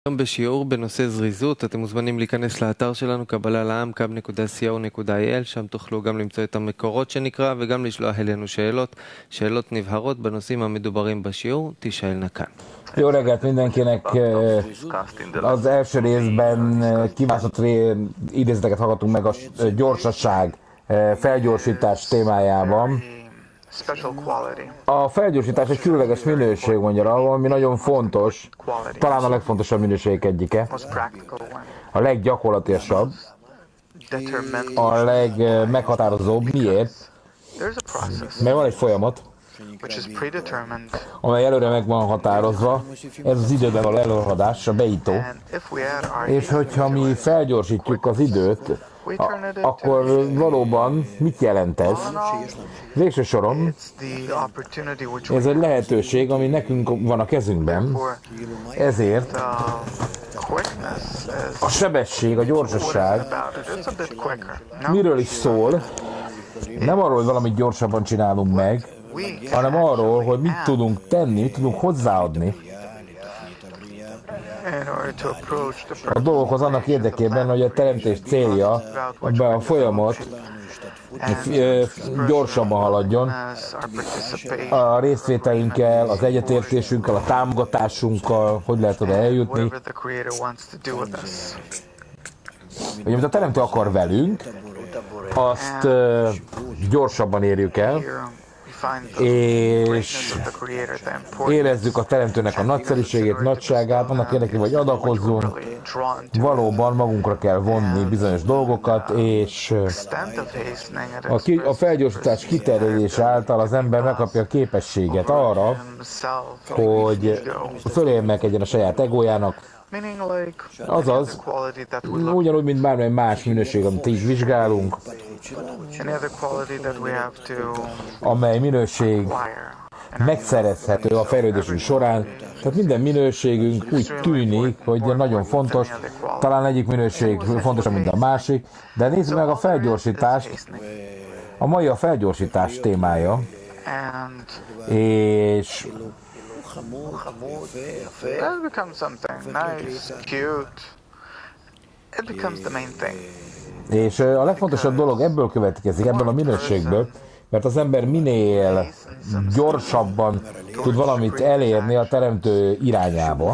היום בשיעור בנושא זריזות, אתם מוזמנים להיכנס לאתר שלנו kabbalah.co.il, שם תוכלו גם למצוא את המקורות שנקרא וגם לשלוח אלינו שאלות נבהרות בנושאים המדוברים basior, תישאלנה כאן. Jó reggelt mindenkinek! Az első részben kibaszott idézeteket hallgatunk meg a gyorsaság, felgyorsítás témájában. A felgyorsítás egy különleges minőség, mondja Rav, ami nagyon fontos, talán a legfontosabb minőségek egyike, a leggyakorlatilasabb, a legmeghatározóbb. Miért? Mert van egy folyamat, amely előre meg van határozva, ez az időben való előadás, a beító, és hogyha mi felgyorsítjuk az időt, akkor valóban mit jelent ez? Végső soron ez egy lehetőség, ami nekünk van a kezünkben, ezért a sebesség, a gyorsaság miről is szól? Nem arról, hogy valamit gyorsabban csinálunk meg, hanem arról, hogy mit tudunk tenni, mit tudunk hozzáadni a dolgokhoz annak érdekében, hogy a teremtés célja, ebben a folyamat gyorsabban haladjon, a részvételünkkel, az egyetértésünkkel, a támogatásunkkal, hogy lehet oda eljutni. Hogy amit a teremtő akar velünk, azt gyorsabban érjük el, és érezzük a teremtőnek a nagyszerűségét, nagyságát, annak érdekében, hogy adakozzunk, valóban magunkra kell vonni bizonyos dolgokat, és a felgyorsítás kiterjedése által az ember megkapja a képességet arra, hogy fölérmelkedjen a saját egójának, azaz, ugyanúgy, mint bármely más minőség, amit így vizsgálunk, amely minőség megszerezhető a fejlődésünk során. Tehát minden minőségünk úgy tűnik, hogy nagyon fontos, talán egyik minőség fontosabb, mint a másik, de nézzük meg a felgyorsítást. A mai a felgyorsítás témája, és that becomes something nice, cute. It becomes the main thing. És a legfontosabb dolog ebből következik, ebből a minőségből, mert az ember minél gyorsabban tud valamit elérni a teremtő irányába.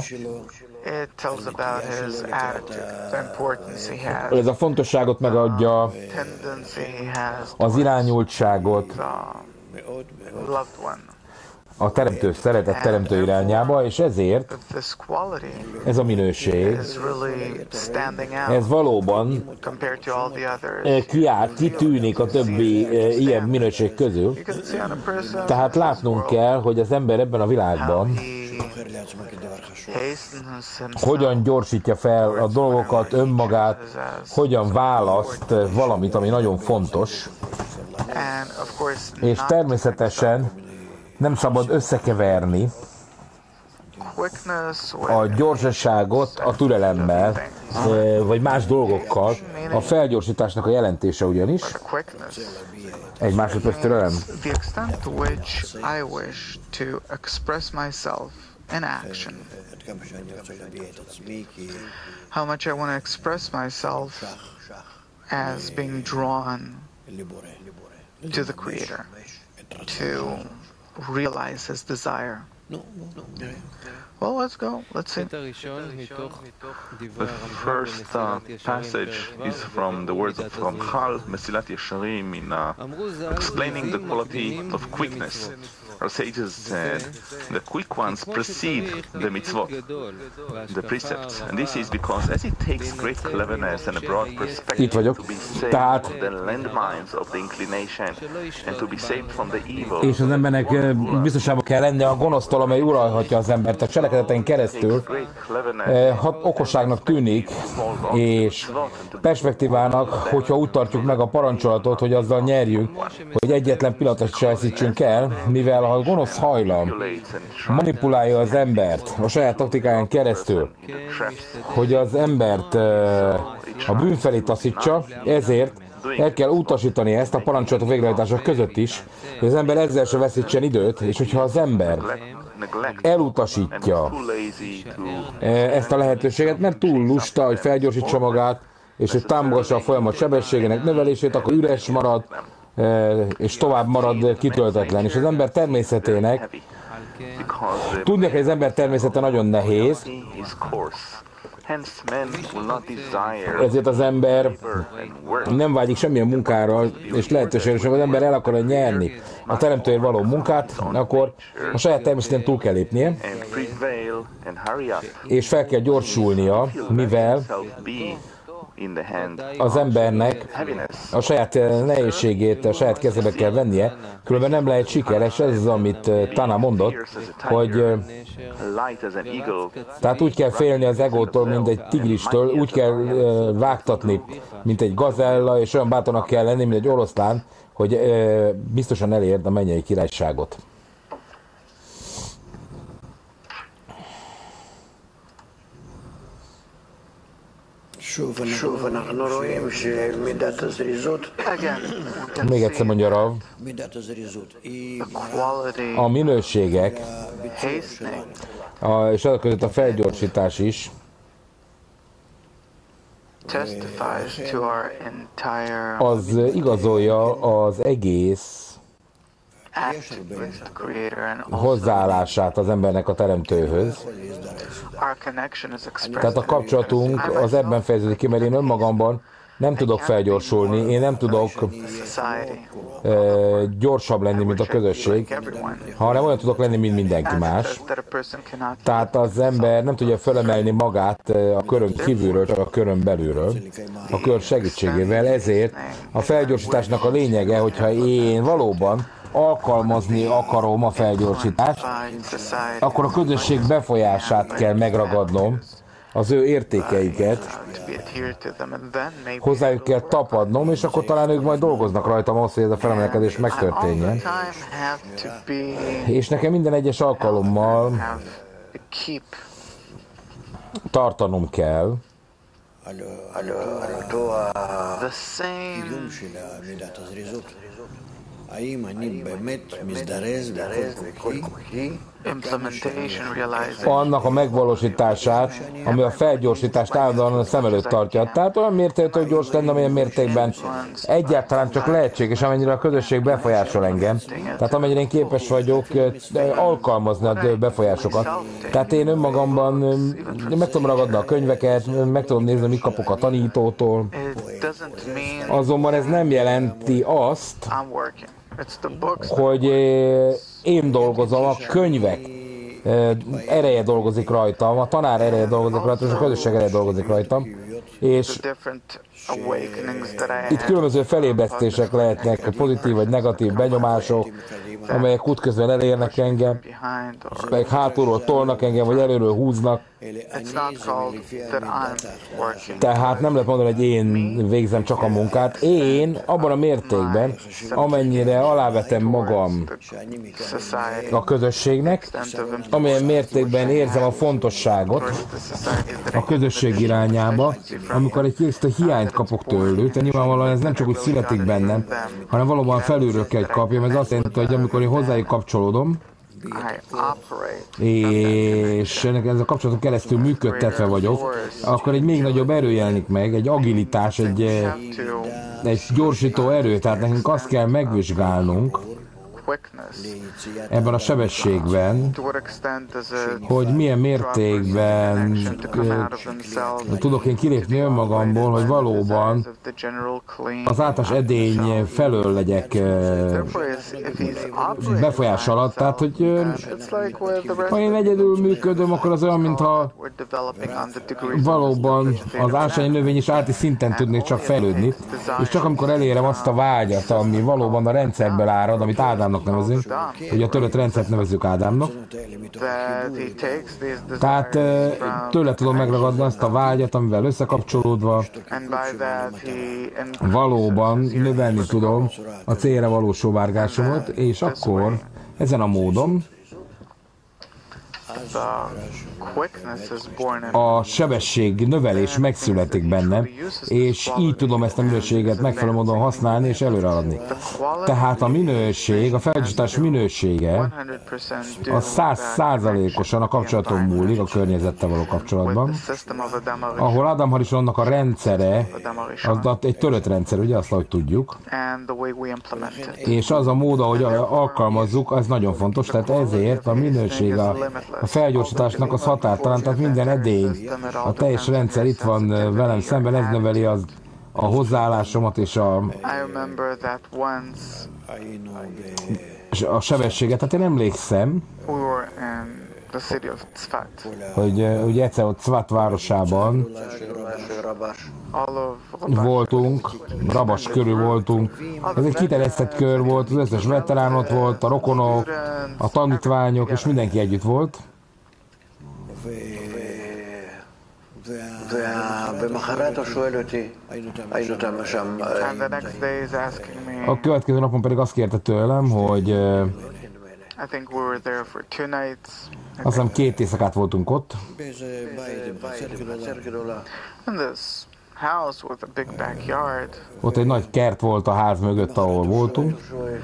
Ez a fontosságot megadja, az irányultságot, a teremtő szeretett teremtő irányába, és ezért ez a minőség, ez valóban kitűnik a többi ilyen minőség közül. Tehát látnunk kell, hogy az ember ebben a világban hogyan gyorsítja fel a dolgokat, önmagát, hogyan választ valamit, ami nagyon fontos, és természetesen nem szabad összekeverni a gyorsaságot a türelemmel, vagy más dolgokkal. A felgyorsításnak a jelentése ugyanis egy másodperc türelem. The extent to which I wish to express myself in action. How much I want to express myself as being drawn to the Creator, to realize his desire. Well, let's go. Let's see. The first passage is from the words of Ramchal, Mesilat Yesharim, in explaining the quality of quickness. Our sages said, the quick ones precede the mitzvot, the precepts, and this is because as it takes great cleverness and a broad perspective to be saved from the landmines of the inclination and to be saved from the evil. És az embernek biztosába kell lenni a gonosztól, amely uralhatja az embert a cselekedeten keresztül. Okosságnak tűnik, és perspektívának, hogyha úgy tartjuk meg a parancsolatot, hogy azzal nyerjünk, hogy egyetlen pillanatot se veszítsünk el, mivel a gonosz hajlam manipulálja az embert a saját taktikáján keresztül, hogy az embert a bűn felé taszítsa, ezért El kell utasítani ezt a parancsolatok végrehajtása között is, hogy az ember ezzel se veszítsen időt, és hogyha az ember elutasítja ezt a lehetőséget, mert túl lusta, hogy felgyorsítsa magát, és hogy támogassa a folyamat sebességének növelését, akkor üres marad, és tovább marad kitöltetlen. És az ember természetének, tudni, hogy az ember természete nagyon nehéz, ezért az ember nem vágyik semmilyen munkára és lehetőségre, és az ember el akarja nyerni a teremtőért való munkát, akkor a saját természetén túl kell lépnie, és fel kell gyorsulnia, mivel az embernek a saját nehézségét a saját kezébe kell vennie, különben nem lehet sikeres. Ez az, amit Tana mondott, hogy tehát úgy kell félni az egótól, mint egy tigristől, úgy kell vágtatni, mint egy gazella, és olyan bátornak kell lenni, mint egy oroszlán, hogy biztosan elérd a mennyei királyságot. Még egyszer mondja Rav, a minőségek, és azok között a felgyorsítás is az igazolja az egész hozzáállását az embernek a teremtőhöz. Tehát a kapcsolatunk az ebben fejeződik ki, mert én önmagamban nem tudok felgyorsulni, én nem tudok gyorsabb lenni, mint a közösség, hanem olyan tudok lenni, mint mindenki más. Tehát az ember nem tudja felemelni magát a körön kívülről, csak a körön belülről, a kör segítségével. Ezért a felgyorsításnak a lényege, hogyha én valóban alkalmazni akarom a felgyorsítást, akkor a közösség befolyását kell megragadnom, az ő értékeiket, hozzájuk kell tapadnom, és akkor talán ők majd dolgoznak rajtam ahhoz, hogy ez a felemelkedés megtörténjen. És nekem minden egyes alkalommal tartanom kell annak a megvalósítását, ami a felgyorsítást állandóan szem előtt tartja. Tehát olyan mértékben, hogy gyors lenne, amilyen mértékben egyáltalán csak lehetséges, amennyire a közösség befolyásol engem. Tehát amennyire én képes vagyok alkalmazni a befolyásokat. Tehát én önmagamban meg tudom ragadni a könyveket, meg tudom nézni, mit kapok a tanítótól. Azonban ez nem jelenti azt, hogy én dolgozom, a könyvek ereje dolgozik rajtam, a tanár ereje dolgozik rajtam, és a közösség ereje dolgozik rajtam, és itt különböző felébresztések lehetnek, pozitív vagy negatív benyomások, amelyek útközben elérnek engem, meg hátulról tolnak engem, vagy előről húznak. Tehát nem lehet mondani, hogy én végzem csak a munkát. Én abban a mértékben, amennyire alávetem magam a közösségnek, amilyen mértékben érzem a fontosságot a közösség irányába, amikor egy kicsit hiányt kapok tőlük, de nyilvánvalóan ez nem csak úgy születik bennem, hanem valóban felülről kell, hogy kapjam. Ez azt jelenti, hogy amikor én hozzájuk kapcsolódom, és ennek ez a kapcsolaton keresztül működtetve vagyok, akkor egy még nagyobb erő jelenik meg, egy agilitás, egy gyorsító erő. Tehát nekünk azt kell megvizsgálnunk ebben a sebességben, hogy milyen mértékben tudok én kilépni önmagamból, hogy valóban az általános edény felől legyek befolyás alatt. Tehát, hogy ha én egyedül működöm, akkor az olyan, mintha valóban az ásványi növény is álti szinten tudnék csak fejlődni, és csak amikor elérem azt a vágyat, ami valóban a rendszerből árad, amit Ádámnak nevezünk, hogy a törött rendszert nevezzük Ádámnak. Tehát tőle tudom megragadni azt a vágyat, amivel összekapcsolódva valóban növelni tudom a célra való sóvárgásomat, és akkor ezen a módon a sebesség növelés megszületik benne, és így tudom ezt a minőséget megfelelő módon használni és előreadni. Tehát a minőség, a felgyorsítás minősége az 100%-osan a kapcsolaton múlik, a környezettel való kapcsolatban, ahol Adam Harishonnak a rendszere, az egy törött rendszer, ugye azt, ahogy tudjuk, és az a mód, ahogy alkalmazzuk, az nagyon fontos, tehát ezért a minőség, a felgyorsításnak az határtalan, tehát minden edény, a teljes rendszer itt van velem szemben, ez növeli a hozzáállásomat és a sebességet. Tehát én emlékszem, hogy ugye egyszer ott Tzfat városában voltunk, Rabas körül voltunk. Ez egy kiterjesztett kör volt, az összes veterán ott volt, a rokonok, a tanítványok, és mindenki együtt volt. A következő napon pedig azt kérte tőlem, hogy azt hiszem 2 éjszakát voltunk ott. Ott egy nagy kert volt a ház mögött, ahol voltunk.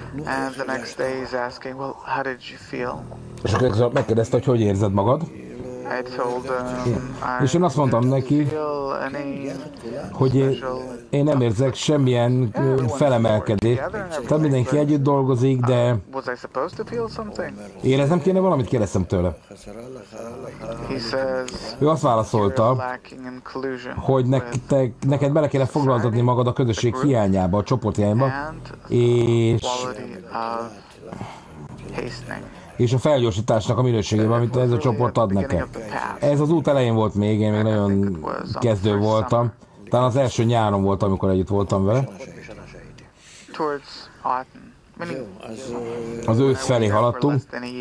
És akkor megkérdezte, hogy érzed magad. És én azt mondtam neki, hogy én nem érzek semmilyen felemelkedést. Tehát mindenki együtt dolgozik, de éreznem kéne valamit, kérdeztem tőle. Ő azt válaszolta, hogy neked bele kéne foglaltatni magad a közösség hiányába, a csoport hiányába, és a felgyorsításnak a minőségében, amit ez a csoport ad nekem. Ez az út elején volt még, én még nagyon kezdő voltam. Talán az első nyáron volt, amikor együtt voltam vele. Az ősz felé haladtunk.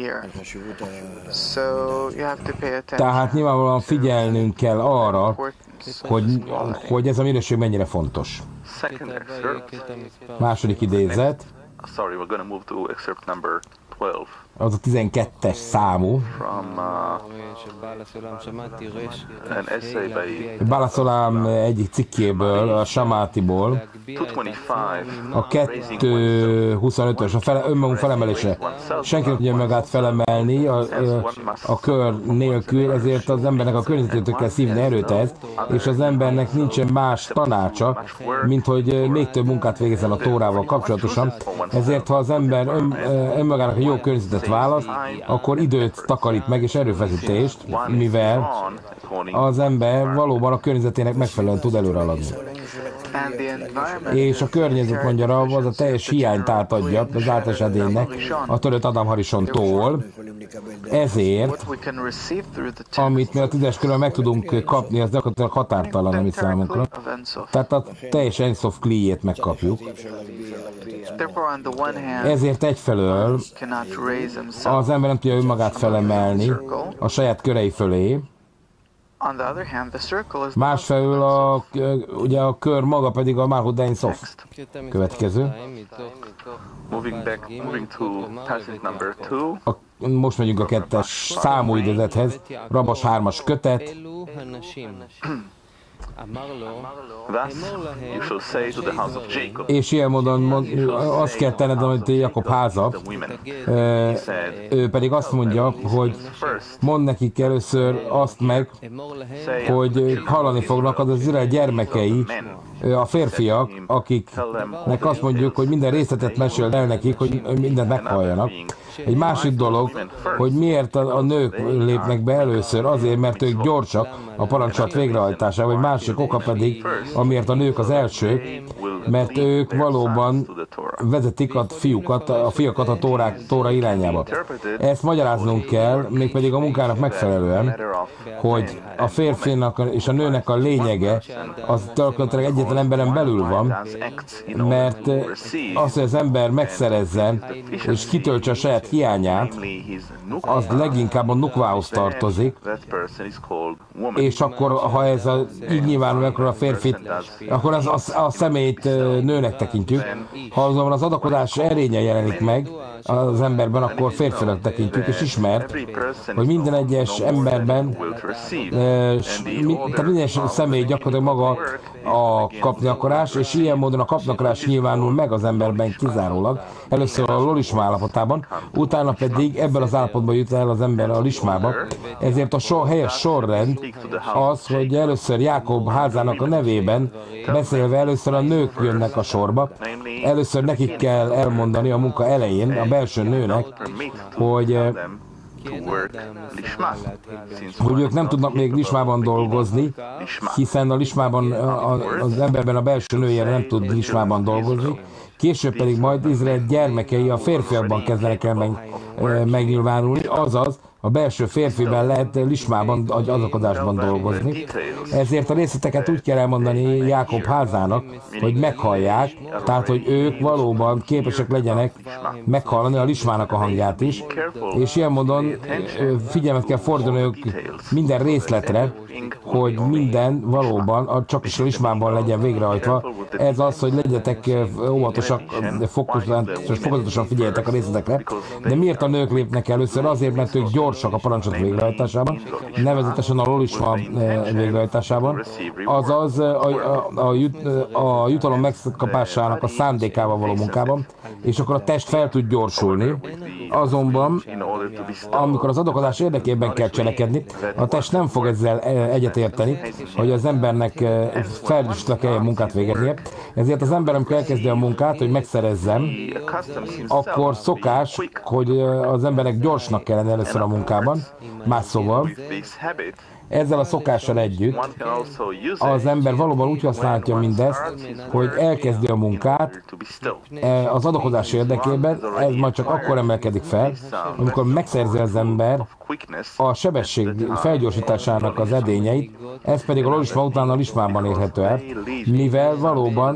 Tehát nyilvánvalóan figyelnünk kell arra, hogy ez a minőség mennyire fontos. Második idézet. Az a 12-es számú. Bálaszolám egyik cikkéből, a Samátiból. A 2.25-ös, önmagunk felemelése. Senki nem tudja magát felemelni a kör nélkül, ezért az embernek a környezetétől kell szívni erőt ezt, és az embernek nincsen más tanácsa, mint hogy még több munkát végezzen a Tórával kapcsolatosan. Ezért, ha az ember önmagának a jó környezetet választ, akkor időt takarít meg és erőfeszítést, mivel az ember valóban a környezetének megfelelően tud előrehaladni. És a környezet, mondja Rav, az a teljes hiányt átadja az általános edénynek a törött Adam Harishontól. Ezért, amit mi a 10-es körül meg tudunk kapni, az gyakorlatilag határtalan, amit számunkra. Tehát a teljes Ensof Kliyét megkapjuk. Ezért egyfelől az ember nem tudja önmagát felemelni a saját körei fölé. Másfelől ugye a kör maga pedig a Malchut Ein Sof. Következő. Most megyünk a 2-es számú idézethez. Rabas 3-as kötet. És ilyen módon azt kell tenned, amit Jakob háza. Ő pedig azt mondja, hogy mondd nekik először azt meg, hogy hallani fognak az Izrael gyermekei, a férfiak, akiknek azt mondjuk, hogy minden részletet mesél el nekik, hogy mindent meghalljanak. Egy másik dolog, hogy miért a nők lépnek be először, azért, mert ők gyorsak a parancsolat végrehajtásában, vagy másik oka pedig, amiért a nők az elsők, mert ők valóban vezetik a fiakat a Tóra irányába. Ezt magyaráznunk kell, mégpedig a munkának megfelelően, hogy a férfinak és a nőnek a lényege az gyakorlatilag egyetlen emberen belül van, mert az, hogy az ember megszerezzen és kitöltse a saját hiányát, az leginkább a nukvához tartozik, és akkor, ha ez így nyilvánul, akkor a férfit, akkor az a személyt nőnek tekintjük. Ha azonban az adakozás erénye jelenik meg az emberben, akkor férfinak tekintjük, és ismert, hogy minden egyes emberben, tehát minden személy gyakorlatilag maga a kapni akarás, és ilyen módon a kapni akarás nyilvánul meg az emberben kizárólag. Először a lolisma állapotában, utána pedig ebben az állapotban jut el az ember a lismába. Ezért a helyes sorrend az, hogy először Jákob házának a nevében beszélve először a nők jönnek a sorba. Először nekik kell elmondani a munka elején a belső nőnek, hogy ők nem tudnak még lismában dolgozni, hiszen a lismában, az emberben a belső nője nem tud lismában dolgozni, később pedig majd Izrael gyermekei a férfiakban kezdenek el megnyilvánulni, azaz a belső férfiben lehet lismában, adakozásban dolgozni. Ezért a részleteket úgy kell elmondani Jákob házának, hogy meghallják, tehát hogy ők valóban képesek legyenek meghallani a lismának a hangját is, és ilyen módon figyelmet kell fordulni minden részletre, hogy minden valóban csak is a lismában legyen végrehajtva. Ez az, hogy legyetek óvatosak, fokozatosan figyeljetek a részletekre. De miért a nők lépnek először? Azért, mert ők gyorsak a parancsot végrehajtásában, nevezetesen a lolisma végrehajtásában, azaz a jutalom megkapásának a szándékával való munkában, és akkor a test fel tud gyorsulni. Azonban, amikor az adakozás érdekében kell cselekedni, a test nem fog ezzel egyetérteni, hogy az embernek felgyorsítva kell munkát végeznie. Ezért az ember, amikor elkezdi a munkát, hogy megszerezzem, akkor szokás, hogy az embernek gyorsnak kell lenni először a munkában, más szóval. Ezzel a szokással együtt az ember valóban úgy használhatja mindezt, hogy elkezdi a munkát az adakozás érdekében, ez majd csak akkor emelkedik fel, amikor megszerzi az ember a sebesség felgyorsításának az edényeit, ez pedig a lolisma után a lismában érhető el, mivel valóban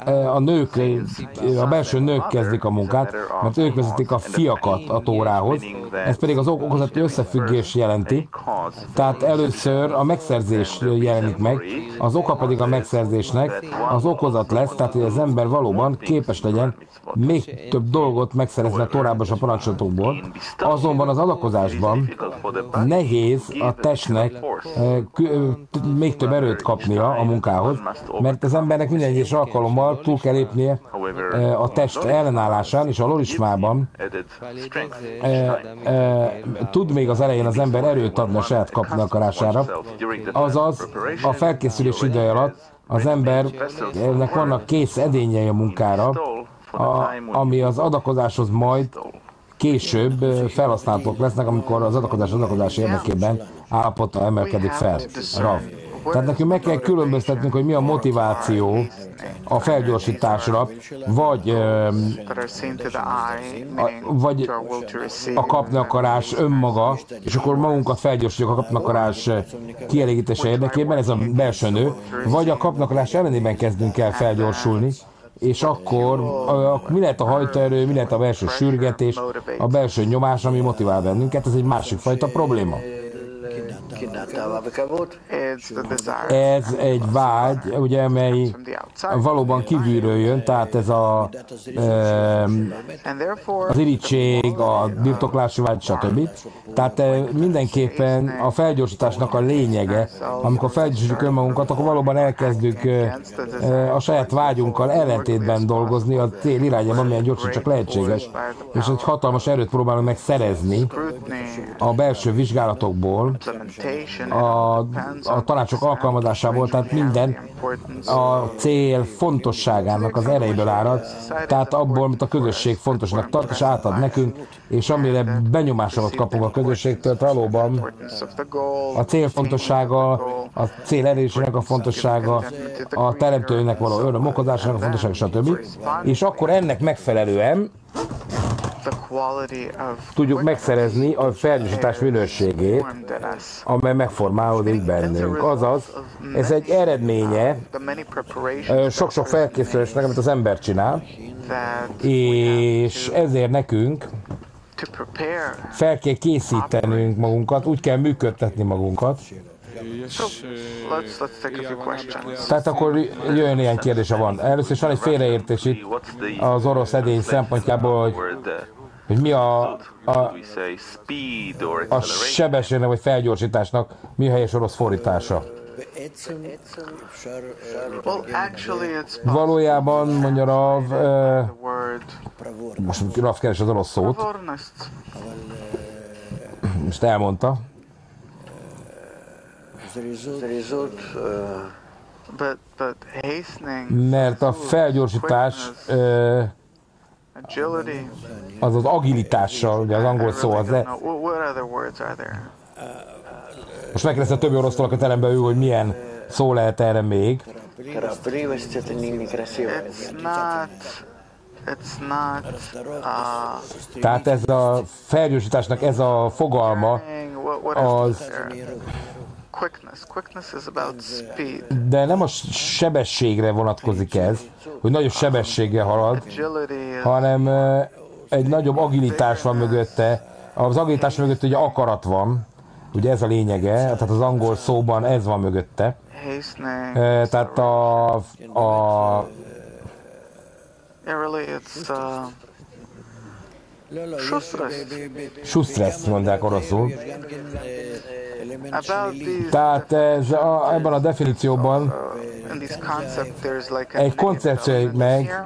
a belső nők kezdik a munkát, mert ők vezetik a fiakat a Tórához, ez pedig az okozati összefüggés jelenti, tehát először a megszerzés jelenik meg, az oka pedig a megszerzésnek az okozat lesz, tehát hogy az ember valóban képes legyen még több dolgot megszerezni a Tórában és a parancslatokból. Azonban az adakozásban nehéz a testnek még több erőt kapnia a munkához, mert az embernek minden egyes alkalommal túl kell lépnie a test ellenállásán, és a lolismában tud még az elején az ember erőt adni a saját kapni akarására. Azaz a felkészülés ideje alatt az embernek vannak kész edényei a munkára, ami az adakozáshoz majd később felhasználhatók lesznek, amikor az adakozás érdekében állapota emelkedik fel. Tehát nekünk meg kell különböztetnünk, hogy mi a motiváció a felgyorsításra, vagy a kapni akarás önmaga, és akkor magunkat felgyorsítjuk a kapni akarás kielégítése érdekében, ez a belső nő, vagy a kapni akarás ellenében kezdünk el felgyorsulni, és akkor mi lehet a hajtóerő, mi lehet a belső sürgetés, a belső nyomás, ami motivál bennünket, ez egy másik fajta probléma. Ez egy vágy, ugye, amely valóban kívülről jön, tehát ez az irigység, a birtoklási vágy, stb. Tehát mindenképpen a felgyorsításnak a lényege, amikor felgyorsítjuk önmagunkat, akkor valóban elkezdjük a saját vágyunkkal ellentétben dolgozni a cél irányában, amilyen gyorsan csak lehetséges, és egy hatalmas erőt próbálunk meg szerezni a belső vizsgálatokból, a tanácsok alkalmazásából, tehát minden a cél fontosságának az erejéből árad, tehát abból, amit a közösség fontosnak tart, és átad nekünk, és amire benyomásokat kapunk a közösségtől, valóban a cél fontossága, a cél elérésének a fontossága, a teremtőnek való örömokozásának a fontossága, stb. És akkor ennek megfelelően tudjuk megszerezni a felgyorsítás minőségét, amely megformálódik bennünk. Azaz, ez egy eredménye sok-sok felkészülésnek, amit az ember csinál, és ezért nekünk fel kell készítenünk magunkat, úgy kell működtetni magunkat, Tehát akkor jöjjön ilyen kérdése van. Először is van egy félreértés itt az orosz edény szempontjából, hogy mi a sebességnek vagy felgyorsításnak mi a helyes orosz fordítása. Valójában, mondja Rav, most Rav keres az orosz szót, most elmondta. Mert a felgyorsítás az az agilitással, ugye az angol szó az, de most megkérdezte a többi orosztól, aki terembe ül, hogy milyen szó lehet erre még. Tehát ez a felgyorsításnak ez a fogalma, az... De nem a sebességre vonatkozik ez, hogy nagyobb sebességgel halad, hanem egy nagyobb agilitás van mögötte. Az agilitás mögött ugye akarat van, ugye ez a lényege, tehát az angol szóban ez van mögötte. Tehát Schustress mondják oroszul. Tehát ebben a definícióban egy koncepció meg,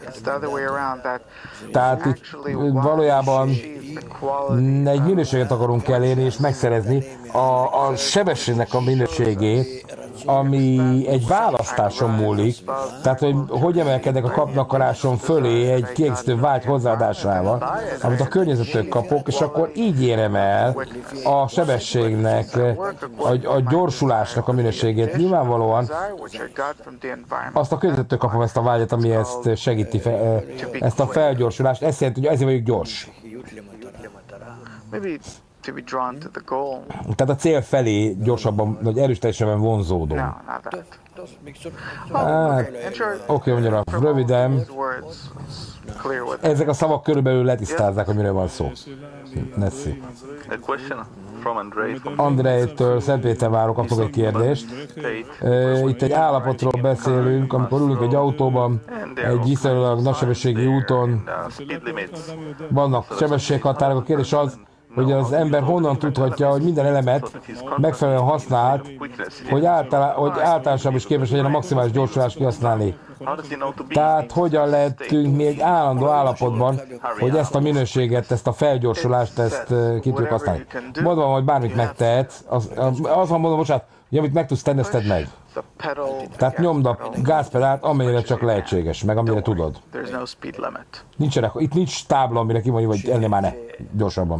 tehát itt valójában egy minőséget akarunk elérni és megszerezni a sebességnek a minőségét, ami egy választáson múlik, tehát hogy emelkednek a kapnakaráson fölé egy kiegészítő vágy hozzáadásával, amit a környezetől kapok, és akkor így érem el a sebességnek, a gyorsulásnak a minőségét. Nyilvánvalóan azt a környezettől kapom ezt a vágyat, ami ezt segíti, ezt a felgyorsulást, ezt jelenti, hogy ezért vagyok gyors. Tehát a cél felé gyorsabban, vagy erőteljesebben vonzódom. Hát, oké, mondja, röviden. Ezek a szavak körülbelül letisztázzák, hogy miről van szó. Nessi. Andrejtől Szentpétervárról kapok egy kérdést. Itt egy állapotról beszélünk, amikor ülünk egy autóban, egy viszonylag nagysebességi úton, vannak sebességhatárok. A kérdés az, hogy az ember honnan tudhatja, hogy minden elemet megfelelően használt, hogy általánosabb is képes legyen a maximális gyorsulást kihasználni. Tehát hogyan lehetünk mi egy állandó állapotban, hogy ezt a minőséget, ezt a felgyorsulást, ezt ki tudjuk használni. Mondom, hogy bármit megtehetsz, az van, mondom, bocsánat, hogy amit meg tudsz tenni, ezt tedd meg. Tehát nyomd a gázpedált, amennyire csak lehetséges, meg amire tudod. Nincsenek, itt nincs tábla, amire kimondjuk, hogy ennél már ne, gyorsabban.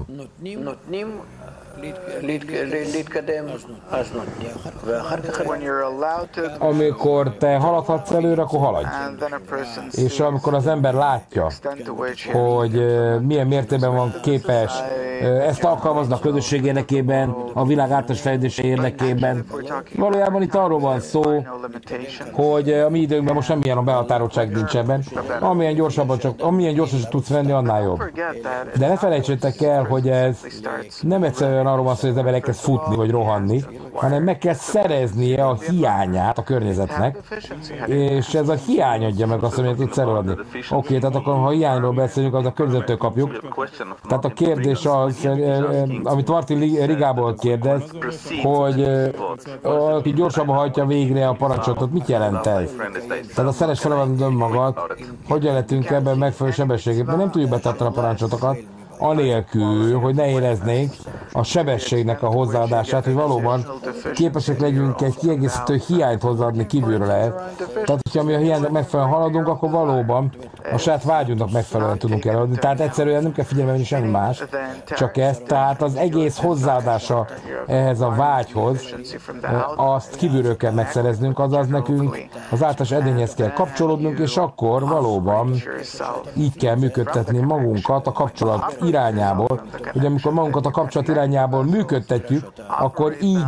Amikor te haladhatsz előre, akkor haladj. És amikor az ember látja, hogy milyen mértékben van képes ezt alkalmazni a közösség érdekében, a világ általános fejlődése érdekében. Valójában itt arról van szó, hogy a mi időnkben most semmilyen a behatároltság nincs ebben. Amilyen gyorsan tudsz venni, annál jobb. De ne felejtsétek el, hogy ez nem egyszerűen arról van szó, hogy az ember elkezd futni vagy rohanni, hanem meg kell szereznie a hiányát a környezetnek, és ez a hiány adja meg azt, amit tudsz előadni. Oké, tehát akkor ha hiányról beszélünk, az a környezettől kapjuk. Tehát a kérdés az, amit Martin Rigából kérdez, hogy aki gyorsabban hajtja végre a parancsolatot, mit jelent ez? Tehát a szeres feladod önmagad, hogyan lehetünk ebben megfelelő sebességében, nem tudjuk betartani a parancsolatokat, anélkül, hogy ne éreznénk a sebességnek a hozzáadását, hogy valóban képesek legyünk egy kiegészítő hiányt hozzáadni kívülről el. Tehát, hogyha mi a hiánynak megfelelően haladunk, akkor valóban a saját vágyunknak megfelelően tudunk eladni. Tehát egyszerűen nem kell figyelme venni semmi más, csak ezt. Tehát az egész hozzáadása ehhez a vágyhoz, azt kívülről kell megszereznünk, azaz nekünk az általános edényhez kell kapcsolódnunk, és akkor valóban így kell működtetni magunkat a kapcsolat irányából, hogy amikor magunkat a kapcsolat irányából működtetjük, akkor így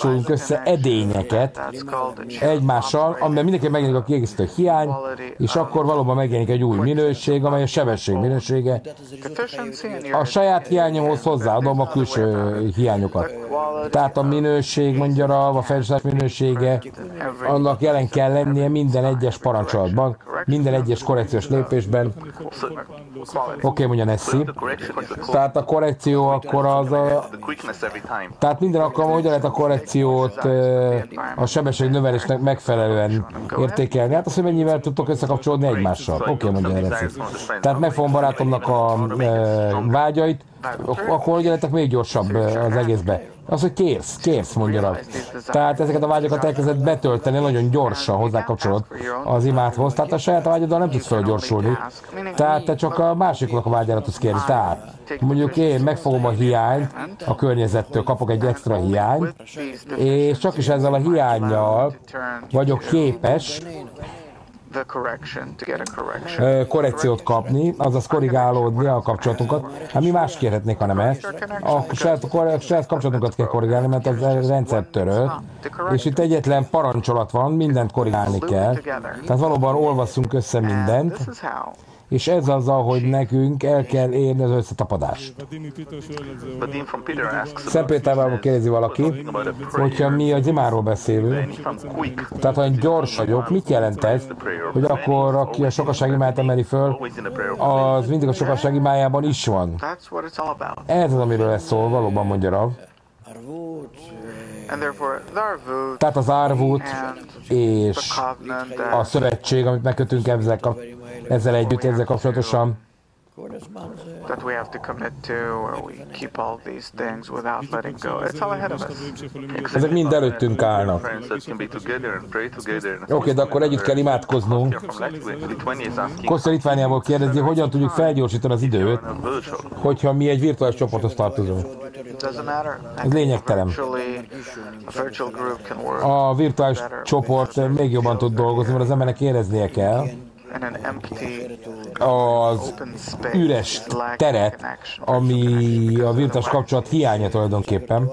kapcsolunk össze edényeket egymással, amiben mindenki megjelenik a kiegészítő hiány, és akkor valóban megjelenik egy új minőség, amely a sebesség minősége. A saját hiányomhoz hozzáadom a külső hiányokat. Tehát a minőség, mondja a felhasználás minősége, annak jelen kell lennie minden egyes parancsolatban, minden egyes korrekciós lépésben. Oké, mondja Nessi. Tehát a korrekció akkor az a... Tehát minden alkalommal hogyan lehet a korrekciót a sebesség növelésnek megfelelően értékelni? Hát azt, hogy mennyivel tudtok összekapcsolódni egymással. Oké, mondja Nessi. Tehát megfogom barátomnak a vágyait, akkor hogyan lehetek még gyorsabb az egészbe? Az, hogy kérsz, mondja rá. Tehát ezeket a vágyakat elkezdett betölteni nagyon gyorsan hozzákapcsolod az imádhoz. Tehát a saját vágyaddal nem tudsz felgyorsulni. Tehát te csak a másiknak a vágyára tudsz kérni. Tehát mondjuk én megfogom a hiányt a környezettől, kapok egy extra hiányt, és csak is ezzel a hiánnyal vagyok képes korrekciót kapni, azaz korrigálódni a kapcsolatunkat. Hát mi más kérhetnék, hanem ezt. A saját kapcsolatunkat kell korrigálni, mert az rendszer törölt, és itt egyetlen parancsolat van, mindent korrigálni kell. Tehát valóban olvasszunk össze mindent, és ez az, ahogy nekünk el kell érni az összetapadást. Szent Pétervából kérdezi valaki, hogyha mi az imáról beszélünk, tehát ha gyors vagyok, mit jelent ez, hogy akkor aki a sokaság imát emeli föl, az mindig a sokaság imájában is van. Ez az, amiről ez szól, valóban mondja Rav. Tehát az árvút és a szövetség, amit megkötünk ezzel együtt, ezzel kapcsolatosan. That we have to commit to, or we keep all these things without letting go. It's all ahead of us. Ezek mind előttünk állnak. Oké, de akkor együtt kell imádkoznunk. Kossza Litvániából kérdezi, hogyan tudjuk felgyorsítani az időt, hogyha mi egy virtuális csoporthoz tartozunk. Ez lényegtelen. A virtuális csoport még jobban tud dolgozni, mert az embernek éreznie kell az üres teret, ami a virtuális kapcsolat hiánya tulajdonképpen.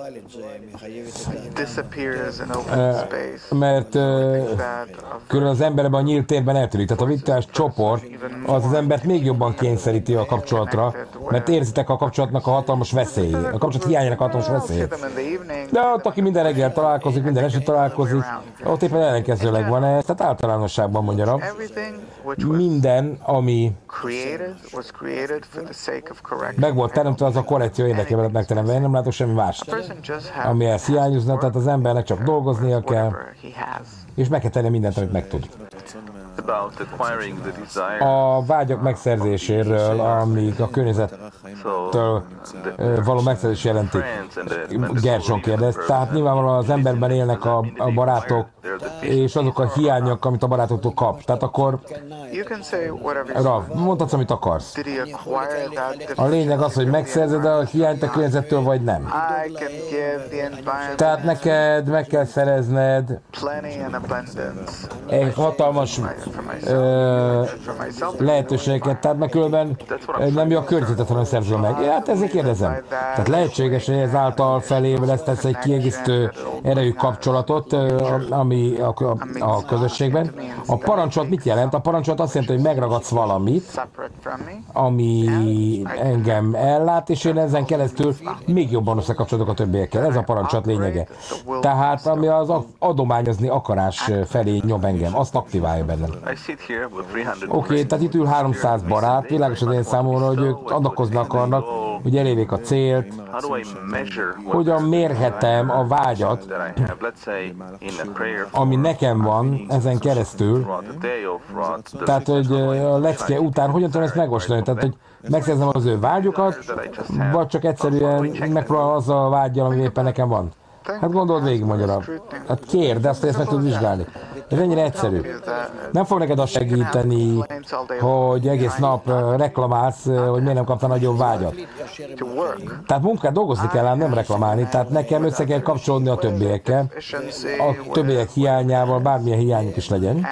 Mert külön az emberben a nyílt térben eltűnik. Tehát a virtuális csoport az embert még jobban kényszeríti a kapcsolatra, mert érzitek a kapcsolatnak a hatalmas veszélyét, a kapcsolat hiányának a hatalmas veszélyét. De ott, aki minden reggel találkozik, minden este találkozik, ott éppen ellenkezőleg van ez, tehát általánosságban mondja Rav. Minden, ami meg volt teremtve, az a korrekció érdekében lett megteremtve. Én nem látok semmi mást, ami ezt hiányozna, tehát az embernek csak dolgoznia kell, és meg kell tenni mindent, amit meg tud. A vágyak megszerzéséről, amíg a környezettől való megszerzés jelenti. Gerson kérdez. Tehát nyilvánvalóan az emberben élnek a barátok, és azok a hiányok, amit a barátoktól kap. Tehát akkor Rav, mondhatsz, amit akarsz. A lényeg az, hogy megszerzed a hiányt a környezettől, vagy nem. Tehát neked meg kell szerezned egy hatalmas lehetőségeket, tehát meg különben nem jó a környezetet, hanem szerző meg. Hát ezért kérdezem. Tehát lehetséges, hogy ezáltal felébresztesz egy kiegészítő erejű kapcsolatot, ami a közösségben. A parancsolat mit jelent? A parancsolat azt jelenti, hogy megragadsz valamit, ami engem ellát, és én ezen keresztül még jobban összekapcsolódok a többiekkel. Ez a parancsolat lényege. Tehát ami az adományozni akarás felé nyom engem, azt aktiválja bennem. Oké, tehát itt ül 300 barát, világos az én számomra, hogy ők adakozni akarnak, hogy elérjék a célt. Hogyan mérhetem a vágyat, ami nekem van ezen keresztül, tehát hogy a lecke után hogyan tudom ezt megosztani, tehát hogy megszerzem az ő vágyokat, vagy csak egyszerűen megpróbálom azzal a vágyjal, ami éppen nekem van. Hát gondold végig, magyarul. Hát kérd, de azt ezt meg tudod vizsgálni. Ez ennyire egyszerű. Nem fog neked azt segíteni, hogy egész nap reklamálsz, hogy miért nem kaptál nagyobb vágyat. Tehát munkát dolgozni kell, ám nem reklamálni. Tehát nekem össze kell kapcsolódni a többiekkel, a többiek hiányával, bármilyen hiányuk is legyen.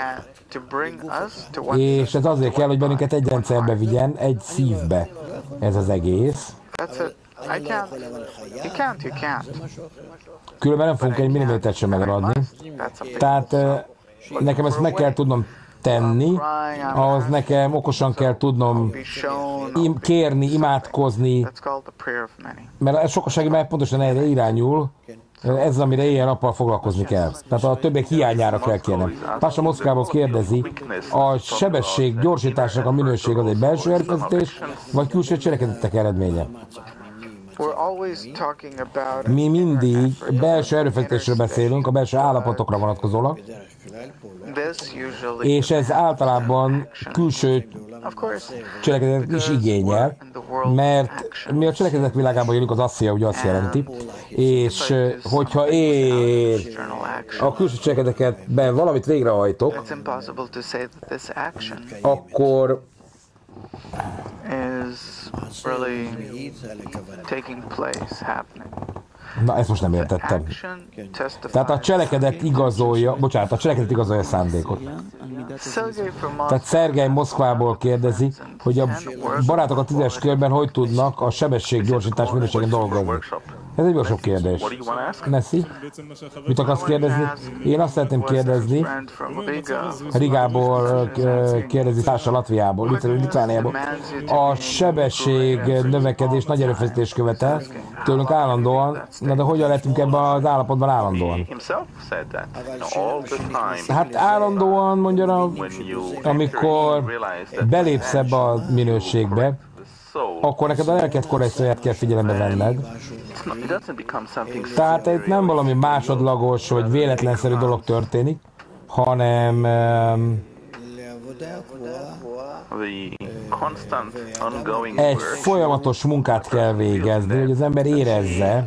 És ez azért kell, hogy bennünket egy rendszerbe vigyen, egy szívbe ez az egész. You can't. Különben nem fogunk egy millimétert sem megadni. Tehát nekem ezt meg kell tudnom tenni, ahhoz nekem okosan kell tudnom kérni, imádkozni, mert a sokasági már pontosan erre irányul, ez az, amire éjjel-nappal foglalkozni kell. Tehát a többiek hiányára kell kérnem. Pása Moszkvából kérdezi, a sebesség gyorsításnak a minőség az egy belső erőfeszítés, vagy külső cselekedetek eredménye? Mi mindig belső erőfeszítésről beszélünk, a belső állapotokra vonatkozólag, és ez általában külső cselekedetet is igényel, mert mi a cselekedetek világában élünk, az asszia ugye azt jelenti, és hogyha én a külső cselekedetben valamit végrehajtok, akkor na, ezt most nem értettem. Tehát a cselekedet igazolja a szándékot. Tehát Szergej Moszkvából kérdezi, hogy a barátok a 10-es körben hogy tudnak a sebességgyorsítás minőségen dolgozni. Ez egy sok kérdés. Neszi? Mit akarsz kérdezni? Én azt szeretném kérdezni, Rigából kérdezi társa Latviából, Litvániából. A sebesség növekedés nagy erőfeszítés követel, tőlünk állandóan, de hogyan lettünk ebben az állapotban állandóan? Hát állandóan, mondja, amikor belépsz ebbe a minőségbe, akkor neked a lelked korrekcióját kell figyelembe venned. Tehát itt nem valami másodlagos, vagy véletlenszerű dolog történik, hanem egy folyamatos munkát kell végezni, hogy az ember érezze,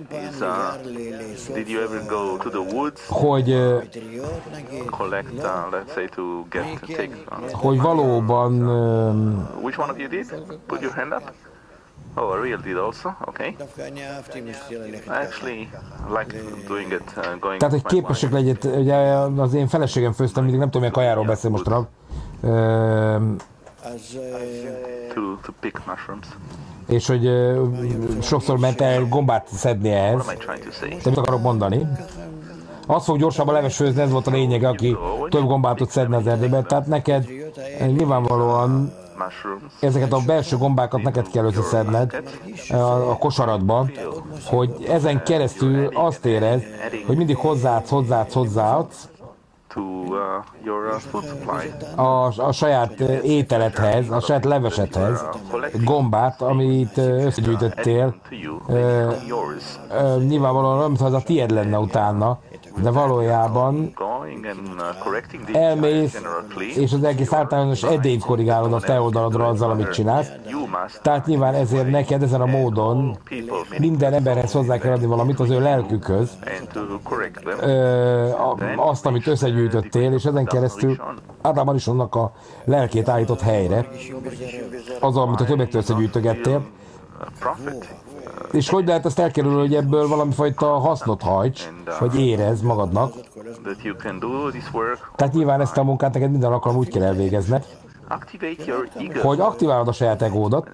hogy valóban Oh, a real did also, okay. I actually like doing it, going. Tehát, hogy képesek legyen, ugye az én feleségem főztem, mindig nem tudom, milyen kajáról beszél most rá. To pick mushrooms. És hogy sokszor ment el gombát szedni ehhez. De mit akarok mondani? Az fog gyorsabban leves főzni, ez volt a lényege, aki több gombát tud szedni az erdőben. Tehát neked nyilvánvalóan ezeket a belső gombákat neked kell összeszedned a kosaratba, hogy ezen keresztül azt érez, hogy mindig hozzáadsz a saját ételedhez, a saját levesedhez gombát, amit összegyűjtöttél. Nyilvánvalóan nem, mintha az a tiéd lenne utána, de valójában elmész, és az egész általános edényt korrigálod a te oldaladra azzal, amit csinálsz. Tehát nyilván ezért neked ezen a módon minden emberhez hozzá kell adni valamit az ő lelkükhöz, azt, amit összegyűjtöttél, és ezen keresztül általában is annak a lelkét állított helyre, az, amit a többektől összegyűjtögettél. És hogy lehet ezt elkerülni, hogy ebből valamifajta hasznot hajts, hogy érezd magadnak. Tehát nyilván ezt a munkát neked minden alkalom úgy kell elvégezned, hogy aktiválod a saját egódat.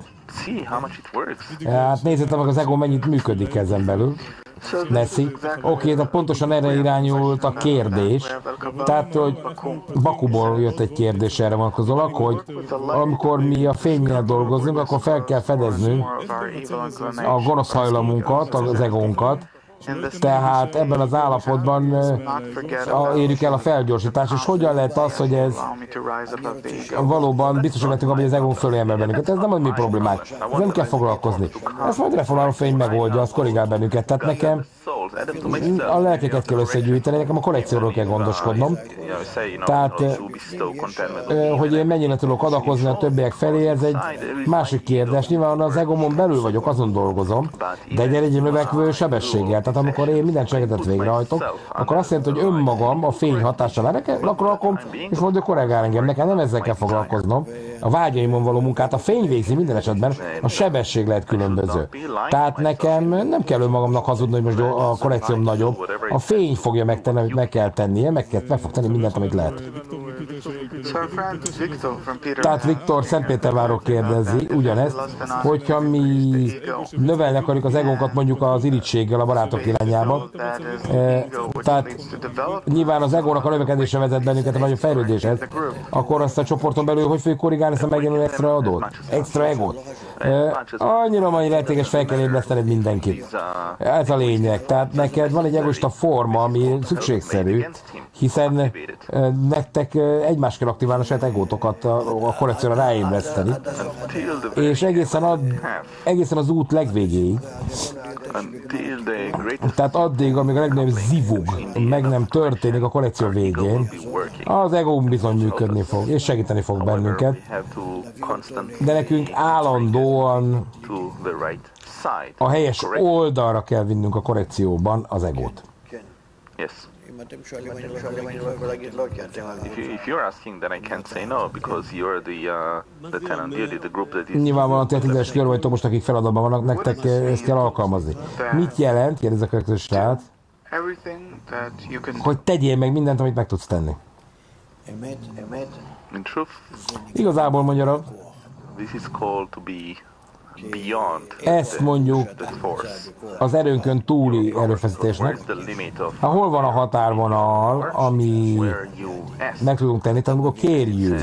Hát nézzétek meg az egó mennyit működik ezen belül. Neszi. Oké, de pontosan erre irányult a kérdés. Tehát, hogy Bakuból jött egy kérdés erre vonatkozólag, hogy amikor mi a fénnyel dolgozunk, akkor fel kell fedeznünk a gonosz hajlamunkat, az egónkat. Tehát ebben az állapotban érjük el a felgyorsítást, és hogyan lehet az, hogy ez valóban biztosak lettünk, hogy az egónk fölé emel bennünket. Ez nem a mi problémák, ez nem kell foglalkozni. Ezt majd reformáló fény megoldja, az korrigál bennünket. Tehát nekem a lelkeket kell összegyűjteni, nekem a korrekcióról kell gondoskodnom. Tehát, hogy én mennyire tudok adakozni a többiek felé, ez egy másik kérdés. Nyilván az egómon belül vagyok, azon dolgozom, de egy egyre növekvő sebességgel. Tehát amikor én minden cselekedetet végrehajtok, akkor azt jelenti, hogy önmagam a fény hatással lakom, és mondja, korrigál engem. Nekem nem ezzel kell foglalkoznom. A vágyaimon való munkát a fény végzi minden esetben, a sebesség lehet különböző. Tehát nekem nem kell önmagamnak hazudni, hogy most a korrekcióm nagyobb. A fény fogja megtenni, amit meg kell tennie, meg fog tenni mindent, amit lehet. Tehát Viktor Szentpétervárról kérdezi ugyanezt, hogyha mi növelni akarjuk az egónkat mondjuk az irigységgel a barátok irányába, tehát nyilván az egónak a növekedése vezet bennünket a nagyobb fejlődéshez, akkor azt a csoporton belül hogy fogjuk korrigálni ezt a megjelenő extra adót? Extra egót? Annyira mai lehetséges fel kell ébresztened mindenkit. Ez a lényeg. Tehát neked van egy egoista forma, ami szükségszerű, hiszen nektek egymást kell aktiválni a saját egótokat a korrekcióra ráébreszteni. És egészen az út legvégéig, tehát addig, amíg a legnagyobb zivug meg nem történik a korrekció végén, az ego bizony működni fog, és segíteni fog bennünket, de nekünk állandóan a helyes oldalra kell vinnünk a korrekcióban az egót. If you're asking, then I can't say no, because you're the tenant dealer, the group that is... Nyilvánvalóan te 10-es kör vagytok most, akik feladatban vannak, nektek ezt kell alkalmazni. Mit jelent, kérdez a következő srác, hogy tegyél meg mindent, amit meg tudsz tenni? In truth, Igazából mondja, this is called to be beyond ezt mondjuk az erőnkön túli erőfeszítésnek. Hol van a határvonal, ami meg tudunk tenni, tehát amikor kérjük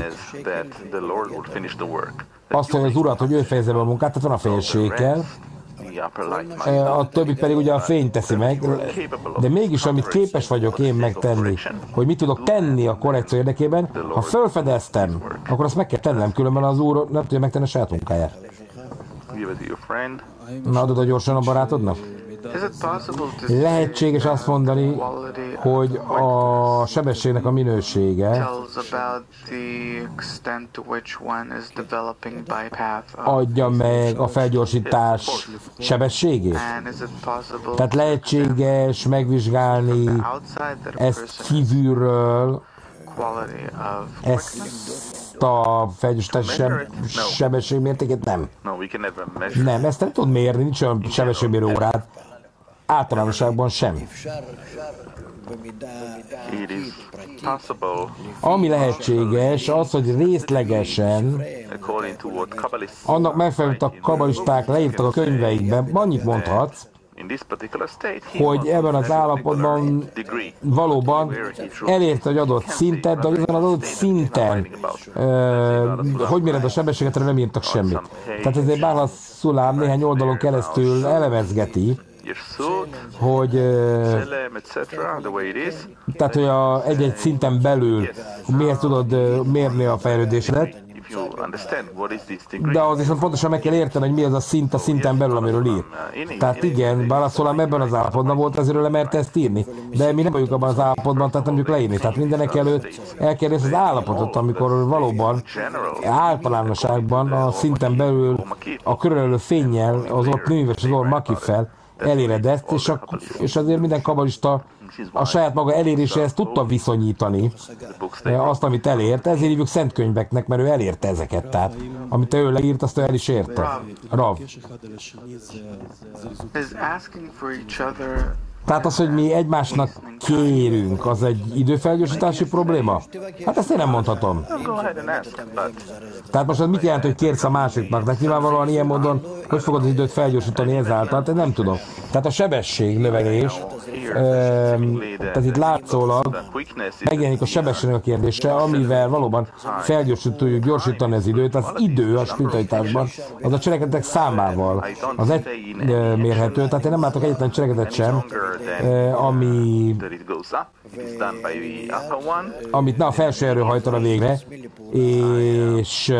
azt, hogy az Urat, hogy ő fejezze be a munkát, tehát van a félséggel, a többi pedig ugye a fény teszi meg, de mégis amit képes vagyok én megtenni, hogy mit tudok tenni a korrekció érdekében, ha felfedeztem, akkor azt meg kell tennem, különben az Úr nem tudja megtenni a saját munkáját. Na, adod a gyorsan a barátodnak? Lehetséges azt mondani, hogy a sebességnek a minősége adja meg a felgyorsítás sebességét? Tehát lehetséges megvizsgálni ezt kívülről, ezt a felgyorsítási sebességmértékét? Nem. Nem, ezt nem tudod mérni, nincs olyan sebességmérő órád. Általánosságban sem. Ami lehetséges, az, hogy részlegesen annak megfelelően a kabalisták leírtak a könyveikben, annyit mondhatsz, hogy ebben az állapotban valóban elérte egy adott szintet, de azon az adott szinten, hogy méred a sebességet, erre nem írtak semmit. Tehát ezért Bálha Szulám néhány oldalon keresztül elemezgeti, hogy tehát, hogy egy-egy szinten belül miért tudod mérni a fejlődésedet, de az viszont pontosan meg kell érteni, hogy mi az a szint a szinten belül, amiről ír. Tehát igen, Bálha Szulám ebben az állapotban volt, ezért lemerte ezt írni, de mi nem vagyunk abban az állapotban, tehát nem tudjuk leírni. Tehát mindenek előtt el kell érni az állapotot, amikor valóban általánosságban a szinten belül a körülölő fénnyel, az ott műves az Makiffel eléred ezt, és azért minden kabalista a saját maga eléréséhez tudta viszonyítani azt, amit elért. Ezért hívjuk szent könyveknek, mert ő elérte ezeket. Tehát, amit ő leírt, azt ő el is érte. Rav. Tehát az, hogy mi egymásnak kérünk, az egy időfelgyorsítási probléma? Hát ezt én nem mondhatom. Tehát most az mit jelent, hogy kérsz a másiknak? De nyilvánvalóan ilyen módon, hogy fogod az időt felgyorsítani ezáltal? Tehát nem tudom. Tehát a sebesség növelés, tehát itt látszólag megjelenik a sebességnek a kérdése, amivel valóban felgyorsítjuk, gyorsítani az időt. Az idő a spiritualitásban az a cselekedetek számával az egy mérhető, tehát én nem látok egyetlen cselekedet sem, amit a felső erő hajtana végre, és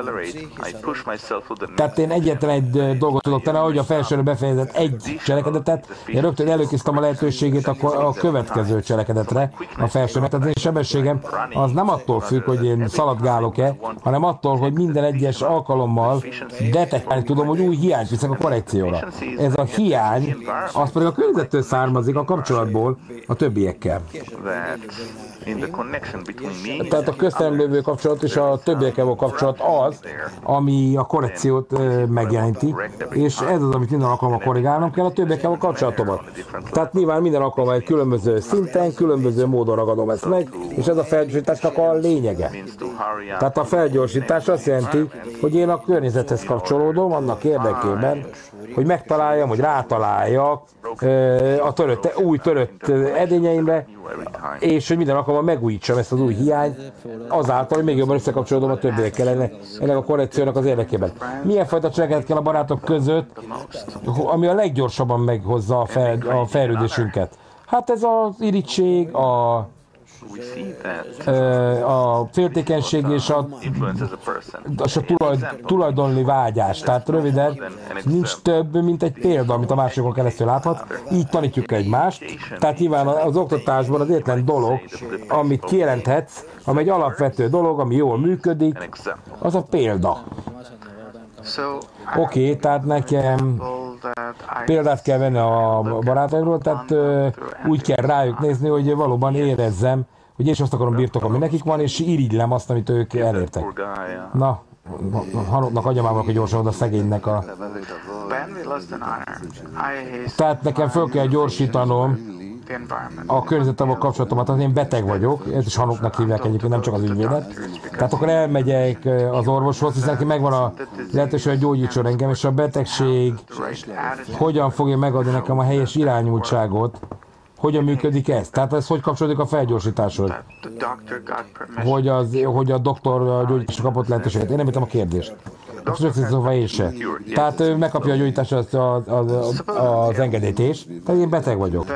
tehát én egyetlen egy dolgot tudok tenni, ahogy a felső erő befejezett egy cselekedetet, én rögtön előkészítem a lehetőségét a következő cselekedetre a felsőnek. Tehát én sebességem az nem attól függ, hogy én szaladgálok-e, hanem attól, hogy minden egyes alkalommal detektálni tudom, hogy új hiányt viszek a korrekcióra. Ez a hiány, az pedig a környezettől származik, a kapcsolatból a többiekkel. Tehát a köztem lévő kapcsolat és a többiekkel való kapcsolat az, ami a korrekciót megjelenti, és ez az, amit minden alkalommal korrigálnom kell, a többiekkel való kapcsolatomat. Tehát nyilván minden alkalommal egy különböző szinten, különböző módon ragadom ezt meg, és ez a felgyorsításnak a lényege. Tehát a felgyorsítás azt jelenti, hogy én a környezethez kapcsolódom annak érdekében, hogy megtaláljam, hogy rátaláljak a új törött edényeimre, és hogy minden alkalommal megújítsam ezt az új hiányt, azáltal, hogy még jobban összekapcsolódom a többiekkel ennek a korrekciónak az érdekében. Milyen fajta cselekedet kell a barátok között, ami a leggyorsabban meghozza a fejlődésünket? Hát ez az irigység, a féltékenység és a tulajdonli vágyás. Tehát röviden nincs több, mint egy példa, amit a másikon keresztül láthat. Így tanítjuk egymást. Tehát nyilván az oktatásban az egyetlen dolog, amit kijelenthetsz, ami egy alapvető dolog, ami jól működik, az a példa. Oké, tehát nekem példát kell venni a barátaimról, tehát úgy kell rájuk nézni, hogy valóban érezzem, hogy én is azt akarom birtokolni, nekik van, és irigylem azt, amit ők elértek. Na, Hanoknak adjam már hogy gyorsan oda szegénynek a... Tehát nekem föl kell gyorsítanom a környezetemmel kapcsolatomat, tehát én beteg vagyok, ezt is Hanoknak hívják egyébként, nem csak az ügyvédet. Tehát akkor elmegyek az orvoshoz, hiszen neki megvan a lehetőség, hogy gyógyítson engem, és a betegség hogyan fogja megadni nekem a helyes irányultságot, hogyan működik ez? Tehát ez hogy kapcsolódik a felgyorsításhoz? Hogy a doktor a gyógyításra kapott lehetőséget. Én nem értem a kérdést. Én se. Tehát ő megkapja a gyógyításra az engedélyt is, tehát én beteg vagyok.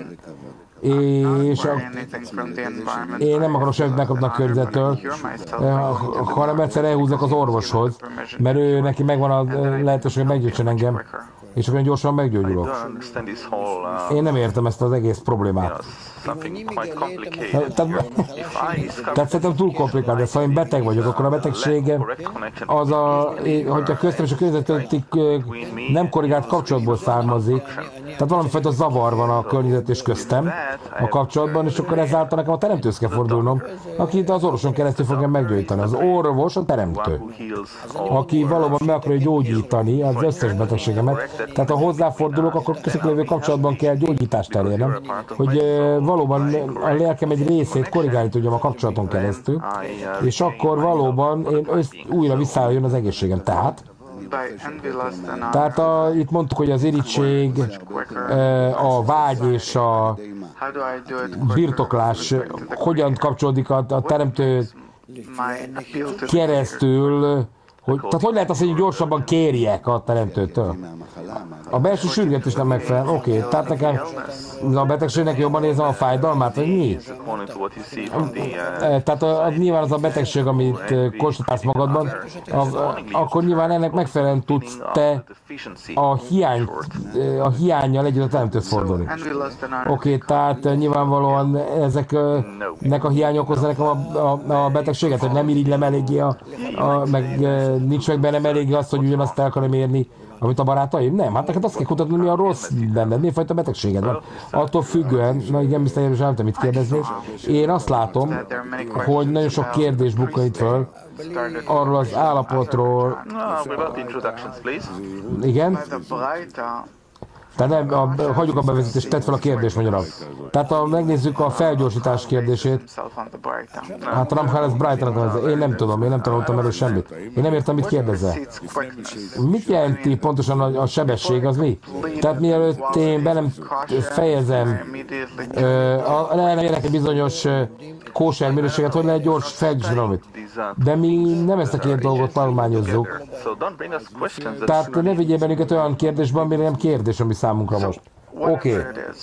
És én nem akarom semmit megkapni a környezettől, hanem egyszer elhúzok az orvoshoz, mert ő neki megvan a lehetőség, hogy meggyógyítson engem, és akkor gyorsan meggyógyulok. Én nem értem ezt az egész problémát. Tehát szerintem túl komplikált, de ha én beteg vagyok, akkor a betegségem az hogyha köztem és a környezet nem korrigált kapcsolatból származik, tehát valamifajta zavar van a környezet és köztem a kapcsolatban, és akkor ezáltal nekem a teremtőhöz kell fordulnom, aki az orvoson keresztül fogja meggyógyítani. Az orvos a teremtő, aki valóban meg akarja gyógyítani az összes betegségemet. Tehát ha hozzáfordulok, akkor lévő kapcsolatban kell gyógyítást elérnem, hogy valóban a lelkem egy részét korrigálni tudjam a kapcsolaton keresztül, és akkor valóban én újra visszajön az egészségem. Tehát itt mondtuk, hogy az irigység, a vágy és a birtoklás hogyan kapcsolódik a teremtő keresztül, tehát hogy lehet azt, hogy gyorsabban kérjek a teremtőtől? A belső sürgetés nem megfelel. Oké, tehát nekem a betegségnek jobban érzem a fájdalmát, vagy mi? Tehát nyilván az a betegség, amit konstatálsz magadban, akkor nyilván ennek megfelelően tudsz te a hiánnyal együtt a teremtőt fordulni. Oké, tehát nyilvánvalóan ezeknek a hiány okozza nekem a betegséget, hogy nem irigylem eléggé, meg nincs meg bennem eléggé azt, hogy ugyanazt el akarom érni, amit a barátaim? Nem, hát neked azt kell kutatni, mi a rossz benned, milyen fajta betegséged van. Attól függően, na igen, Mr. Jeruzsálem, nem tudom mit kérdezni, én azt látom, hogy nagyon sok kérdés bukkan itt föl, arról az állapotról. Igen? Tehát hagyjuk a bevezetést, tedd fel a kérdést magyarul. Tehát ha megnézzük a felgyorsítás kérdését, hát a Ramchal ez Brighton, én nem tudom, én nem tanultam erről semmit. Én nem értem, mit kérdezzel. Mit jelenti pontosan a sebesség, az mi? Tehát mielőtt én be nem fejezem, egy bizonyos kóser minőséget, hogy lehet gyors felgyorsítani. De mi nem ezt a két dolgot tanulmányozzuk. Tehát ne vigyél bennünket olyan kérdésben, amire nem kérdés, ami számunkra most. Oké.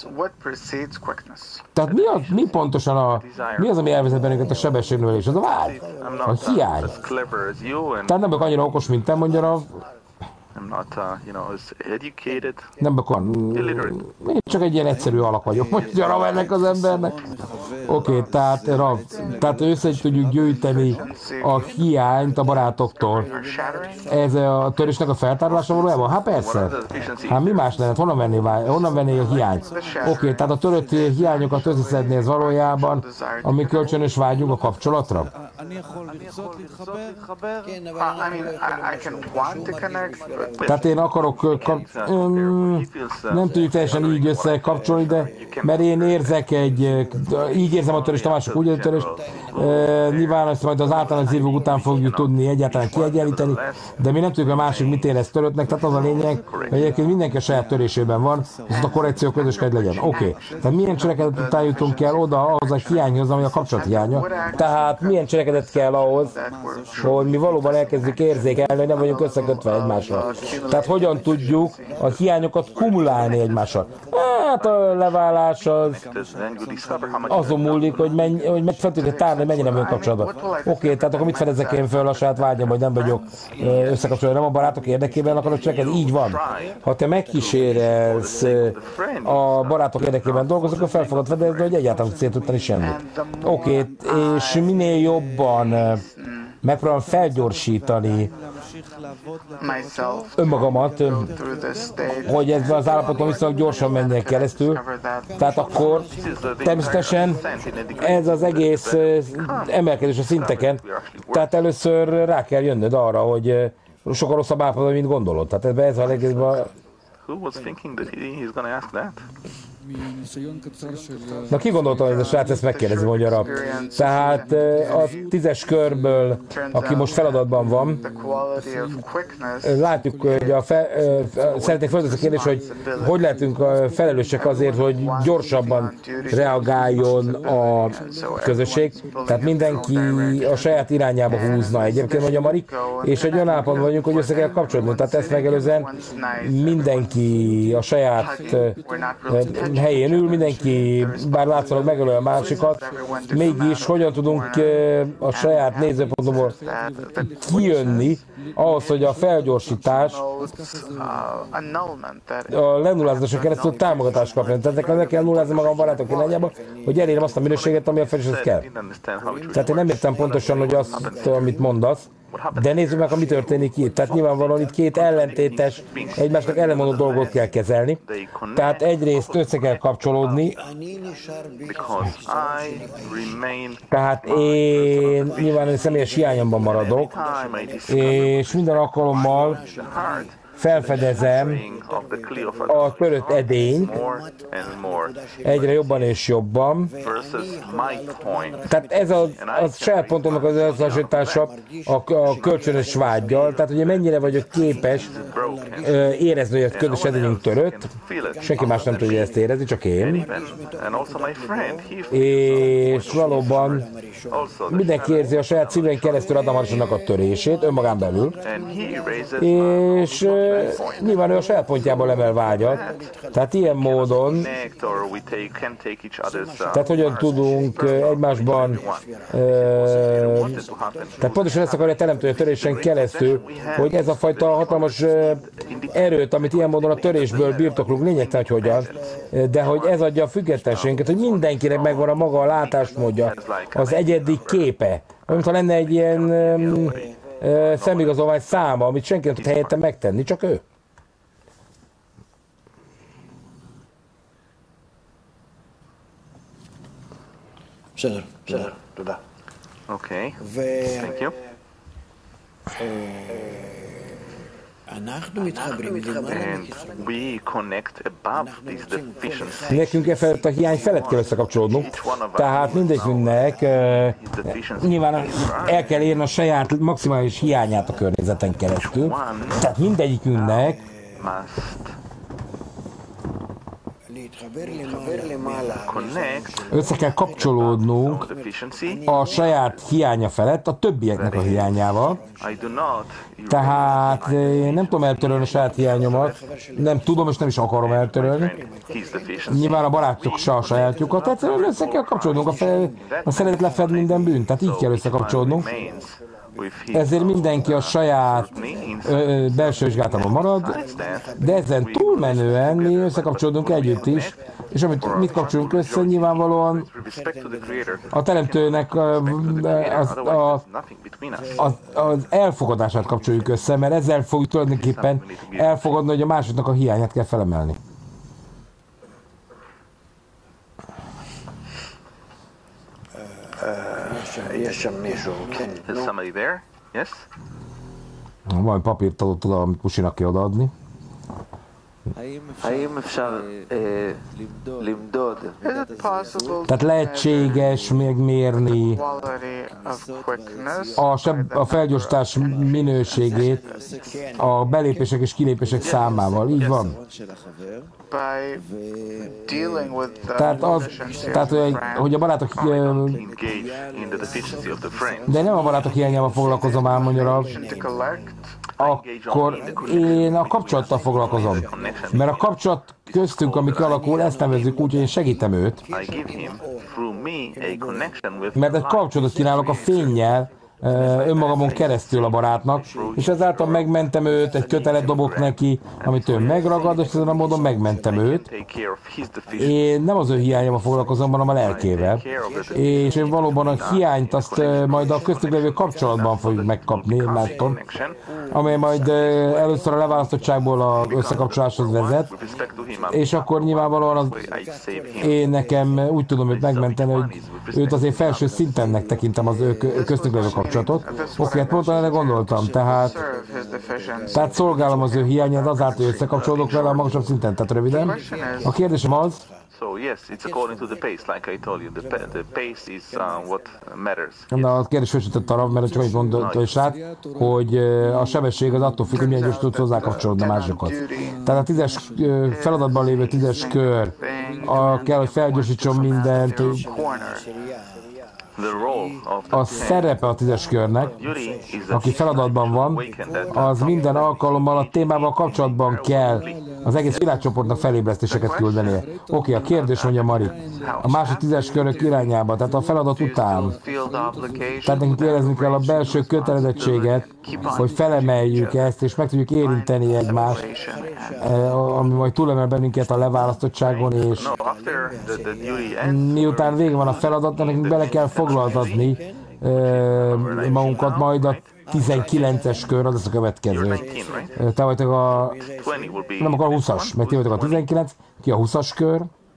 Tehát mi pontosan mi az, ami elvezet bennünket a sebességnövelés? Az a vágy, a hiány. Tehát nem vagyok annyira okos, mint te, mondja I'm not, as educated. Nem akar. Én csak egy ilyen egyszerű alak vagyok, mondja Rav ennek az embernek. Oké, tehát össze tudjuk gyűjteni a hiányt a barátoktól. Ez a törésnek a feltárolása valójában? Hát persze. Hát mi más lehet? Honnan venné a hiányt? Oké, tehát a törött hiányokat összeszedni ez valójában, ami kölcsönös vágyunk a kapcsolatra? Tehát én akarok, nem tudjuk teljesen így összekapcsolni, de mert én érzek így érzem a törést, a mások úgy a törést, nyilván ezt majd az általános évok után fogjuk tudni egyáltalán kiegyenlíteni, de mi nem tudjuk a másik mit érez töröttnek, tehát az a lényeg, hogy egyébként mindenki a saját törésében van, viszont a korrekció közös kell legyen. Oké. Tehát milyen cselekedet után jutunk el oda ahhoz a hiányhoz, ami a kapcsolat hiánya. Tehát milyen cselekedet kell ahhoz, hogy mi valóban elkezdjük érzékelni, hogy nem vagyunk összekötve egymással. Tehát hogyan tudjuk a hiányokat kumulálni egymással. Hát a leválás azon múlik, hogy fel tudjuk tárni, hogy mennyire vagyunk kapcsolatban. Oké, tehát akkor mit fedezek én föl a saját vágyam, hogy nem vagyok összekapcsolva, nem a barátok érdekében akarok cselekedni? Így van. Ha te megkísérelsz a barátok érdekében dolgozok, akkor fel fogod fedezni, hogy egyáltalán célt tudtani semmit. Oké, és minél jobban megpróbálom felgyorsítani önmagamat, hogy ez az állapoton viszonylag gyorsan menjek keresztül. Tehát akkor természetesen ez az egész emelkedés a szinteken. Tehát először rá kell jönnöd arra, hogy sokkal rosszabb állapotban, mint gondolod. Tehát ez a legjobb. Who was thinking that he's going to ask that? Na ki gondolta, hogy ez a srác ezt megkérdezi, mondja Rab. Tehát a 10-es körből, aki most feladatban van, látjuk, hogy szeretnék feltenni a kérdés, hogy lehetünk felelősek azért, hogy gyorsabban reagáljon a közösség. Tehát mindenki a saját irányába húzna egyébként, mondja Marik, és egy olyan állapotban vagyunk, hogy össze kell kapcsolódni. Tehát ezt megelőzően mindenki a saját helyén ül, mindenki, bár látszólag megölő a másikat, mégis hogyan tudunk a saját nézőpontomból kijönni ahhoz, hogy a felgyorsítás a lenullázáson keresztül támogatást kapjon. Tehát nekem kell nullázni magam a barátok irányába, hogy elérjem azt a minőséget, ami a felelősséghez kell. Tehát én nem értem pontosan, hogy azt, amit mondasz, de nézzük meg, mi történik itt. Tehát nyilvánvalóan itt két ellentétes, egymásnak ellenmondó dolgot kell kezelni. Tehát egyrészt össze kell kapcsolódni. Tehát én nyilván személyes hiányomban maradok, és minden alkalommal felfedezem a törött edényt egyre jobban és jobban. Tehát ez a saját pontomnak az összehasonlítása a kölcsönös vággyal, tehát ugye mennyire vagyok képes érezni, hogy a közös edényünk törött, senki más nem tudja ezt érezni, csak én. És valóban mindenki érzi a saját szívén keresztül Adam Harishonnak a törését, önmagán belül. És nyilván ő a saját pontjából emel vágyat. Tehát ilyen módon, tehát hogyan tudunk egymásban, tehát pontosan ezt akarja teremteni a törésen keresztül, hogy ez a fajta hatalmas erőt, amit ilyen módon a törésből birtoklunk, lényegtelen, hogy hogyan, de hogy ez adja a függetlenségünket, hogy mindenkinek megvan a maga a látásmódja, az egyedi képe. Mintha lenne egy ilyen szemigazolvány száma, amit senki nem tud helyette megtenni, csak ő. Okay, thank you. And we connect above these deficiencies. Nekünk e felett a hiány felett kell összekapcsolódnunk. Tehát mindegyikünknek nyilván el kell érni a saját maximális hiányát a környezeten keresztül. Tehát mindegyikünknek össze kell kapcsolódnunk a saját hiánya felett a többieknek a hiányával. Tehát én nem tudom eltörölni a saját hiányomat, nem tudom és nem is akarom eltörölni. Nyilván a barátok se a sajátjukat, tehát össze kell kapcsolódnunk, a szeretet lefed minden bűnt, tehát így kell összekapcsolódnunk. ezért mindenki a saját belső vizsgálatában marad, de ezen túlmenően mi összekapcsolódunk együtt is, és mit kapcsolunk össze, nyilvánvalóan a teremtőnek az elfogadását kapcsoljuk össze, mert ezzel fogjuk tulajdonképpen elfogadni, hogy a másiknak a hiányát kell felemelni. Is somebody there? Yes? Valami papírt adott oda, amit Pusinak kell odaadni. Tehát lehetséges megmérni a felgyorsítás minőségét a belépések és kilépések számával. Így van. Tehát hogy a barátok... De nem a barátok hiányával foglalkozom ám, mondja, akkor én a kapcsolattal foglalkozom. Mert a kapcsolat köztünk, ami kialakul, ezt nevezzük úgy, hogy én segítem őt. Mert egy kapcsolatot kínálok a fénnyel, önmagamon keresztül a barátnak, és ezáltal megmentem őt, egy kötelet dobok neki, amit ő megragad, és ezen a módon megmentem őt. Én nem az ő hiányával foglalkozom, hanem a lelkével. És én valóban a hiányt azt majd a köztük lévő kapcsolatban fogjuk megkapni, látom, amely majd először a leválasztottságból az összekapcsoláshoz vezet, és akkor nyilvánvalóan én nekem úgy tudom őt megmenteni, hogy őt azért felső szintennek tekintem az ő köztük lévő kapcsolatot. Oké, hát pontosan erre gondoltam, tehát szolgálom az ő hiányát azáltal, hogy összekapcsolódok vele a magasabb szinten, tehát röviden. A kérdésem az, So yes, it's according to the pace, like I told you. The pace is what matters. Na, a kérdés felsőtött arra, mert csak annyit mondott is rá, hogy a sebesség az attól függ, hogy milyen gyors tudsz hozzákapcsolódni a másokhoz. Tehát a 10-es feladatban lévő 10-es kör kell, hogy felgyorsítson mindent. A szerepe a 10-es körnek, aki feladatban van, az minden alkalommal a témával kapcsolatban kell az egész világcsoportnak felébresztéseket küldenie. Oké, a kérdés, mondja Mari, a másik 10-es körök irányába, tehát a feladat után. Tehát nekünk érezni kell a belső kötelezettséget, hogy felemeljük ezt, és meg tudjuk érinteni egymást, ami majd túlemel bennünket a leválasztottságon, és miután vége van a feladatnak, nekünk bele kell foglaltatni magunkat, majd a 19-es kör, az lesz a következő. Te vagytok a... nem akar a 20-as, mert ti vagytok a 19, ki a 20-as kör?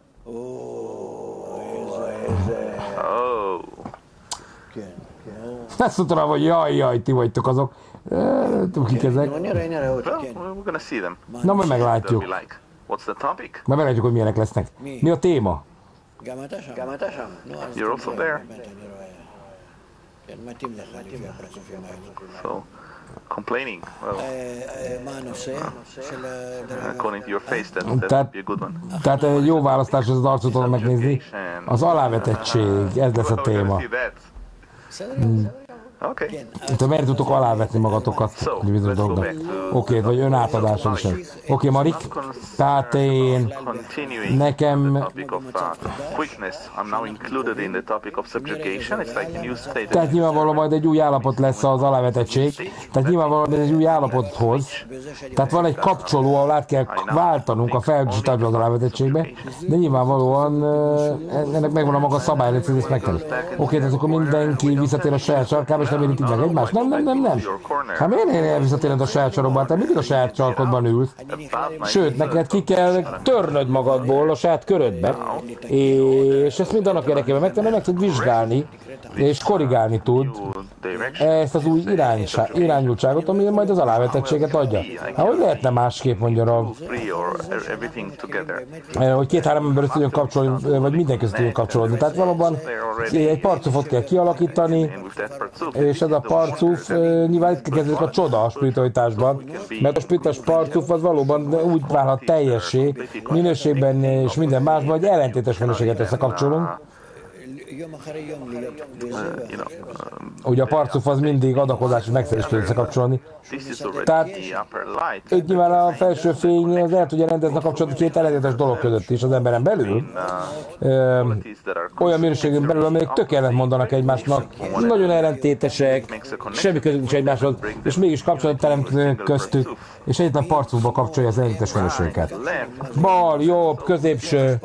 Ezt mondtam, hogy jaj, ti vagytok azok. Kik ezek? Na, majd meglátjuk. Majd meglátjuk, hogy milyenek lesznek. Mi a téma? You're also there. So, complaining. Well, according to your face, that would be a good one. Tehát egy jó választás az arcot tudom megnézni. Az alávetettség, ez lesz a téma. Te miért tudtok alávetni magatokat egy bizonyos dolgoknak? Oké, vagy önátadással is. Oké, Marik, tehát én nekem... Tehát nyilvánvalóan majd egy új állapot lesz az alávetettség. Tehát nyilvánvalóan egy új állapothoz. Tehát van egy kapcsoló, ahol át kell váltanunk a felgyorsításba az alávetettségbe, de nyilvánvalóan ennek megvan a maga szabályrendszer, hogy ezt megtenni. Oké, tehát akkor mindenki visszatér a saját sarkába, és nem érintik meg egymást? Nem. Hát miért én visszatérned a saját sarokba? Te mindig a saját sarkodban ülsz. Sőt, neked ki kell törnöd magadból a saját körödbe, és ezt mind annak érdekében megtenni, meg tud vizsgálni, és korrigálni tud ezt az új irányultságot, ami majd az alávetettséget adja. Hát hogy lehetne másképp, mondja, hogy két-három ember tudjon kapcsolni, vagy mindenki tudjon kapcsolódni. Tehát valóban egy parcufot kell kialakítani, és ez a parcuf nyilván itt kezdődik a csoda a spiritualitásban, mert a spirituális parcuf az valóban úgy válhat teljessé, minőségben és minden másban, hogy ellentétes minőséget összekapcsolunk. ugye a parcuf az mindig adakozás és megszerzést kell összekapcsolni. Tehát itt nyilván a felső fény az el tudja rendezni a kapcsolatot két ellentétes dolog között is az emberen belül. Olyan minőségén belül, amelyek tök ellent mondanak egymásnak, nagyon ellentétesek, semmi közük nincs egymáshoz, és mégis kapcsolatot teremt köztük, és egyetlen parcufba kapcsolja az ellentétes minőségeket. Bal, jobb, középső.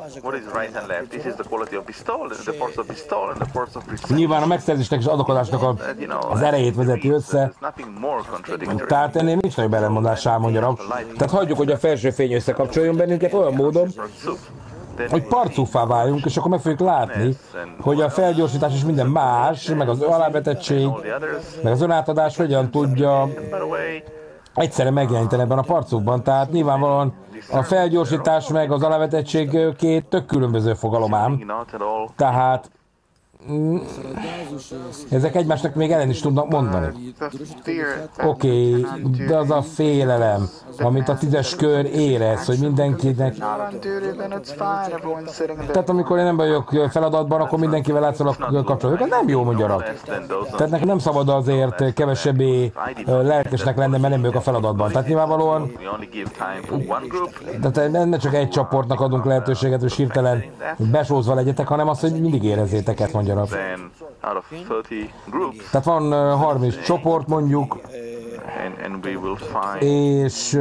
Nyilván a megszerzésnek és adakozásnak az erejét vezeti össze, tehát ennél nincs nagy ellenmondás, mondjam. Tehát hagyjuk, hogy a felső fény összekapcsoljon bennünket olyan módon, hogy parcuffá váljunk, és akkor meg fogjuk látni, hogy a felgyorsítás és minden más, meg az alávetettség, meg az önátadás hogyan tudja egyszerre megjeleníteni ebben a parcufban. Tehát nyilvánvalóan a felgyorsítás meg az alávetettség két tök különböző fogalom ám. Tehát ezek egymásnak még ellen is tudnak mondani. Oké, de az a félelem, amit a 10-es kör érez, hogy mindenkinek... Tehát amikor én nem vagyok feladatban, akkor mindenkivel látszol kapcsolatban. Nem jó, mondjanak. Tehát nekem nem szabad azért kevesebbé lelkesnek lenni, mert nem vagyok a feladatban. Tehát nyilvánvalóan tehát ne csak egy csoportnak adunk lehetőséget, hogy hirtelen besózva legyetek, hanem azt, hogy mindig érezzétek ezt, mondjanak. Tehát van 30 csoport mondjuk, és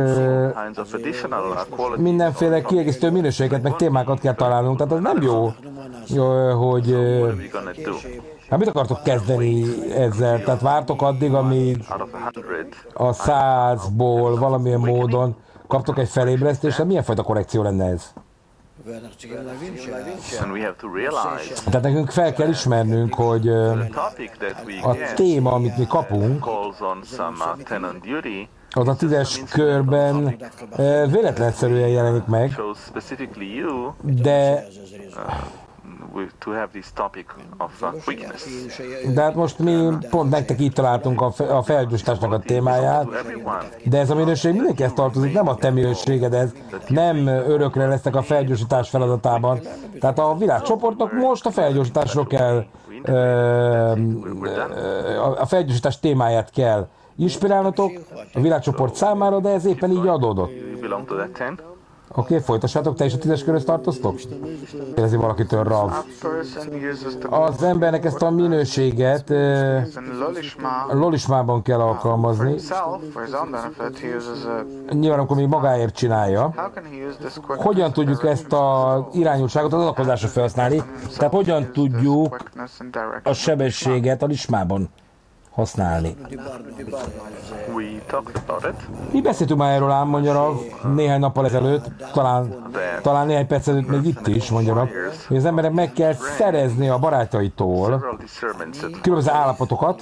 mindenféle kiegészítő minőséget, meg témákat kell találnunk. Tehát az nem jó, hogy... Hát mit akartok kezdeni ezzel? Tehát vártok addig, amíg a 100-ból valamilyen módon kaptok egy felébresztést? Milyen fajta korrekció lenne ez? Tehát nekünk fel kell ismernünk, hogy a téma, amit mi kapunk, az a 10-es körben véletlenszerűen jelenik meg, de hát most mi pont nektek így találtunk a felgyorsításnak a témáját, de ez a minőség mindenkihez tartozik, nem a te minőséged ez, nem örökre lesznek a felgyorsítás feladatában. Tehát a világcsoportnak most a felgyorsításról kell, a felgyorsítás témáját kell inspirálnotok a világcsoport számára, de ez éppen így adódott. Oké, folytassátok, te is a 10-es körhöz tartoztok? Kérdezi valakitől Rav. Az embernek ezt a minőséget lolismában kell alkalmazni. Nyilván, amikor még magáért csinálja. Hogyan tudjuk ezt az irányultságot az adakozásra felhasználni? Tehát hogyan tudjuk a sebességet a lismában használni? Mi beszéltünk már erről ám, mondja Rav, néhány nappal ezelőtt, talán néhány perc előtt még itt is, mondja Rav, hogy az emberek meg kell szerezni a barátaitól különböző állapotokat,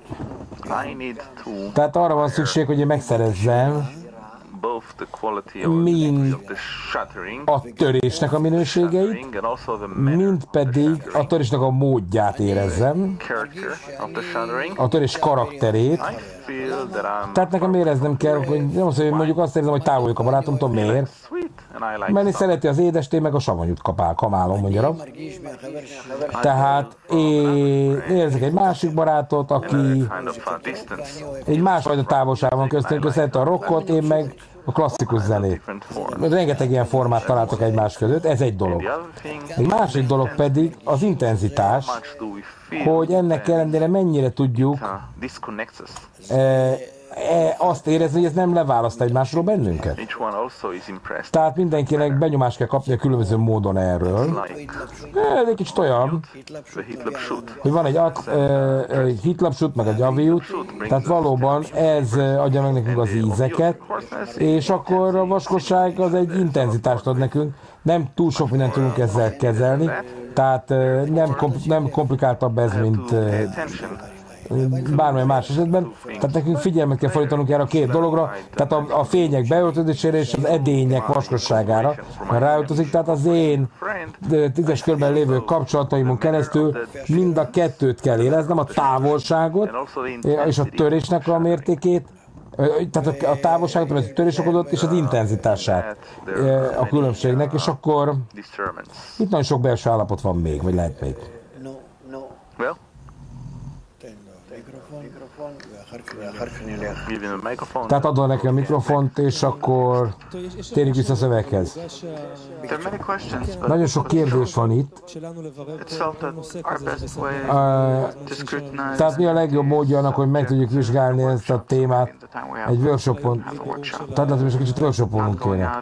tehát arra van szükség, hogy én megszerezzem mind a törésnek a minőségeit, mind pedig a törésnek a módját érezzem, a törés karakterét. Tehát nekem éreznem kell, hogy nem az, hogy mondjuk azt érzem, hogy távol vagyok a barátomtól, miért? Mert szereti az édestét, meg a savanyút kamálom, mondja Rav. Tehát én érzek egy másik barátot, aki egy másfajta távolság van köztünk, szereti a rockot, én meg a klasszikus zenét. Rengeteg ilyen formát találtok egymás között, ez egy dolog. Egy másik dolog pedig az intenzitás, hogy ennek ellenére mennyire tudjuk azt érezni, hogy ez nem leválaszt egymásról bennünket. Tehát mindenkinek benyomást kell kapni a különböző módon erről. Ez egy kicsit olyan, hogy van egy hitlapsut, meg egy aviut, tehát valóban ez adja meg nekünk az ízeket, és akkor a vaskosság az egy intenzitást ad nekünk. Nem túl sok mindent tudunk ezzel kezelni, tehát nem komplikáltabb ez, mint bármilyen más esetben, tehát nekünk figyelmet kell fordítanunk erre a két dologra, tehát a fények beöltözésére és az edények vaskosságára ráöltözik, tehát az én 10-es körben lévő kapcsolataimon keresztül mind a kettőt kell éreznem, a távolságot és a törésnek a mértékét, tehát a távolságot, amit a törés okozott, és az intenzitását a különbségnek, és akkor itt nagyon sok belső állapot van még, vagy lehet még. Tehát adod neki a mikrofont, és akkor térjünk vissza a szöveghez. Nagyon sok kérdés van itt. Tehát mi a legjobb módja annak, hogy meg tudjuk vizsgálni ezt a témát egy workshopon? Tehát lehet, hogy most egy kicsit workshopolnunk kéne.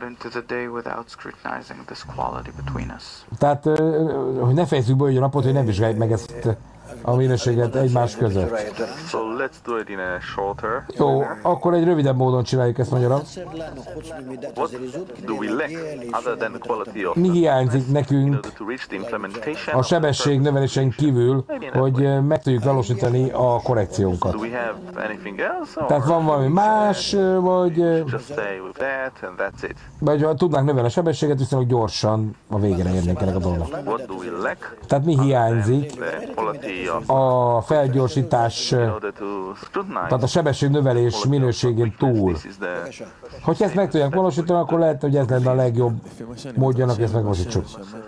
Tehát, hogy ne fejezzük be a napot, hogy nem vizsgáljuk meg ezt a minőséget egymás között. Jó, akkor egy rövidebb módon csináljuk ezt magyarul. Mi hiányzik nekünk a sebesség növelésen kívül, hogy meg tudjuk valósítani a korrekciónkat? Tehát van valami más, vagy tudnánk növelni a sebességet, viszonylag gyorsan a végére érnénk ennek a dolognak. Tehát mi hiányzik a felgyorsítás, tehát a sebességnövelés minőségén túl. Hogyha ezt meg tudják valósítani, akkor lehet, hogy ez lenne a legjobb módja, hogy ezt megvalósítsuk.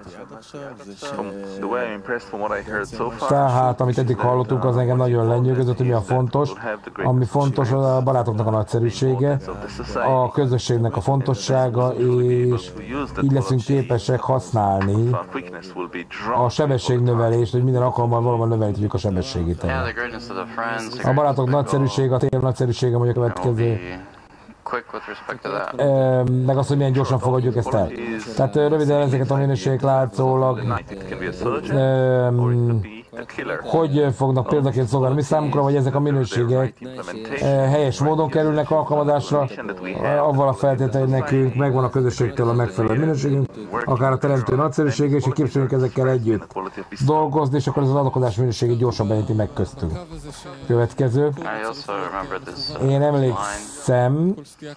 Tehát, amit eddig hallottunk, az engem nagyon lenyűgözött, hogy mi a fontos. Ami fontos, a barátoknak a nagyszerűsége, a közösségnek a fontossága, és így leszünk képesek használni a sebességnövelést, hogy minden alkalommal valóban növelni tudjuk a sebességét. A barátok nagyszerűsége, a tér nagyszerűsége, mondjuk a következő. Meg azt, hogy milyen gyorsan fogadjuk ezt el. Tehát röviden ezeket a minőségek látszólag hogy fognak példaként szolgálni mi számunkra, vagy ezek a minőségek helyes módon kerülnek alkalmazásra, avval a feltétel, hogy nekünk megvan a közösségtől a megfelelő minőségünk, akár a teremtő nagyszerűsége, és hogy képzelünk ezekkel együtt dolgozni, és akkor ez az adakozás minőségét gyorsan benyíti meg köztünk. Következő. Én emlékszem,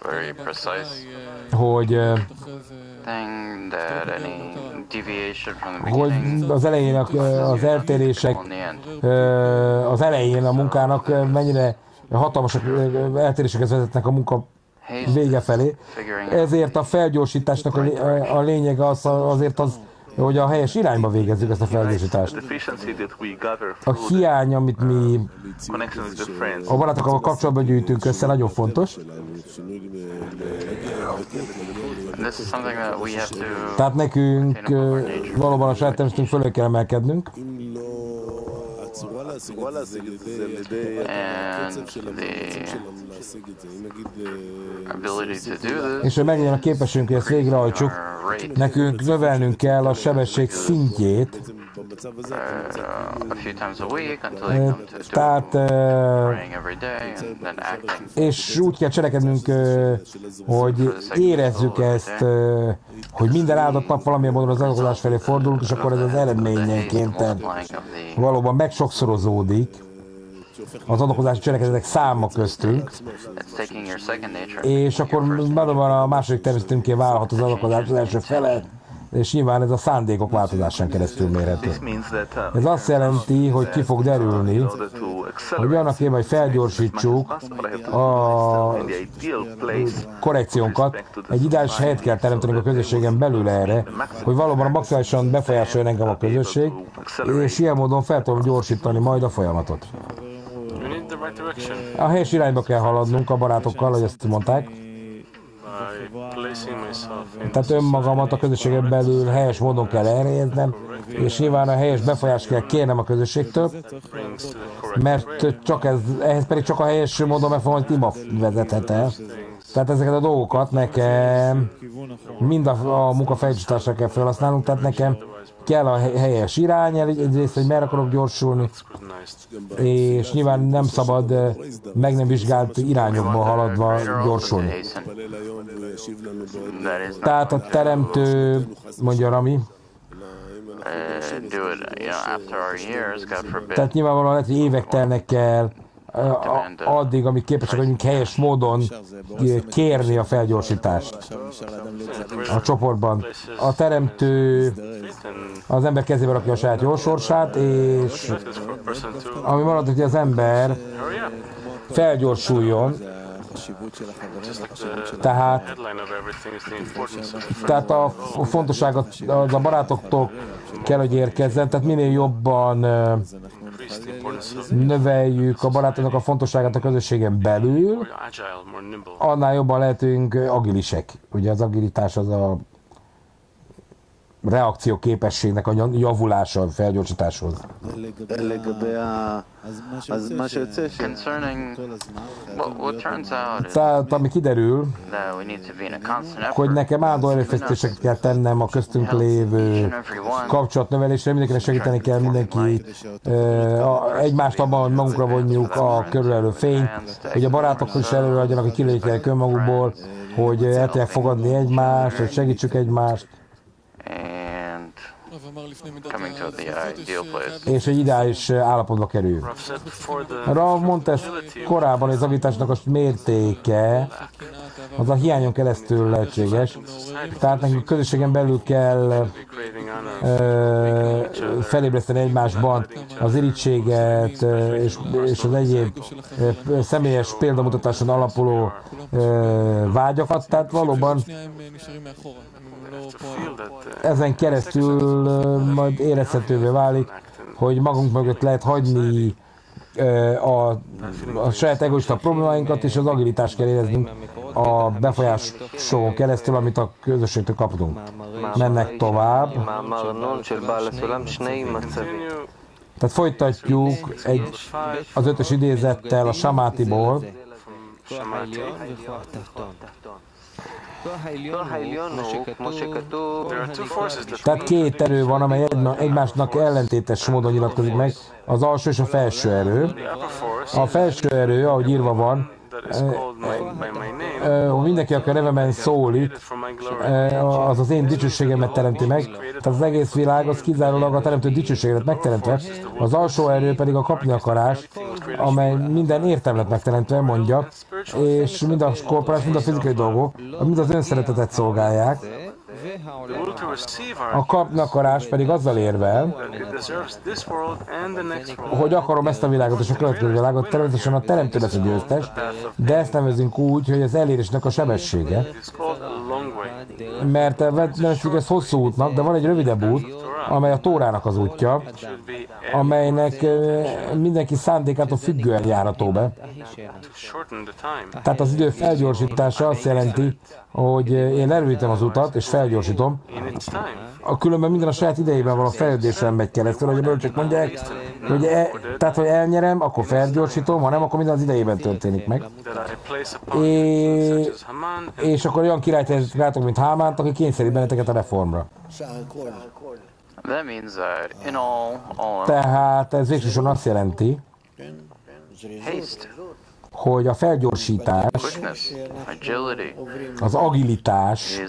hogy az elején az eltérések, az elején a munkának mennyire hatalmas eltéréseket vezetnek a munka vége felé. Ezért a felgyorsításnak a lényege azért az, hogy a helyes irányba végezzük ezt a felgyorsítást. A hiány, amit mi a barátokkal kapcsolatban gyűjtünk össze, nagyon fontos. Tehát nekünk valóban a saját természetünk fölé kell emelkednünk. És hogy meglegyen a képességünk, hogy ezt végrehajtsuk, nekünk növelnünk kell a sebesség szintjét. Tehát, és úgy kell cselekednünk, hogy érezzük ezt, hogy minden áldott nap valamilyen módon az adakozás felé fordulunk, és akkor ez az eredményenként valóban megsokszorozódik az adakozási cselekedetek száma köztünk, és akkor valóban a második természetünké válhat az adakozás az első fele, és nyilván ez a szándékok változásán keresztül mérhető. Ez azt jelenti, hogy ki fog derülni, hogy annak érdekében, hogy felgyorsítsuk a korrekciónkat, egy ideális helyet kell teremtenünk a közösségen belül erre, hogy valóban maximálisan befolyásoljon engem a közösség, és ilyen módon fel tudom gyorsítani majd a folyamatot. A helyes irányba kell haladnunk a barátokkal, hogy ezt mondták. Tehát önmagamat a közösségen belül helyes módon kell elhelyeznem, és nyilván a helyes befolyást kell kérnem a közösségtől, mert ehhez pedig csak a helyes módon megfogom, hogy Tima vezethet el. Tehát ezeket a dolgokat nekem mind a munka fejlesztésre kell felhasználnunk, tehát nekem kell a helyes irány, egyrészt, hogy merre akarok gyorsulni, és nyilván nem szabad meg nem vizsgált irányokba haladva gyorsulni. Tehát a teremtő, mondja Rami, tehát nyilvánvalóan lehet, hogy évek telnek el addig, amíg képesek vagyunk helyes módon kérni a felgyorsítást a csoportban. A teremtő az ember kezébe rakja a saját jó sorsát, és ami marad, hogy az ember felgyorsuljon, Tehát a fontosságot az a barátoktól kell, hogy érkezzen, tehát minél jobban növeljük a barátoknak a fontosságát a közösségen belül, annál jobban lehetünk agilisek. Ugye az agilitás az a reakcióképességnek a javulása, a felgyorsításhoz. Tehát ami kiderül, hogy nekem állandó erőfeszítéseket kell tennem a köztünk lévő kapcsolatnövelésre, mindenkinek segíteni kell, mindenki egymást abban, hogy magunkra vonjuk a körülelő fényt, hogy a barátok is előadjanak, hogy kilépjenek önmagukból, hogy el tudják fogadni egymást, hogy segítsük egymást. És egy ideális állapotba kerül. Rav mondta ezt korábban, hogy az agilitásnak a mértéke az a hiányon keresztül lehetséges. Tehát nekünk közösségen belül kell felébreszteni egymásban az irítséget és az egyéb személyes példamutatáson alapuló vágyakat. Tehát valóban ezen keresztül majd érezhetővé válik, hogy magunk mögött lehet hagyni a saját egoista problémáinkat, és az agilitást kell éreznünk a befolyáson keresztül, amit a közösségtől kaptunk. Mennek tovább. Tehát folytatjuk az 5-ös idézettel a Samátiból. Tehát két erő van, amely egymásnak ellentétes módon nyilatkozik meg, az alsó és a felső erő. A felső erő, ahogy írva van, mindenki, aki a nevemen szólít, az az én dicsőségemet teremti meg. Tehát az egész világ az kizárólag a teremtő dicsőséget megteremtve. Az alsó erő pedig a kapni akarás, amely minden értelmet megteremtve mondja, és mind a korporális, mind a fizikai dolgok, mind az önszeretetet szolgálják. A kapni akarás pedig azzal érvel, hogy akarom ezt a világot és a következő világot, természetesen a teremtő lesz a győztes, de ezt nevezünk úgy, hogy az elérésnek a sebessége. Mert nevezzük ezt hosszú útnak, de van egy rövidebb út, amely a Tórának az útja, amelynek mindenki szándékától függően járható be. Tehát az idő felgyorsítása azt jelenti, hogy én lerövidítem az utat, és felgyorsítom. Különben minden a saját idejében való fejlődésen megy keresztül, hogy a bölcsök mondják, hogy tehát, hogy elnyerem, akkor felgyorsítom, ha nem, akkor minden az idejében történik meg. És akkor olyan királyt látok, mint Hámánt, aki kényszerít benneteket a reformra. Tehát ez végsősorban azt jelenti, hogy a felgyorsítás, az agilitás,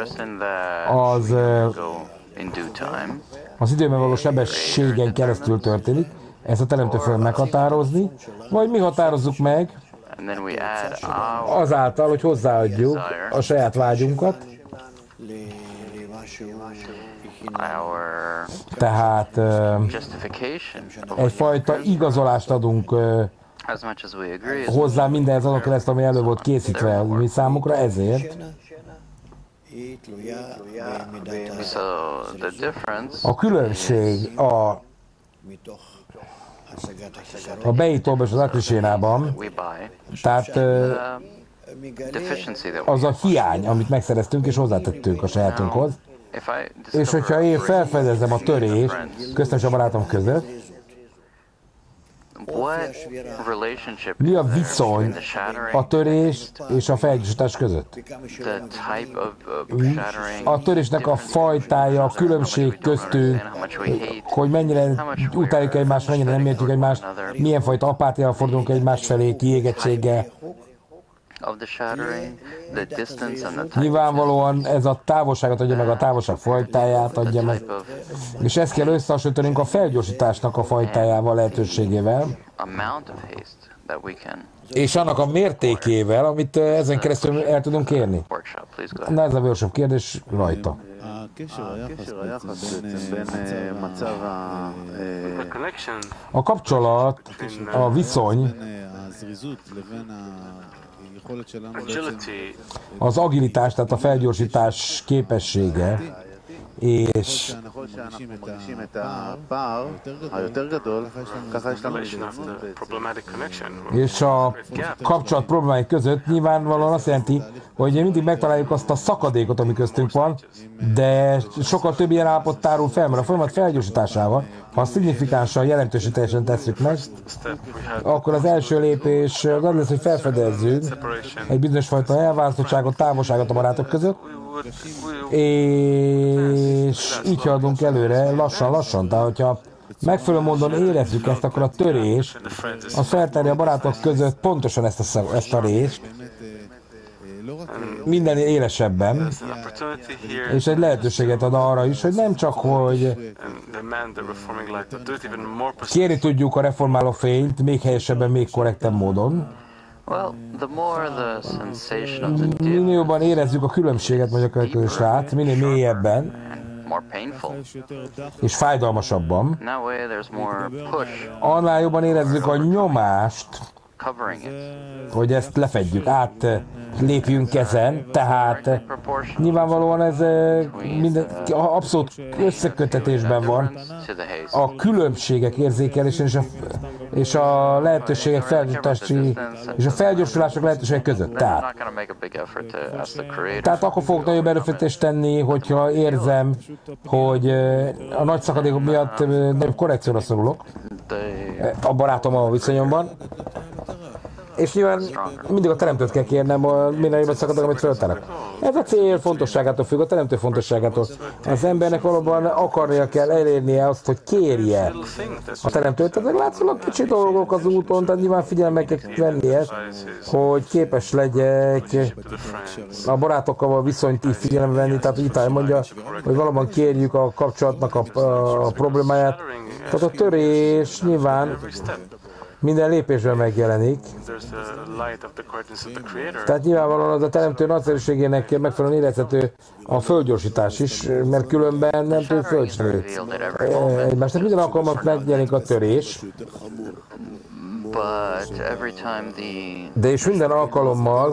az időben való sebességen keresztül történik, ezt a teremtő föl meghatározni, vagy mi határozzuk meg azáltal, hogy hozzáadjuk a saját vágyunkat. Tehát egyfajta igazolást adunk hozzá mindenhez azon keresztül, ami elő volt készítve mi számukra, ezért a különbség a Beitóban és az Akrisénában, tehát az a hiány, amit megszereztünk és hozzátettünk a sajátunkhoz, és hogyha én felfedezem a törést köztem és a barátom között, mi a viszony a törés és a felgyorsítás között? A törésnek a fajtája, a különbség köztünk, hogy mennyire utáljuk egymást, mennyire nem értjük egymást, milyen fajta apátiával fordulunk egymás felé, kiégettséggel. Nyilvánvalóan ez a távolságot adja meg, a távolság fajtáját adja meg, és ezt kell összehasonlítanunk a felgyorsításnak a fajtájával, lehetőségével, és annak a mértékével, amit ezen keresztül el tudunk érni. Na, ez a workshop kérdés rajta. A kapcsolat, a viszony az agilitás, tehát a felgyorsítás képessége, és a kapcsolat problémái között nyilvánvalóan azt jelenti, hogy mindig megtaláljuk azt a szakadékot, ami köztünk van, de sokkal több ilyen állapot tárul fel, mert a folyamat felgyorsításával, ha szignifikánsan, jelentősen tesszük meg, akkor az első lépés az lesz, hogy felfedezzünk egy bizonyos fajta elválasztottságot, távolságot a barátok között, és így haladunk előre lassan-lassan. Tehát, hogyha megfelelő módon érezzük ezt, akkor a törés az feltárja a barátok között pontosan ezt a részt, minden élesebben, és egy lehetőséget ad arra is, hogy nem csak, hogy kérni tudjuk a reformáló fényt még helyesebben, még korrektebb módon. Minél jobban érezzük a különbséget, mondjuk a srác, minél mélyebben, és fájdalmasabban, annál jobban érezzük a nyomást, hogy ezt lefedjük, lépjünk ezen, tehát nyilvánvalóan ez minden, abszolút összekötetésben van a különbségek érzékelésén és a lehetőségek felgyorsítási és a felgyorsulások lehetőségek között. Tehát akkor fogok nagyobb erőfeszítést tenni, hogyha érzem, hogy a nagy szakadékok miatt nagyobb korrekcióra szorulok a barátommal a viszonyomban. És nyilván mindig a teremtőt kell kérnem, minden jobban szakadok, amit föltelek. Ez a cél fontosságától függ, a teremtő fontosságától. Az embernek valóban akarnia kell elérnie azt, hogy kérje a teremtőt. Tehát látszólag kicsi dolgok az úton, tehát nyilván figyelme kell venni ezt, hogy képes legyek a barátokkal viszonyt így figyelembe venni. Tehát Itály mondja, hogy valóban kérjük a kapcsolatnak a problémáját. Tehát a törés nyilván minden lépésben megjelenik. Tehát nyilvánvalóan az a teremtő nagyszerűségének megfelelően érezhető a földgyorsítás is, mert különben nem tud földgyorsítani egymást. Tehát minden alkalommal megjelenik a törés, de és minden alkalommal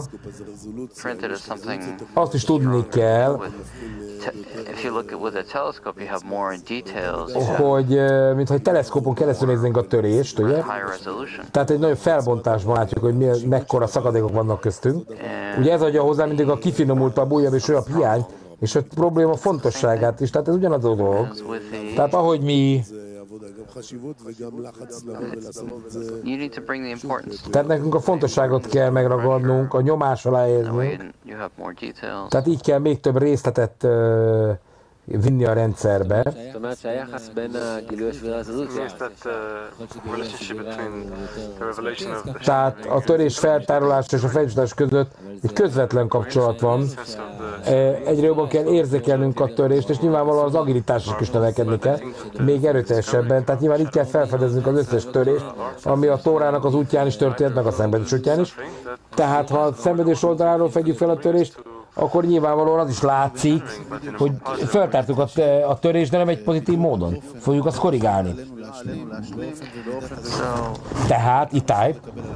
azt is tudni kell, hogy mintha egy teleszkópon keresztül néznénk a törést, ugye? Tehát egy nagyobb felbontásban látjuk, hogy mekkora szakadékok vannak köztünk. Ugye ez adja hozzá mindig a kifinomultabb, újabb és újabb hiány, és a probléma fontosságát is, tehát ez ugyanaz a dolog. Tehát ahogy mi... Tehát nekünk a fontosságot kell megragadnunk, a nyomás alá helyeznünk. Tehát így kell még több részletet vinni a rendszerbe. Tehát a törés feltárolása és a felgyorsítás között egy közvetlen kapcsolat van. Egyre jobban kell érzékelnünk a törést, és nyilvánvalóan az agilitás is növekedni kell, még erőteljesebben. Tehát nyilván így kell felfedeznünk az összes törést, ami a Tórának az útján is történt, meg a szenvedés útján is. Tehát ha a szenvedés oldaláról fedjük fel a törést, akkor nyilvánvalóan az is látszik, hogy feltártuk a törést, de nem egy pozitív módon. Fogjuk azt korrigálni. Tehát Itály,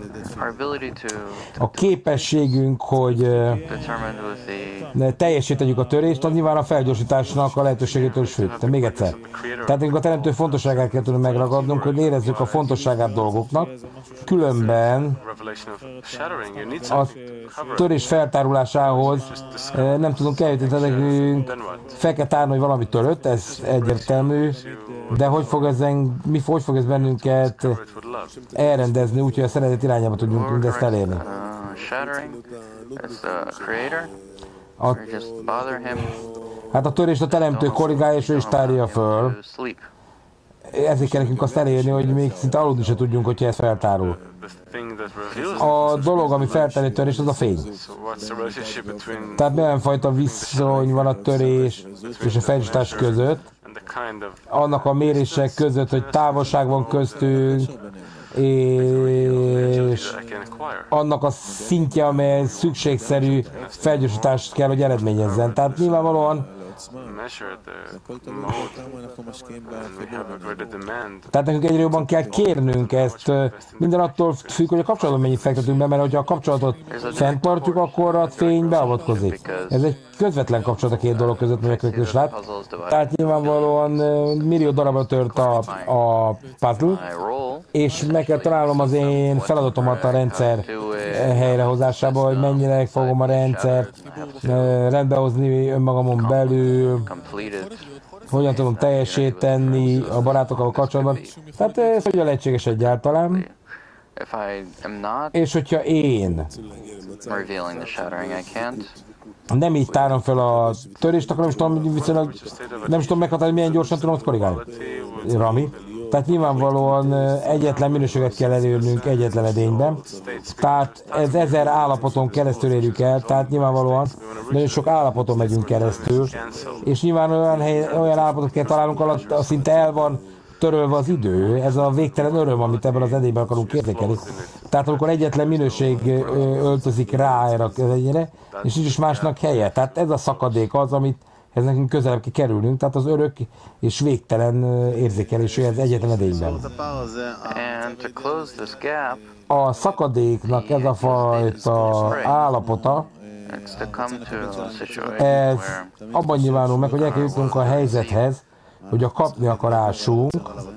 a képességünk, hogy teljesítjük a törést, az nyilván a felgyorsításnak a lehetőségétől is függ. De még egyszer. Tehát a teremtő fontosságát kell tudni megragadnunk, hogy érezzük a fontosságát dolgoknak, különben a törés feltárulásához nem tudunk eljutni, tehát nekünk fel kell tárni, hogy valami törött, ez egyértelmű, de hogy fog ez bennünket elrendezni, úgyhogy a szeretet irányába tudjunk mindezt elérni. Hát a törést a teremtő korrigálja, és ő is tárja föl. Ezért kell nekünk azt elérni, hogy még szinte aludni se tudjunk, hogyha ez feltárul. A dolog, ami feltárja a törést, az a fény. Tehát milyen fajta viszony van a törés és a felgyorsítás között, annak a mérések között, hogy távolság van köztünk, és annak a szintje, amely szükségszerű felgyorsítást kell, hogy eredményezzen. Tehát nyilvánvalóan Tehát nekünk egyre jobban kell kérnünk ezt. Minden attól függ, hogy a kapcsolatban mennyit fektetünk be, mert ha a kapcsolatot fenntartjuk, akkor a fény beavatkozik. Ez egy közvetlen kapcsolat a két dolog között, melyekről is lát. Tehát nyilvánvalóan millió darabra tört a puzzle, és meg kell találnom az én feladatomat a rendszer helyrehozásába, hogy mennyire fogom a rendszert rendbehozni önmagamon belül, hogyan tudom teljesíteni a barátokkal kapcsolatban. Tehát ez hogyan lehetséges egyáltalán. És hogyha én nem így tárom fel a törést, akkor nem is tudom meghatározni, milyen gyorsan tudom azt korrigálni. Rami. Tehát nyilvánvalóan egyetlen minőséget kell elérnünk egyetlen edényben. Tehát ez 1000 állapoton keresztül érjük el, tehát nyilvánvalóan nagyon sok állapoton megyünk keresztül, és nyilván olyan állapotot kell találnunk, alatt szinte el van törölve az idő, ez a végtelen öröm, amit ebben az edényben akarunk értékelni. Tehát amikor egyetlen minőség öltözik rá erre az edényre, és nincs is másnak helye. Tehát ez a szakadék az, amit ez nekünk közelebb ki kerülnünk, tehát az örök és végtelen érzékelésű az egyetlen edényben. A szakadéknak ez a fajta állapota, ez abban nyilvánul meg, hogy el kell jutnunk a helyzethez, hogy a kapni akarásunk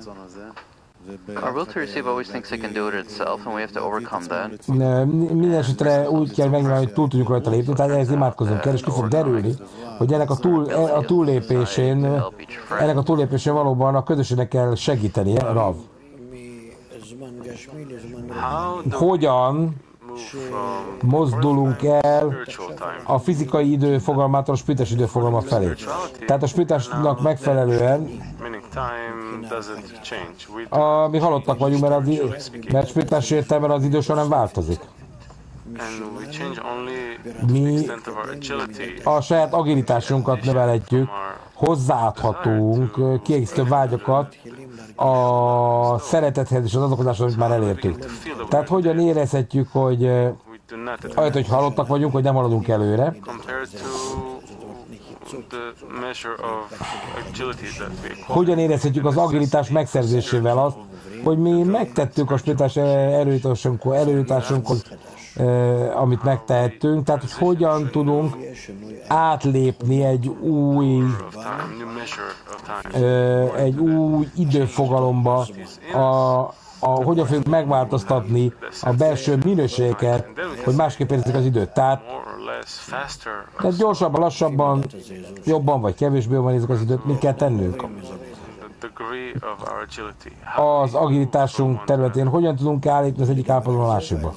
minden esetre úgy kell megnyilvánulni, hogy túl tudjuk rajta lépni, tehát ehhez imádkozunk kell, és ki fog derülni, hogy ennek a túllépésén valóban a közösségnek kell segítenie, Rav. Hogyan mozdulunk el a fizikai idő fogalmától a spirites idő fogalma felé. Tehát a spiritásnak megfelelően mi halottak vagyunk, mert spiritás értelemben az idő során változik. Mi a saját agilitásunkat növelhetjük, hozzáadhatunk kiegészítő vágyakat a szeretethez és az adokozáshoz, amit már elértünk. Tehát hogyan érezhetjük, hogy ahelyett, hogy halottak vagyunk, hogy nem haladunk előre, hogyan érezhetjük az agilitás megszerzésével azt, hogy mi megtettük a spiritás erőjutásunkon, amit megtehettünk, tehát hogy hogyan tudunk átlépni egy új időfogalomba, hogyan fogjuk megváltoztatni a belső minőségeket, hogy másképp érezzük az időt. Tehát gyorsabban, lassabban, jobban vagy kevésbé jobban érezzük az időt, mit kell tennünk? Az agilitásunk területén hogyan tudunk állítani az egyik állapotban a másikba?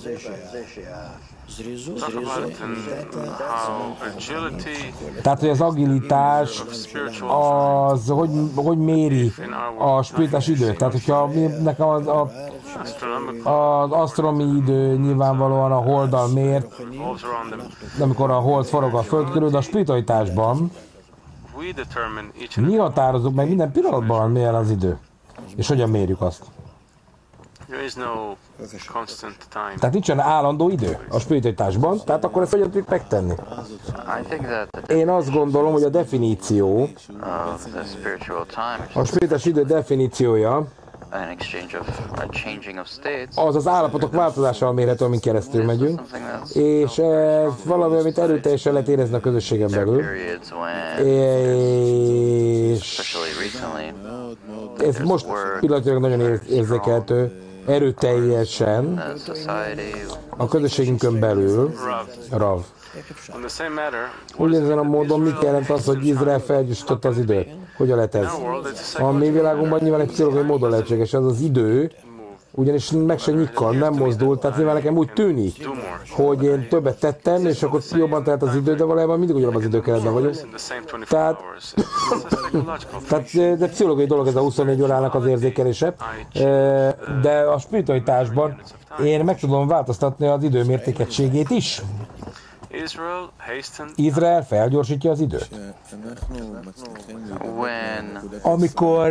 Tehát, hogy az agilitás az, hogy méri a spiritás időt. Tehát, hogyha nekem az asztronomi idő nyilvánvalóan a holddal mér, amikor a hold forog a föld körül, de a spiritualitásban mi határozunk meg minden pillanatban, milyen az idő, és hogyan mérjük azt. Tehát nincsen állandó idő a spiritualitásban, tehát akkor ezt hogyan tudjuk megtenni? Én azt gondolom, hogy a definíció, a spirituális idő definíciója, az az állapotok változásával mérhető, amin keresztül megyünk, és ez valami, amit erőteljesen lehet érezni a közösségen belül, és ez most pillanatilag nagyon érzékelhető, erőteljesen a közösségünkön belül, Rav. Ugyanezen a módon mit jelent az, hogy Izrael felgyorsította az időt? Hogyan lehet ez? A mi világunkban nyilván egy pszichológiai módon lehetséges, az az idő, ugyanis meg se nyikkal, nem mozdult, tehát nyilván nekem úgy tűnik, hogy én többet tettem, és akkor jobban telt az idő, de valójában mindig ugyanabban az időkeretben vagyunk. Tehát de pszichológiai dolog ez a 24 órának az érzékelése, de a spiritualitásban én meg tudom változtatni az idő mértékegységét is. Izrael felgyorsítja az időt. Amikor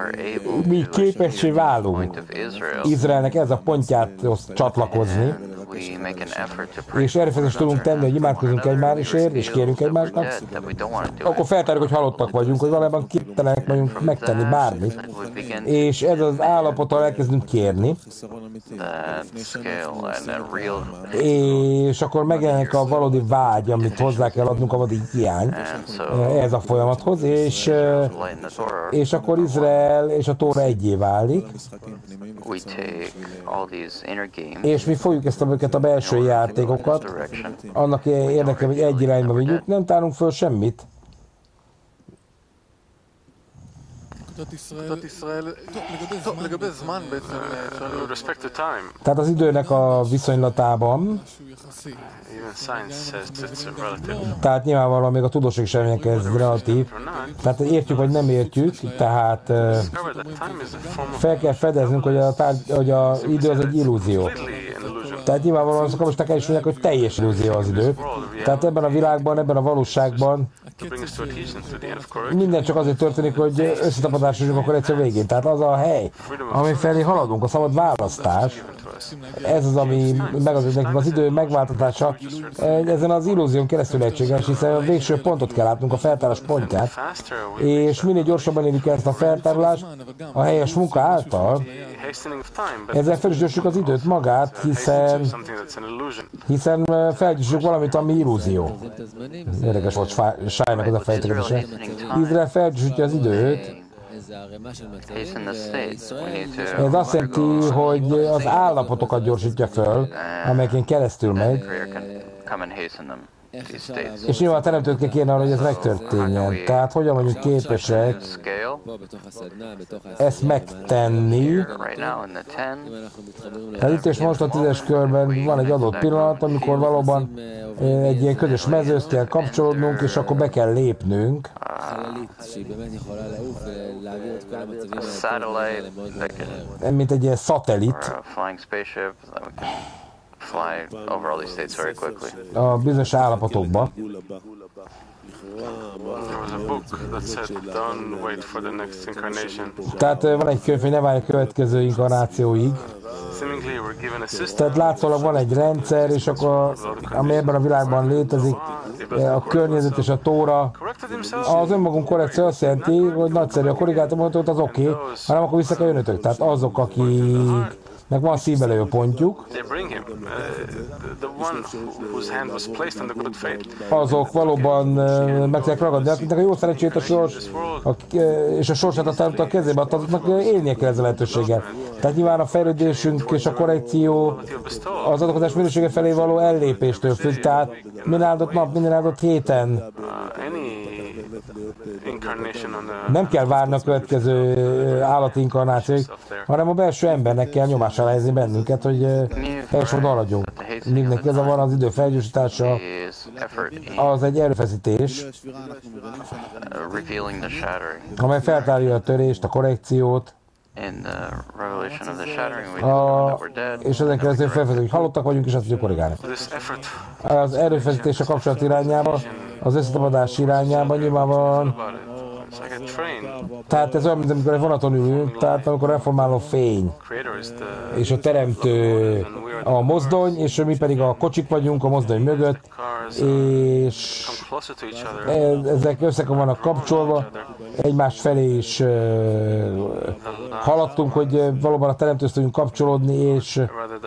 mi képessé válunk Izraelnek ez a pontját csatlakozni, és erőfeszítést tudunk tenni, hogy imádkozunk egymásért, és kérünk egymásnak, akkor feltárjuk, hogy halottak vagyunk, hogy valójában képtelenek vagyunk megtenni bármit, és ez az állapottal elkezdünk kérni, és akkor megjelenik a valódi vágy, amit hozzá kell adnunk, a valódi hiány ez a folyamathoz, és akkor Izrael és a Tóra egyé válik, és mi fogjuk őket a belső játékokat, annak érdekében, hogy egy irányba vigyük, nem tárunk föl semmit. Tehát az időnek a viszonylatában, tehát nyilvánvalóan még a tudósok is remények, ez relatív, tehát értjük vagy nem értjük, tehát fel kell fedeznünk, hogy az idő az egy illúzió. Tehát nyilvánvalóan azok most el is mondják, hogy teljes illúzió az idő. Tehát ebben a világban, ebben a valóságban minden csak azért történik, hogy összetapadásosunk akkor egyszer végén. Tehát az a hely, ami felé haladunk, a szabad választás, ez az, ami megadja nekünk az idő megváltatása, ezen az illúzión keresztül lehetséges, hiszen a végső pontot kell látnunk, a feltárás pontját, és minél gyorsabban érjük ezt a feltárulást a helyes munka által, ezzel fel is gyorsítjuk az időt magát, hiszen felgyorsítjuk valamit, ami illúzió. Érdekes volt Sájnak az a fejtegetése. Izrael felgyorsítja az időt. Ez azt jelenti, hogy az állapotokat gyorsítja föl, amelyeken keresztül megy, és nyilván a teremtőkkel kéne arra, hogy ez megtörténjen. Tehát hogyan vagyunk képesek ezt megtenni. Tehát itt és most a 10-es körben van egy adott pillanat, amikor valóban egy ilyen közös mezőhöz kell kapcsolódnunk, és akkor be kell lépnünk. Mint egy ilyen szatellit. A bizonyos állapotokba. Tehát van egy könyv, hogy ne várj a következő inkarnációig. Tehát látszólag van egy rendszer, és akkor, ami ebben a világban létezik, a környezet és a Tóra. Az önmagunk korrekció azt jelenti, hogy nagyszerű a korrigátumot, az oké, hanem akkor vissza kell jönnötök. Tehát azok, akiknek van szívbelevő pontjuk, azok valóban meg tudják ragadni, akiknek a jó szerencsét a sors és a sorsát a teremtő a kezébe, azoknak élnie kell ezzel a lehetőséggel. Tehát nyilván a fejlődésünk és a korrekció az adakozás minősége felé való ellépéstől függ, tehát minden áldott nap, minden áldott héten nem kell várni a következő állati inkarnációig, hanem a belső embernek kell nyomás alá helyezni bennünket, hogy helyes módon haladjunk. Mindenki ez van, az idő felgyorsítása, az egy erőfeszítés, amely feltárja a törést, a korrekciót, és ezen keresztül felfedezik, hogy halottak vagyunk, és azt tudjuk korrigálni. Az erőfeszítés a kapcsolat irányába, az összetapadás irányába nyilvánvalóan. Tehát ez olyan, mint amikor egy vonaton ülünk, tehát amikor reformáló fény, és a teremtő a mozdony, és mi pedig a kocsik vagyunk a mozdony mögött, és ezek össze vannak kapcsolva, egymás felé is haladtunk, hogy valóban a teremtőhöz tudjunk kapcsolódni, és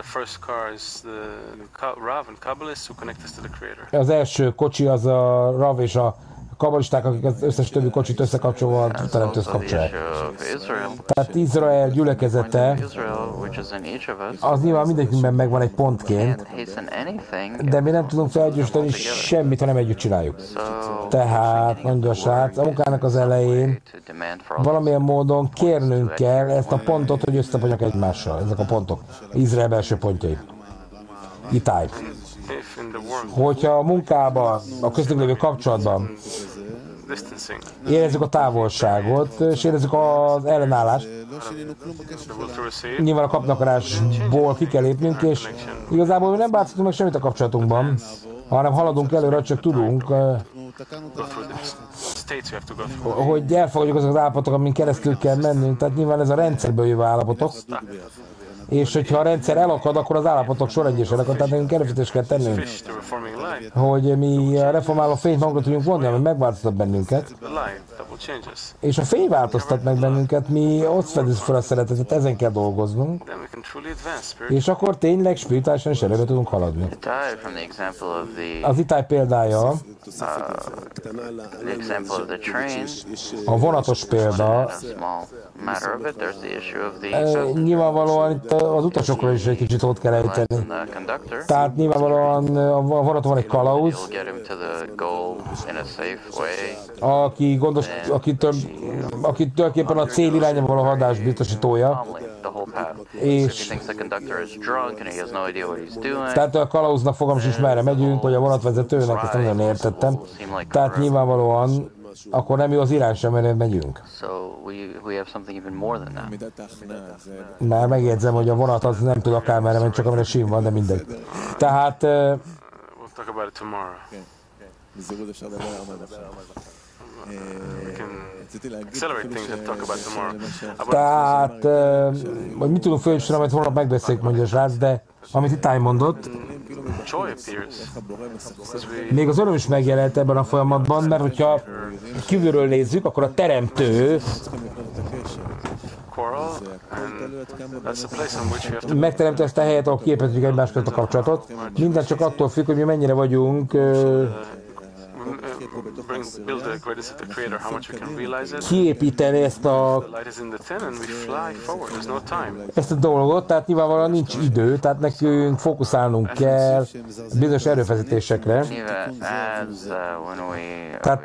az első kocsi az a Rav és a kabalisták, akik az összes többi kocsit összekapcsolva a teremtőhöz kapcsolják. Tehát Izrael gyülekezete, az nyilván mindenkiben megvan egy pontként, de mi nem tudunk felgyorsítani semmit, ha nem együtt csináljuk. Tehát, mondja a srác, a munkának az elején valamilyen módon kérnünk kell ezt a pontot, hogy összefonjak egymással, ezek a pontok, Izrael belső pontjai. Itály. Hogyha a munkában, a köztünk lévő kapcsolatban érezzük a távolságot, és érezzük az ellenállást, nyilván a kapnakarásból ki kell lépnünk, és igazából mi nem változtatunk meg semmit a kapcsolatunkban, hanem haladunk előre, csak tudunk. hogy elfogadjuk azok az állapotok, amin keresztül kell mennünk, tehát nyilván ez a rendszerből jövő állapotok. És hogyha a rendszer elakad, akkor az állapotok sorrendjésének, tehát nekünk erőfeszítést kell tennünk, hogy mi a reformáló fényt magunkra tudjunk vonni, ami megváltoztat bennünket. És a fény változtat meg bennünket, mi ott fedezzük fel a szeretetet, ezen kell dolgoznunk. És akkor tényleg spirituálisan is előre tudunk haladni. Az Itály példája, a vonatos példa, nyilvánvalóan itt az utasokról is egy kicsit ott kell ejteni. Tehát nyilvánvalóan a vonaton van egy kalauz, aki tulajdonképpen a cél irányába való haladás biztosítója. És tehát a kalauznak fogalmas is merre megyünk, vagy a vonatvezetőnek, ezt nem nagyon értettem. Tehát nyilvánvalóan akkor nem jó az irány sem, mert megyünk. Már megjegyzem, hogy a vonat az nem tud akármerre menni, csak amire sim van, de mindegy. Tehát... Tehát, hogy mit tudunk fölépíteni, amit holnap megbeszéljük, mondja a srác, de amit Itály mondott, még az öröm is megjelent ebben a folyamatban, mert hogyha kívülről nézzük, akkor a teremtő megteremtő ezt a helyet, ahol kiépítjük egymás között a kapcsolatot. Minden csak attól függ, hogy mi mennyire vagyunk kiépíteni ezt a dolgot, tehát nyilvánvalóan nincs idő, tehát nekünk fókuszálnunk kell bizonyos erőfeszítésekre. Tehát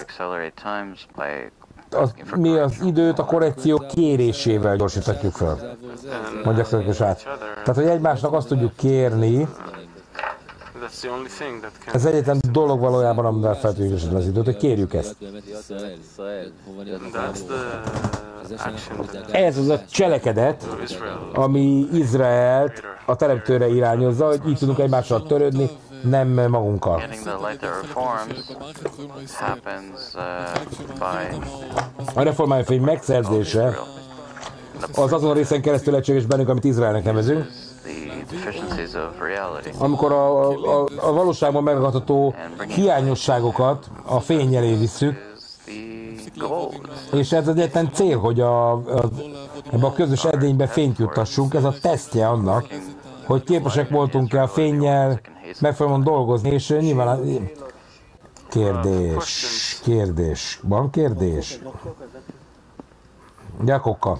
mi az időt a korrekció kérésével gyorsíthatjuk fel. Mondja szöveges át. Tehát, hogy egymásnak azt tudjuk kérni, ez egyetlen dolog valójában, amivel fel tudjuk gyorsítani az időt, hogy kérjük ezt. Ez az a cselekedet, ami Izraelt a teremtőre irányozza, hogy így tudunk egymással törődni, nem magunkkal. A reformáló fény megszerzése az azon a részen keresztül lehetséges bennünk, amit Izraelnek nevezünk, amikor a valóságban megragadható hiányosságokat a fény elé visszük, és ez az egyetlen cél, hogy ebbe a közös edénybe fényt juttassunk, ez a tesztje annak, hogy képesek voltunk-e a fénnyel megfelelően dolgozni, és nyilván kérdés. Van kérdés? Gyakoka.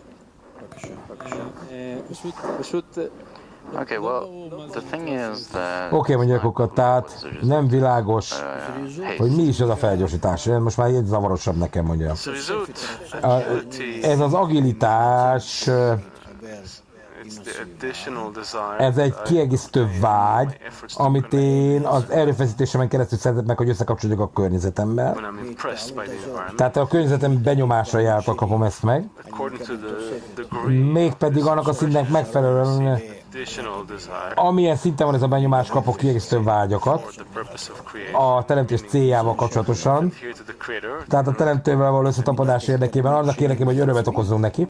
Oké, mondják Gyakoka, tehát nem világos, hogy mi is ez a felgyorsítás. Most már egy zavarosabb nekem, mondja. Ez az agilitás, ez egy kiegészítő vágy, amit én az erőfeszítésemen keresztül szeretek meg, hogy összekapcsoljuk a környezetemmel. Tehát a környezetem benyomásra járva kapom ezt meg. Mégpedig annak a szintnek megfelelően, amilyen szinten van ez a benyomás, kapok kiegészítő vágyakat a teremtés céljával kapcsolatosan. Tehát a teremtővel való összetapadás érdekében, annak érdekében, hogy örömet okozzunk neki.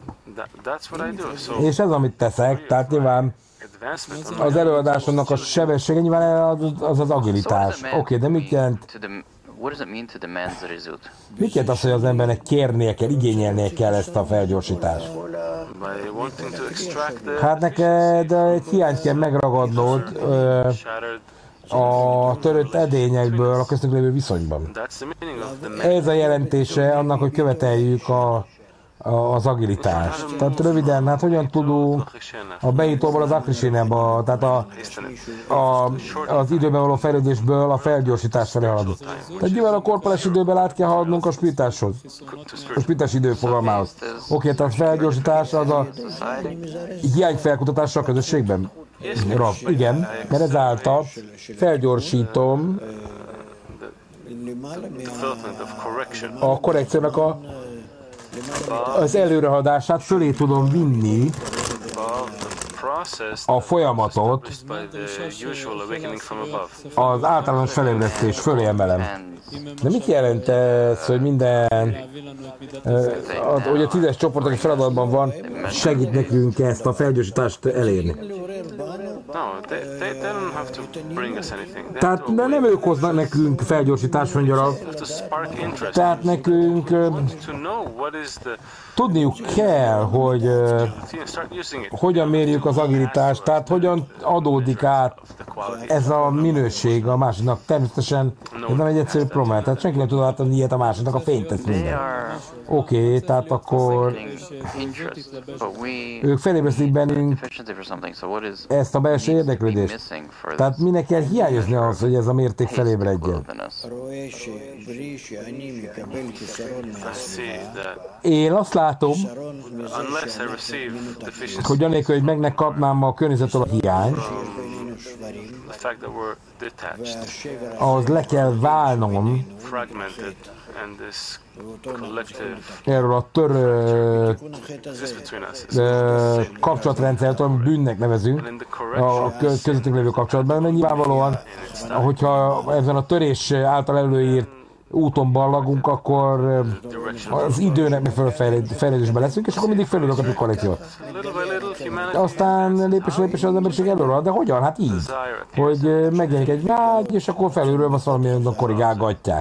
És ez, amit teszek, tehát nyilván az előadásomnak a sebessége nyilván az az agilitás. Oké, de mit jelent? Mit jelent az, hogy az embernek kérnie kell, igényelnie kell ezt a felgyorsítást? Hát neked egy hiányt kell megragadnod a törött edényekből a köztük lévő viszonyban. Ez a jelentése annak, hogy követeljük az agilitást. Tehát röviden, hát hogyan tudunk a bejutóból az akrisénába, tehát az időben való fejlődésből a felgyorsítás felé haladni. Tehát nyilván a korporális időben át kell haladnunk a spirításhoz, a spirítás időfogalmához. Oké, tehát felgyorsítás az a hiányfelkutatása a közösségben. Igen, mert ezáltal felgyorsítom a korrekciónak az előrehaladását, fölé tudom vinni a folyamatot az általános felébresztés fölé emelem. De mit jelent ez, hogy minden, hogy a 10-es csoport, aki feladatban van, segít nekünk ezt a felgyorsítást elérni? Tehát nem ők hoznak nekünk felgyorsítást, mondja. Tehát nekünk tudniuk kell, hogy hogyan mérjük az agilitást, tehát hogyan adódik át ez a minőség a másiknak. Természetesen ez nem egy egyszerű probléma, tehát senki nem tud átadni ilyet a másiknak, a fényt tesz minden. Oké, tehát akkor ők felébresztik bennünk ezt a belső érdeklődést. Tehát minek kell hiányozni az, hogy ez a mérték felébredjen? Én azt látom, hogy anélkül, hogy meg ne kapnám a környezettől a hiányt, ahhoz le kell válnom erről a kapcsolatrendszertől, amit bűnnek nevezünk, a közöttünk lévő kapcsolatban, mert nyilvánvalóan, hogyha ezen a törés által előírt úton ballagunk, akkor az időnek megfelelő fejlődésben leszünk, és akkor mindig felülök a kollekciót. Aztán lépésre az emberiség előre, de hogyan? Hát így, hogy megjelenik egy vágy, és akkor felülről azt valamilyen korrigálgatják.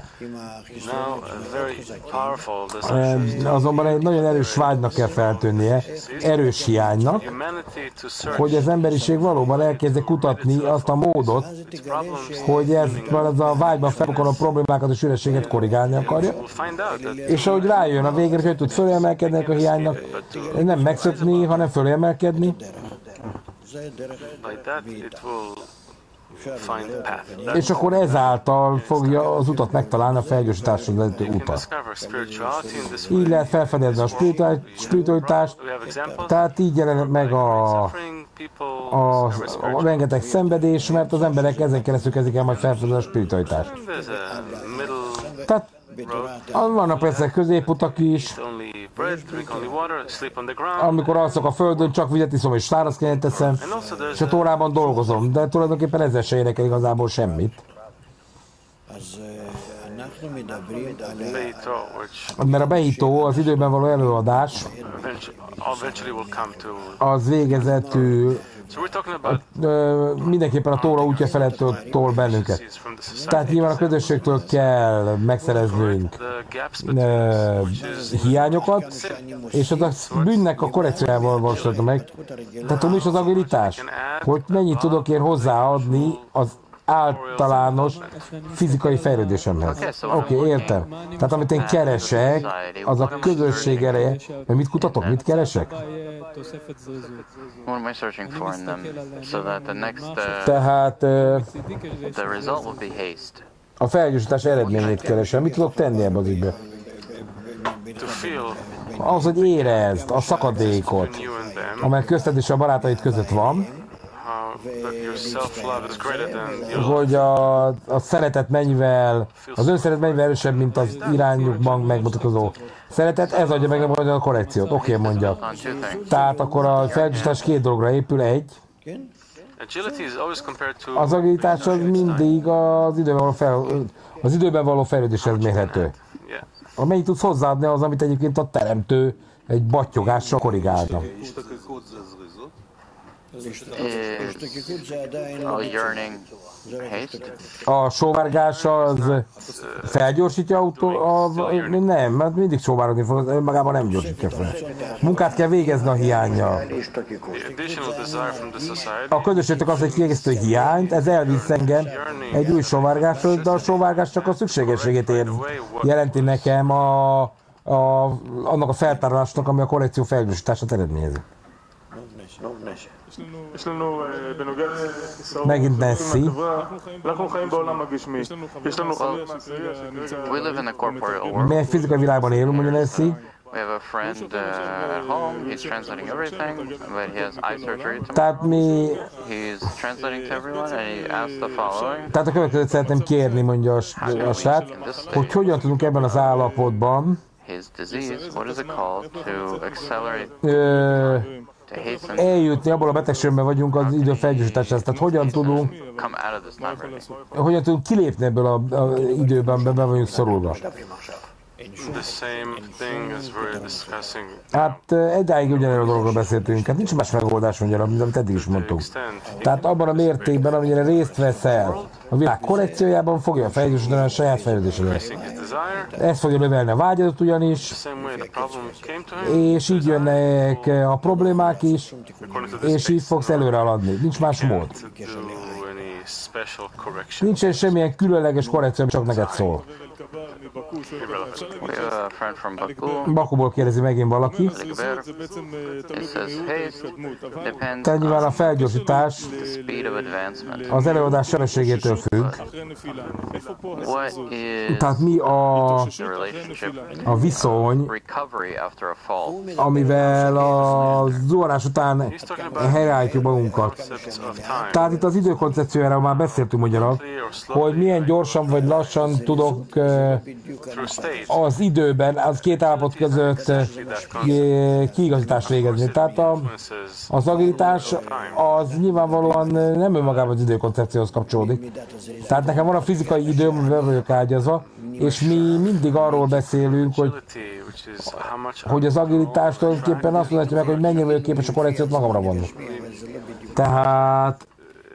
Azonban egy nagyon erős vágynak kell feltűnnie, erős hiánynak, hogy az emberiség valóban elkezdje kutatni azt a módot, hogy ez a vágyban felbukoló problémákat és ürességet korrigálni akarja, és ahogy rájön a végre, hogy tud fölemelkedni a hiánynak, nem megszökni, hanem fölemelkedni, és akkor ezáltal fogja az utat megtalálni, a felgyorsításhoz vezető utat. Így lehet felfedezni a spiritualitást, tehát így jelenik meg a rengeteg szenvedés, mert az emberek ezen keresztül kezdik el majd felfedezni a spiritualitást. Tehát vannak persze középutak is, amikor alszok a földön, csak vizet iszom és szárazkenyeret teszem, és a Tórában dolgozom, de tulajdonképpen ezzel se érek el igazából semmit. Mert a behító, az időben való előadás, az végezetül mindenképpen a Tóra útja felett tol bennünket. Tehát nyilván a közösségtől kell megszereznünk hiányokat, és az a bűnnek a korrekciójával valósítom meg. Tehát mi is az agilitás? Hogy mennyit tudok én hozzáadni az általános fizikai fejlődésemhez. Oké, értem. Tehát amit én keresek, az a közösség ereje. Mert mit kutatok? Mit keresek? Tehát a felgyorsítás eredményét keresem. Mit tudok tenni ebbe az ügybe? Ahhoz, hogy érezd a szakadékot, amely közted és a barátaid között van, hogy a szeretet mennyivel, az önszeretet mennyivel erősebb, mint az irányukban megmutatkozó szeretet, ez adja meg a korrekciót. Oké, mondja. Tehát akkor a felgyorsítás két dologra épül. Egy, az agilitás az mindig az időben való fejlődéshez mérhető. Mennyit tudsz hozzáadni az, amit egyébként a teremtő egy battyogással korrigálna. A sóvárgás az felgyorsítja nem, mert mindig sóvárogni fog, magában nem gyorsítja fel. Munkát kell végezni a hiánnyal. A közösségtök az egy kiegészítő hiányt, ez elvisz engem egy új sóvárgásról, de a sóvárgás csak a szükségességét jelenti nekem annak a feltárásnak, ami a korrekció felgyorsítását eredményezi. megint Nessie. Mi egy fizikai világban élünk, mondja Nessie. We have a friend at home. He's translating everything, but he has eye surgery tomorrow. Tehát mi... He's translating to everyone, and he asked the following. Tehát a következőt szeretném kérni, mondja a srác, hogy hogyan tudunk ebben az állapotban His disease, what is it called, to accelerate eljutni, abból a betegségben vagyunk az idő felgyorsításához. Tehát hogyan tudunk kilépni ebből az időben, be vagyunk szorulva. Hát egyáltalán ugyanerről a dologról beszéltünk, hát nincs más megoldás, mondja, amit eddig is mondtunk. Tehát abban a mértékben, amennyire részt veszel a világ korrekciójában, fogja felgyorsítani a saját fejlődésedet. Ez fogja növelni a vágyadat ugyanis, és így jönnek a problémák is, és így fogsz előre haladni. Nincs más mód. Nincsen semmilyen különleges korrekció, ami csak neked szól. Bakuból kérdezi megint valaki. Tehát nyilván a felgyorsítás az előadás sebességétől függ. Tehát mi a viszony, amivel a zuhanás után helyreállítjuk magunkat. Tehát itt az időkoncepciójára már beszéltünk magyarul, hogy milyen gyorsan vagy lassan tudok az időben, az két állapot között kiigazítást végezni. Tehát az agilitás az nyilvánvalóan nem önmagában az időkoncepcióhoz kapcsolódik. Tehát nekem van a fizikai időm, amivel vagyok ágyazva, és mi mindig arról beszélünk, hogy az agilitás tulajdonképpen azt mutatja meg, hogy mennyire vagyok képes a korrekciót magamra vonni. Tehát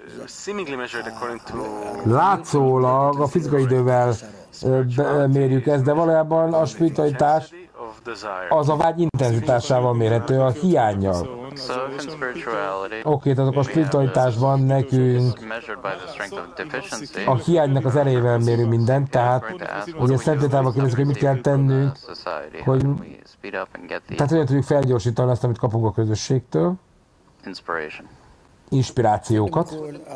látszólag a fizikai idővel mérjük ezt, de valójában a spiritualitás az a vágy intenzitásával mérhető, a hiánnyal. Oké, tehát a spiritualitásban nekünk a hiánynak az erejével mérünk mindent, tehát ugye Szentlétában kérdezik, hogy mit kell tennünk, hogy tehát hogyan tudjuk felgyorsítani azt, amit kapunk a közösségtől. Inspirációkat.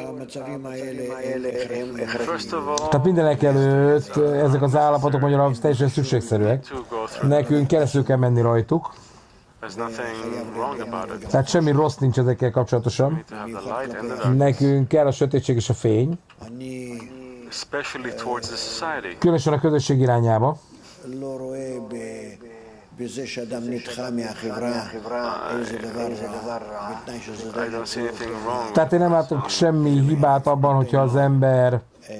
Tehát mindenek előtt ezek az állapotok magyarul teljesen szükségszerűek. Nekünk keresztül kell menni rajtuk. Tehát semmi rossz nincs ezekkel kapcsolatosan. Nekünk kell a sötétség és a fény. Különösen a közösség irányába. Tehát én nem látok semmi hibát abban, hogyha az ember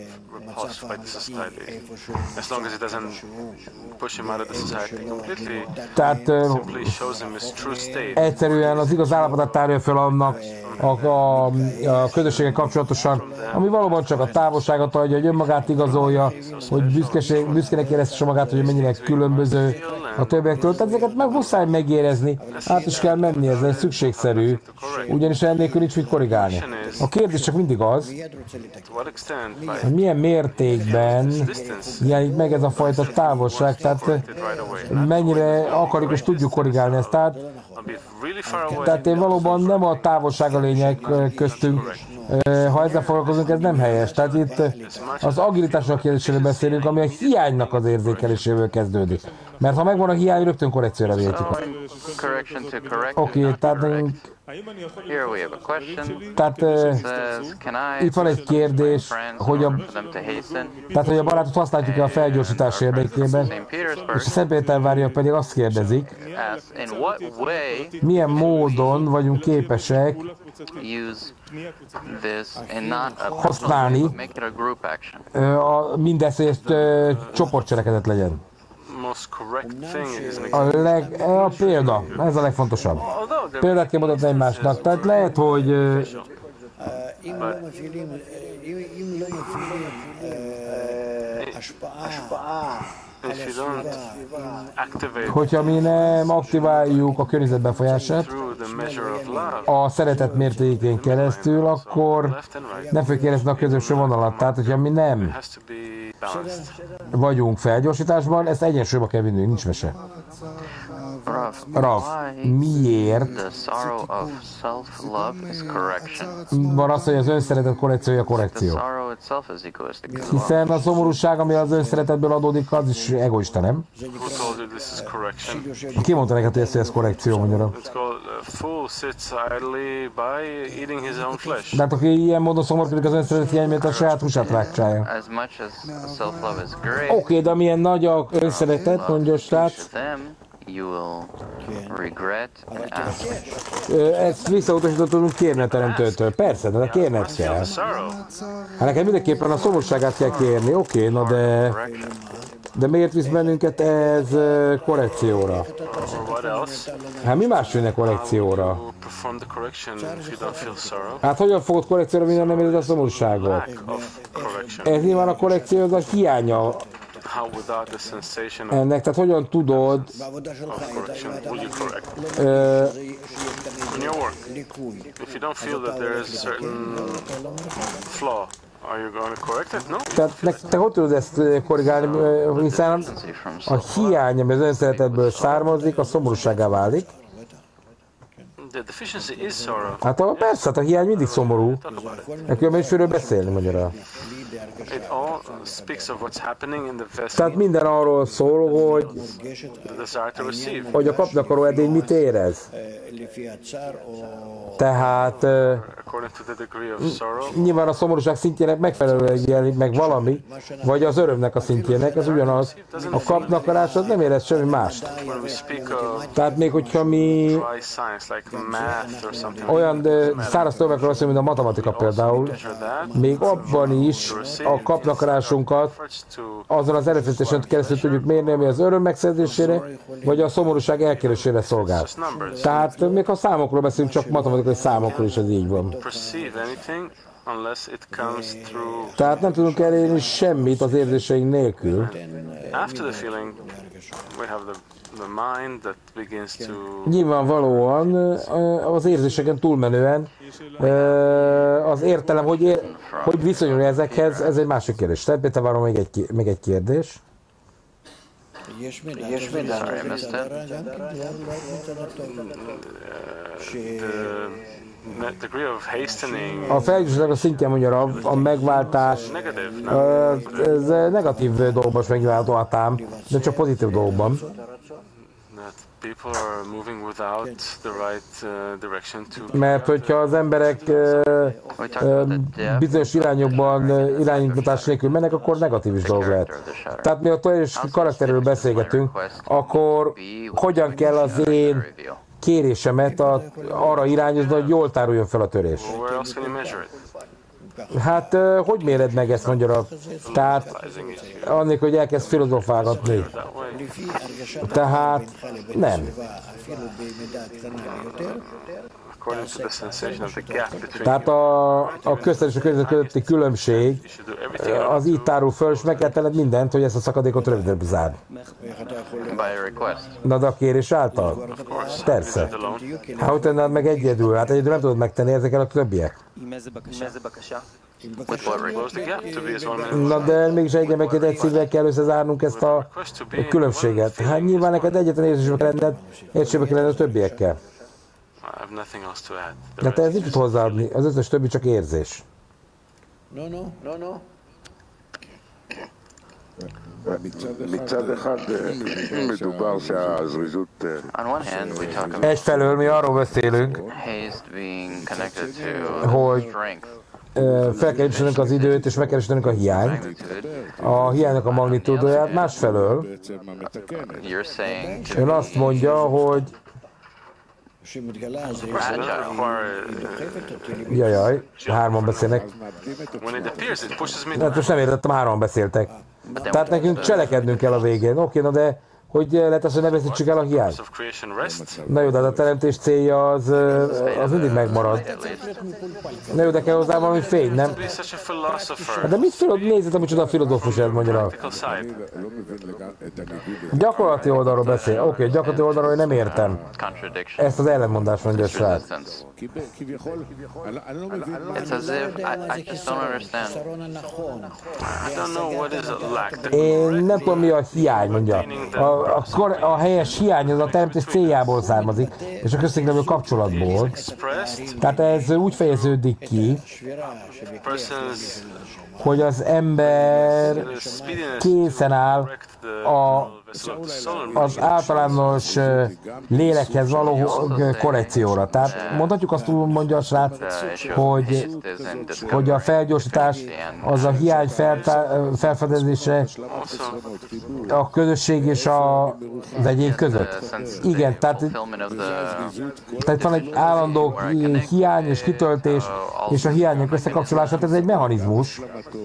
tehát egyszerűen az igaz állapotát tárja fel annak a közösséggel kapcsolatosan, ami valóban csak a távolságot adja, hogy önmagát igazolja, hogy büszkének éreztesse magát, hogy mennyire különböző a többiektől. Tehát ezeket meg muszáj megérezni, át is kell menni, ez szükségszerű, ugyanis ennélkül nincs mit korrigálni. A kérdés csak mindig az, hogy milyen mértékben jelenik meg ez a fajta távolság, tehát mennyire akarjuk és tudjuk korrigálni ezt. Tehát én valóban nem a távolság a lényeg köztünk, ha ezzel foglalkozunk, ez nem helyes. Tehát itt az agilitásnak kérdéséről beszélünk, ami a hiánynak az érzékelésével kezdődik. Mert ha megvan a hiány, rögtön korrekcióra vétjük. Oké, tehát itt van egy kérdés, hogy hogy a barátot használjuk a felgyorsítás érdekében, és a Szentpéterváriak pedig azt kérdezik, milyen módon vagyunk képesek használni mindezt, hogy ez csoportcselekedet legyen. A példa, ez a legfontosabb. Példát kell mutatni egymásnak. Tehát lehet, hogy hogyha mi nem aktiváljuk a környezet befolyását a szeretet mértékén keresztül, akkor nem fogjuk érezni a közös vonalat. Tehát, hogyha mi nem vagyunk felgyorsításban, ezt egyensúlyba kell vinnünk, nincs mese. Rav, miért van az, hogy az önszeretet korrekciója korrekció? Hiszen a szomorúság, ami az önszeretetből adódik, az is egoista, nem? Ki mondta neked, hogy ez korrekció, magyarul? De hát aki ilyen módon szomorkodik az önszeretet hiány, mert a saját húsát rákcsálja. Oké, de milyen nagy a önszeretet, mondja a srác, you will regret and ask. Ezt visszautasított tudunk kérni a teremtőtől. Persze, de kérned kell. Hát neked mindenképpen a szomorúságát kell kérni. Oké, na de miért visz bennünket ez korrekcióra? Hát mi más jönne korrekcióra? Hát hogyan fogod korrekcióra vinni, nem érzed a szomorúságot? Ez nyilván a korrekció, az a hiánya ennek, tehát hogyan tudod tehát te hogy tudod ezt korrigálni, hiszen a hiány, ami az önszeretetből származik, a szomorúságá válik. Hát persze, hát a hiány mindig szomorú. Nekünk is főről beszélni magyarul. Tehát minden arról szól, hogy a kapnakaró edény mit érez. Tehát nyilván a szomorúság szintjének megfelelően jelenik meg valami, vagy az örömnek a szintjének, ez ugyanaz. A kapnakarás az nem érez semmi mást. Tehát még hogyha mi olyan száraz törvekről azt mondjuk, mint a matematika például, még abban is a kapnakarásunkat azon az erőfeszítésen keresztül tudjuk mérni, ami az öröm megszerzésére, vagy a szomorúság elkerülésére szolgál. Tehát még ha számokról beszélünk, csak matematikai számokról is ez így van. Tehát nem tudunk elérni semmit az érzéseink nélkül. Nyilvánvalóan az érzéseken túlmenően az értelem, hogy viszonyulni ezekhez, ez egy másik kérdés. Tehát Péter, várom még egy kérdés. A felgyorsításnak a szintje mondja a megváltás, ez negatív dolgban is megnyilvánulható átám, de csak pozitív dolgokban. Mert hogyha az emberek bizonyos irányokban irányítás nélkül mennek, akkor negatív is dolog lehet. Tehát mi a teljes karakterről beszélgetünk, akkor hogyan kell az én kérésemet arra irányozni, hogy jól táruljon fel a törés? Hát, hogy méred meg ezt, mondja? Tehát, annélkül, hogy elkezd filozofálgatni. Tehát, nem. Tehát a köztes és a környezet közötti különbség az így tárul föl, és meg kell tenned mindent, hogy ezt a szakadékot rövidebb zárd. Na, de a kérés által? Persze. Hát, hogy tennéd meg egyedül? Hát egyedül nem tudod megtenni, ezekkel a többiek. Na, de mégis egyemeként egy szívvel kell összezárnunk ezt a különbséget. Hát nyilván neked egyetlen érzésbe kell lenned, egységbe kell lenned a többiekkel. De te ezt nincs hozzáadni, az összes többi csak érzés. Egyfelől mi arról beszélünk, hogy fel kell ismernünk az időt, és meg kell ismernünk a hiányt, a hiánynak a magnitúdóját. Másfelől ön azt mondja, hogy jajjaj, hárman beszélnek. Hát most nem értettem, hárman beszéltek. Tehát nekünk cselekednünk kell a végén. Oké, na de hogy lehet az, hogy ne veszítsük el a hiányt? Na jó, de a teremtés célja az mindig megmarad. Na jó, de kell hozzá valami fény, nem? De mit nézzétek, micsoda a filozófus ez, mondja. Gyakorlati oldalról beszél. Oké, gyakorlati oldalról én nem értem. Ezt az ellenmondást mondja a srác. Én nem tudom, mi a hiány, mondja. A helyes hiány az a teremtés céljából származik, és a köztéglevő kapcsolatból. Tehát ez úgy fejeződik ki, hogy az ember készen áll a az általános lélekhez való korrekcióra. Tehát mondhatjuk azt, mondja a srác, hogy a felgyorsítás az a hiány felfedezése a közösség és az egyén között. Igen, tehát van egy állandó hiány és kitöltés, és a hiányok összekapcsolása, ez egy mechanizmus.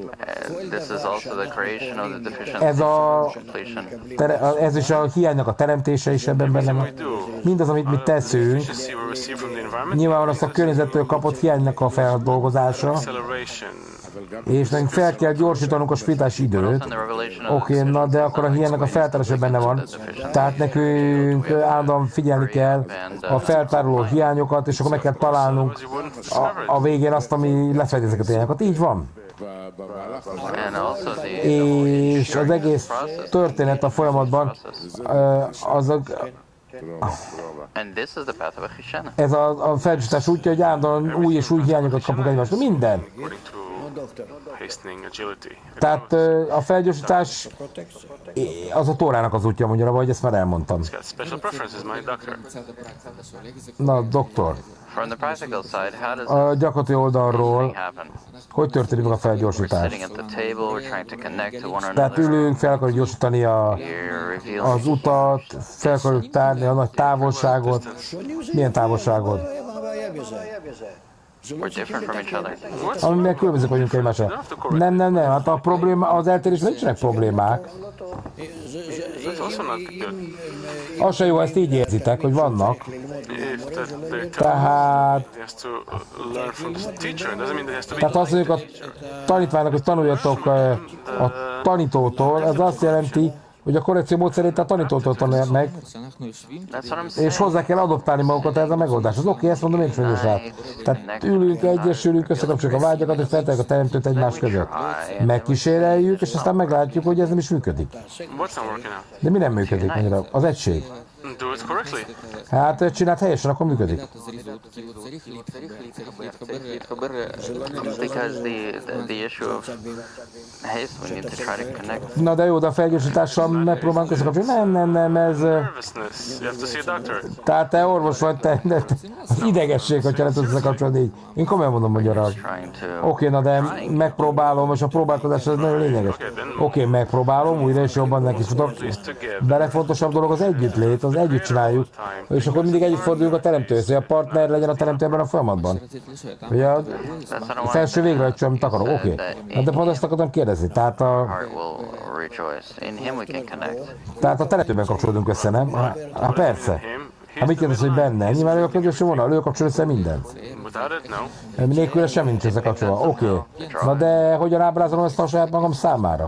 Ez is a hiánynak a teremtése is ebben benne van. Mindaz, amit mi teszünk, nyilván azt a környezettől kapott hiánynak a feldolgozása, és nekünk fel kell gyorsítanunk a spirituális időt. Oké, na de akkor a hiánynak a feltárása benne van. Tehát nekünk állandóan figyelni kell a feltároló hiányokat, és akkor meg kell találnunk a végén azt, ami lefedi ezeket a hiányokat. Így van. És az egész történet a folyamatban ez a felgyorsítás útja, hogy állandóan új és új hiányokat kapunk egymástól. Minden. Tehát a felgyorsítás az a Tórának az útja, mondja, vagy ezt már elmondtam. Na, doktor. A gyakorlati oldalról hogy történik meg a felgyorsítás? Tehát ülünk, fel akarjuk gyorsítani az utat, fel akarjuk tárni a nagy távolságot. Milyen távolságot? Amiben különbözők vagyunk egymásra. Nem, hát a probléma, az eltérésben nincsenek problémák. Az se jó, ezt így érzitek, hogy vannak. Tehát azt mondjuk a tanítványnak, hogy tanuljatok a tanítótól, ez azt jelenti, hogy a korrekció módszerét a tanítótól tanulják meg, és hozzá kell adoptálni magukat ez a megoldás. Az oké, ezt mondom én is rá. Tehát ülünk, egyesülünk, összekapcsoljuk a vágyakat, és felteljük a teremtőt egymás között. Megkíséreljük, és aztán meglátjuk, hogy ez nem is működik. De mi nem működik? Az egység. Hát csinált helyesen, akkor működik. Na de jó, de a felgyorsítással megpróbálunk összekapcsolni. Nem, ez... Tehát te orvos vagy, te az idegesség, hogyha le tudsz összekapcsolni így. Én komolyan mondom magyarul. Oké, na de megpróbálom, és a próbálkozás az nagyon lényeges. Oké, megpróbálom, újra és jobban neki futok. De a legfontosabb dolog az együttlét, az együtt csináljuk, és akkor mindig együtt fordulunk a teremtőhöz, hogy a partner legyen a teremtő ebben a folyamatban. Hogy a felső végrehajtsa, amit akarok, oké. Hát de pont ezt akartam kérdezni, tehát a teremtőben kapcsolódunk össze, nem? Hát persze. Hát mit kérdez, hogy benne? Nyilván ő a közösség vonal, ő kapcsol össze mindent. Nélkül semmi nincs összekapcsolva, oké. Na de hogyan ábrázolom ezt a saját magam számára?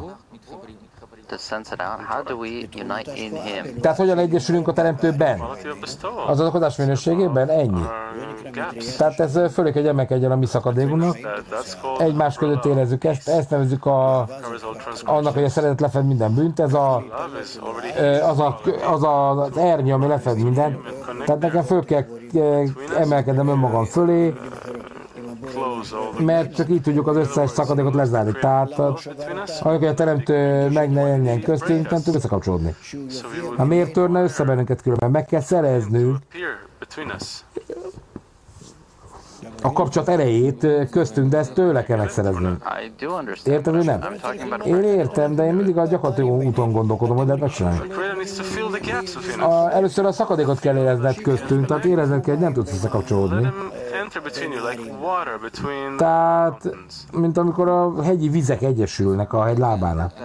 Tehát hogyan egyesülünk a teremtőben? Az adakozás minőségében? Ennyi. Tehát ez fölé kell, hogy emelkedjen a mi szakadékunknak. Egymás között érezzük ezt nevezzük annak, hogy a szeretet lefed minden bűnt. Ez az ernyő, ami lefed mindent. Tehát nekem föl kell emelkednem önmagam fölé, mert csak így tudjuk az összes szakadékot lezárni. Tehát amikor a teremtő meg ne jelenjen köztünk, nem tud összekapcsolódni. Hát miért törne össze bennünket különben? Meg kell szereznünk a kapcsolat erejét köztünk, de ezt tőle kell megszereznünk. Érted, hogy nem? Én értem, de én mindig a gyakorlati úton gondolkodom, hogy lehet megcsinálni. Először a szakadékot kell érezned köztünk, tehát érezned kell, hogy nem tudsz összekapcsolódni. Tehát, mint amikor a hegyi vizek egyesülnek a hegy lábánál.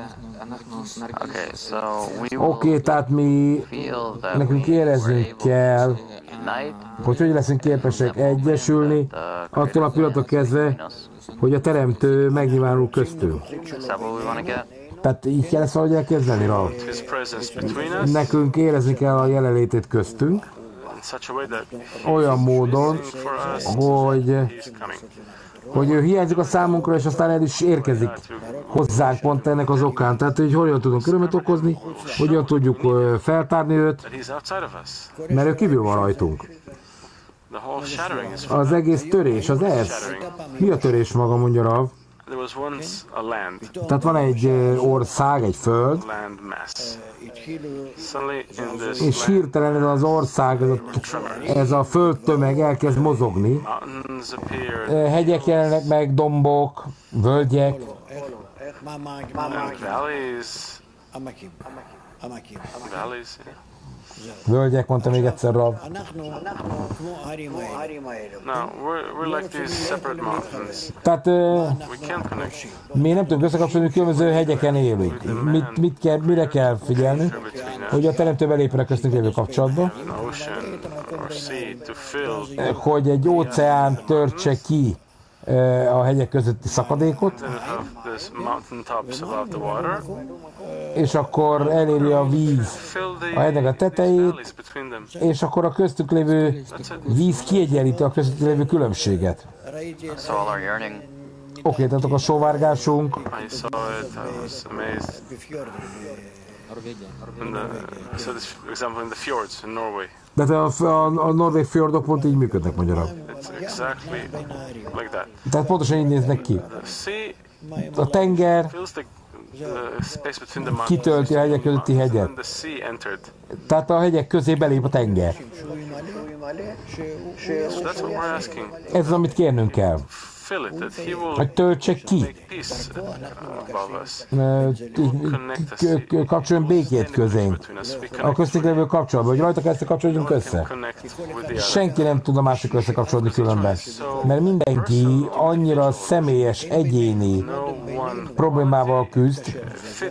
Oké, tehát nekünk éreznünk kell, hogy leszünk képesek egyesülni, attól a pillanattól kezdve, hogy a teremtő megnyilvánul köztünk. Tehát így kell ezt valahogy elképzelni, Raúl. Nekünk érezni kell a jelenlétét köztünk, olyan módon, hogy ő hiányzik a számunkra, és aztán el is érkezik hozzánk pont ennek az okán. Tehát, hogy hogyan tudunk örömet okozni, hogyan tudjuk feltárni őt, mert ő kívül van rajtunk. Az egész törés, az ez. Mi a törés maga, mondja Rav? Tehát van egy ország, egy föld, és hirtelen ez az ország, ez a földtömeg elkezd mozogni. Hegyek jelennek meg, dombok, völgyek. Völgyek, mondta még egyszer Rav. Tehát mi nem tudunk összekapcsolni, különböző hegyeken élünk. Mire kell figyelni? Hogy a teremtő belépne köztünk lévő kapcsolatba, hogy egy óceán törtse ki a hegyek közötti szakadékot, és akkor eléri a víz a hegynek a tetejét, és akkor a köztük lévő víz kiegyenlíti a köztük lévő különbséget. Oké, tehát akkor a sóvárgásunk. Tehát a norvég fjordok pont így működnek magyarul. Tehát pontosan így néznek ki. A tenger kitölti a hegyek közötti hegyet. Tehát a hegyek közé belép a tenger. Ez az, amit kérnünk kell. Hogy töltse ki. Kapcsoljon békét közénk. A köztünk lévő kapcsolatban, hogy rajta kell kapcsolódjunk össze. Senki nem tud a másik összekapcsolódni különben. Mert mindenki annyira személyes, egyéni problémával küzd.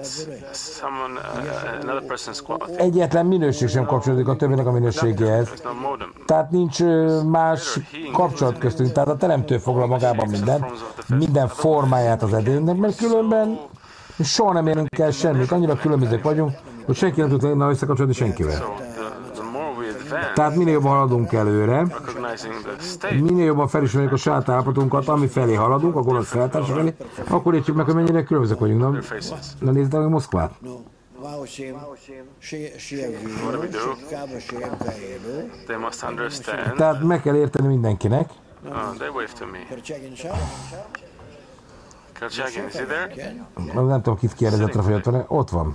Egyetlen minőség sem kapcsolódik a többinek a minőségéhez. Tehát nincs más kapcsolat köztünk. Tehát a teremtő foglal magában minden formáját az edénynek, mert különben soha nem érünk el semmit. Annyira különbözők vagyunk, hogy senki nem tudna összekapcsolódni senkivel. Tehát minél jobban haladunk előre, minél jobban felismerjük a saját állapotunkat, ami felé haladunk, a gonosz feltársa felé, akkor értjük meg, hogy mennyire különbözők vagyunk. Na nézd meg Moszkvát. Tehát meg kell érteni mindenkinek. Nem tudom, kit kérdezett rá, hogy ott van. Ott van.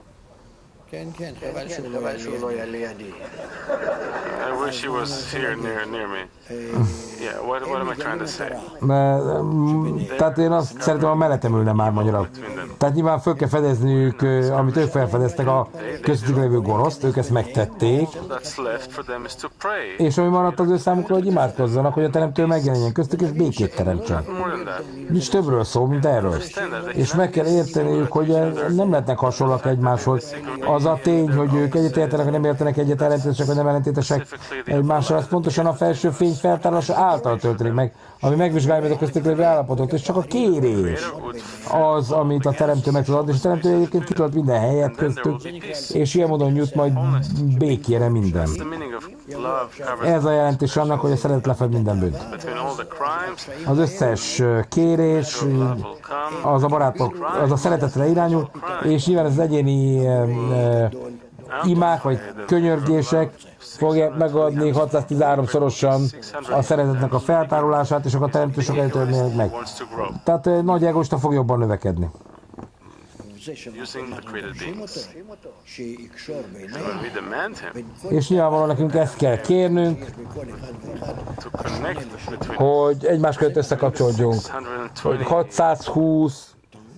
I wish he was here near me. Yeah, what am I trying to say? Tehát én azt szeretem, a mellettem ülne már magyarul. Tehát nyilván föl kell fedezniük, amit ők felfedeztek, a köztük lévő gonoszt, ők ezt megtették. És ami maradt az ő számukra, hogy imádkozzanak, hogy a teremtő megjelenjen köztük, és békét teremtsen. Nincs többről szó, mint erről. És meg kell érteniük, hogy nem lehetnek hasonlóak egymáshoz. Az a tény, hogy ők egyet értenek, hogy nem értenek egyet, ellentétesek, vagy nem ellentétesek egymással, az pontosan a felső fény feltárása által történik meg, ami megvizsgálja meg a köztük lévő állapotot, és csak a kérés az, amit a teremtő meg tud adni, és a teremtő egyébként kitölt minden helyet köztük, és ilyen módon jut majd békére minden. Ez a jelentés annak, hogy a szeretet lefed minden bűnt. Az összes kérés, az a barátok, az a szeretetre irányul, és nyilván az egyéni imák vagy könyörgések fogják megadni 613-szorosan a szeretetnek a feltárulását, és akkor a teremtő sokáig törnének meg. Tehát nagy egoista fog jobban növekedni. És nyilvánvalóan nekünk ezt kell kérnünk, hogy egymás között összekapcsolódjunk, hogy 620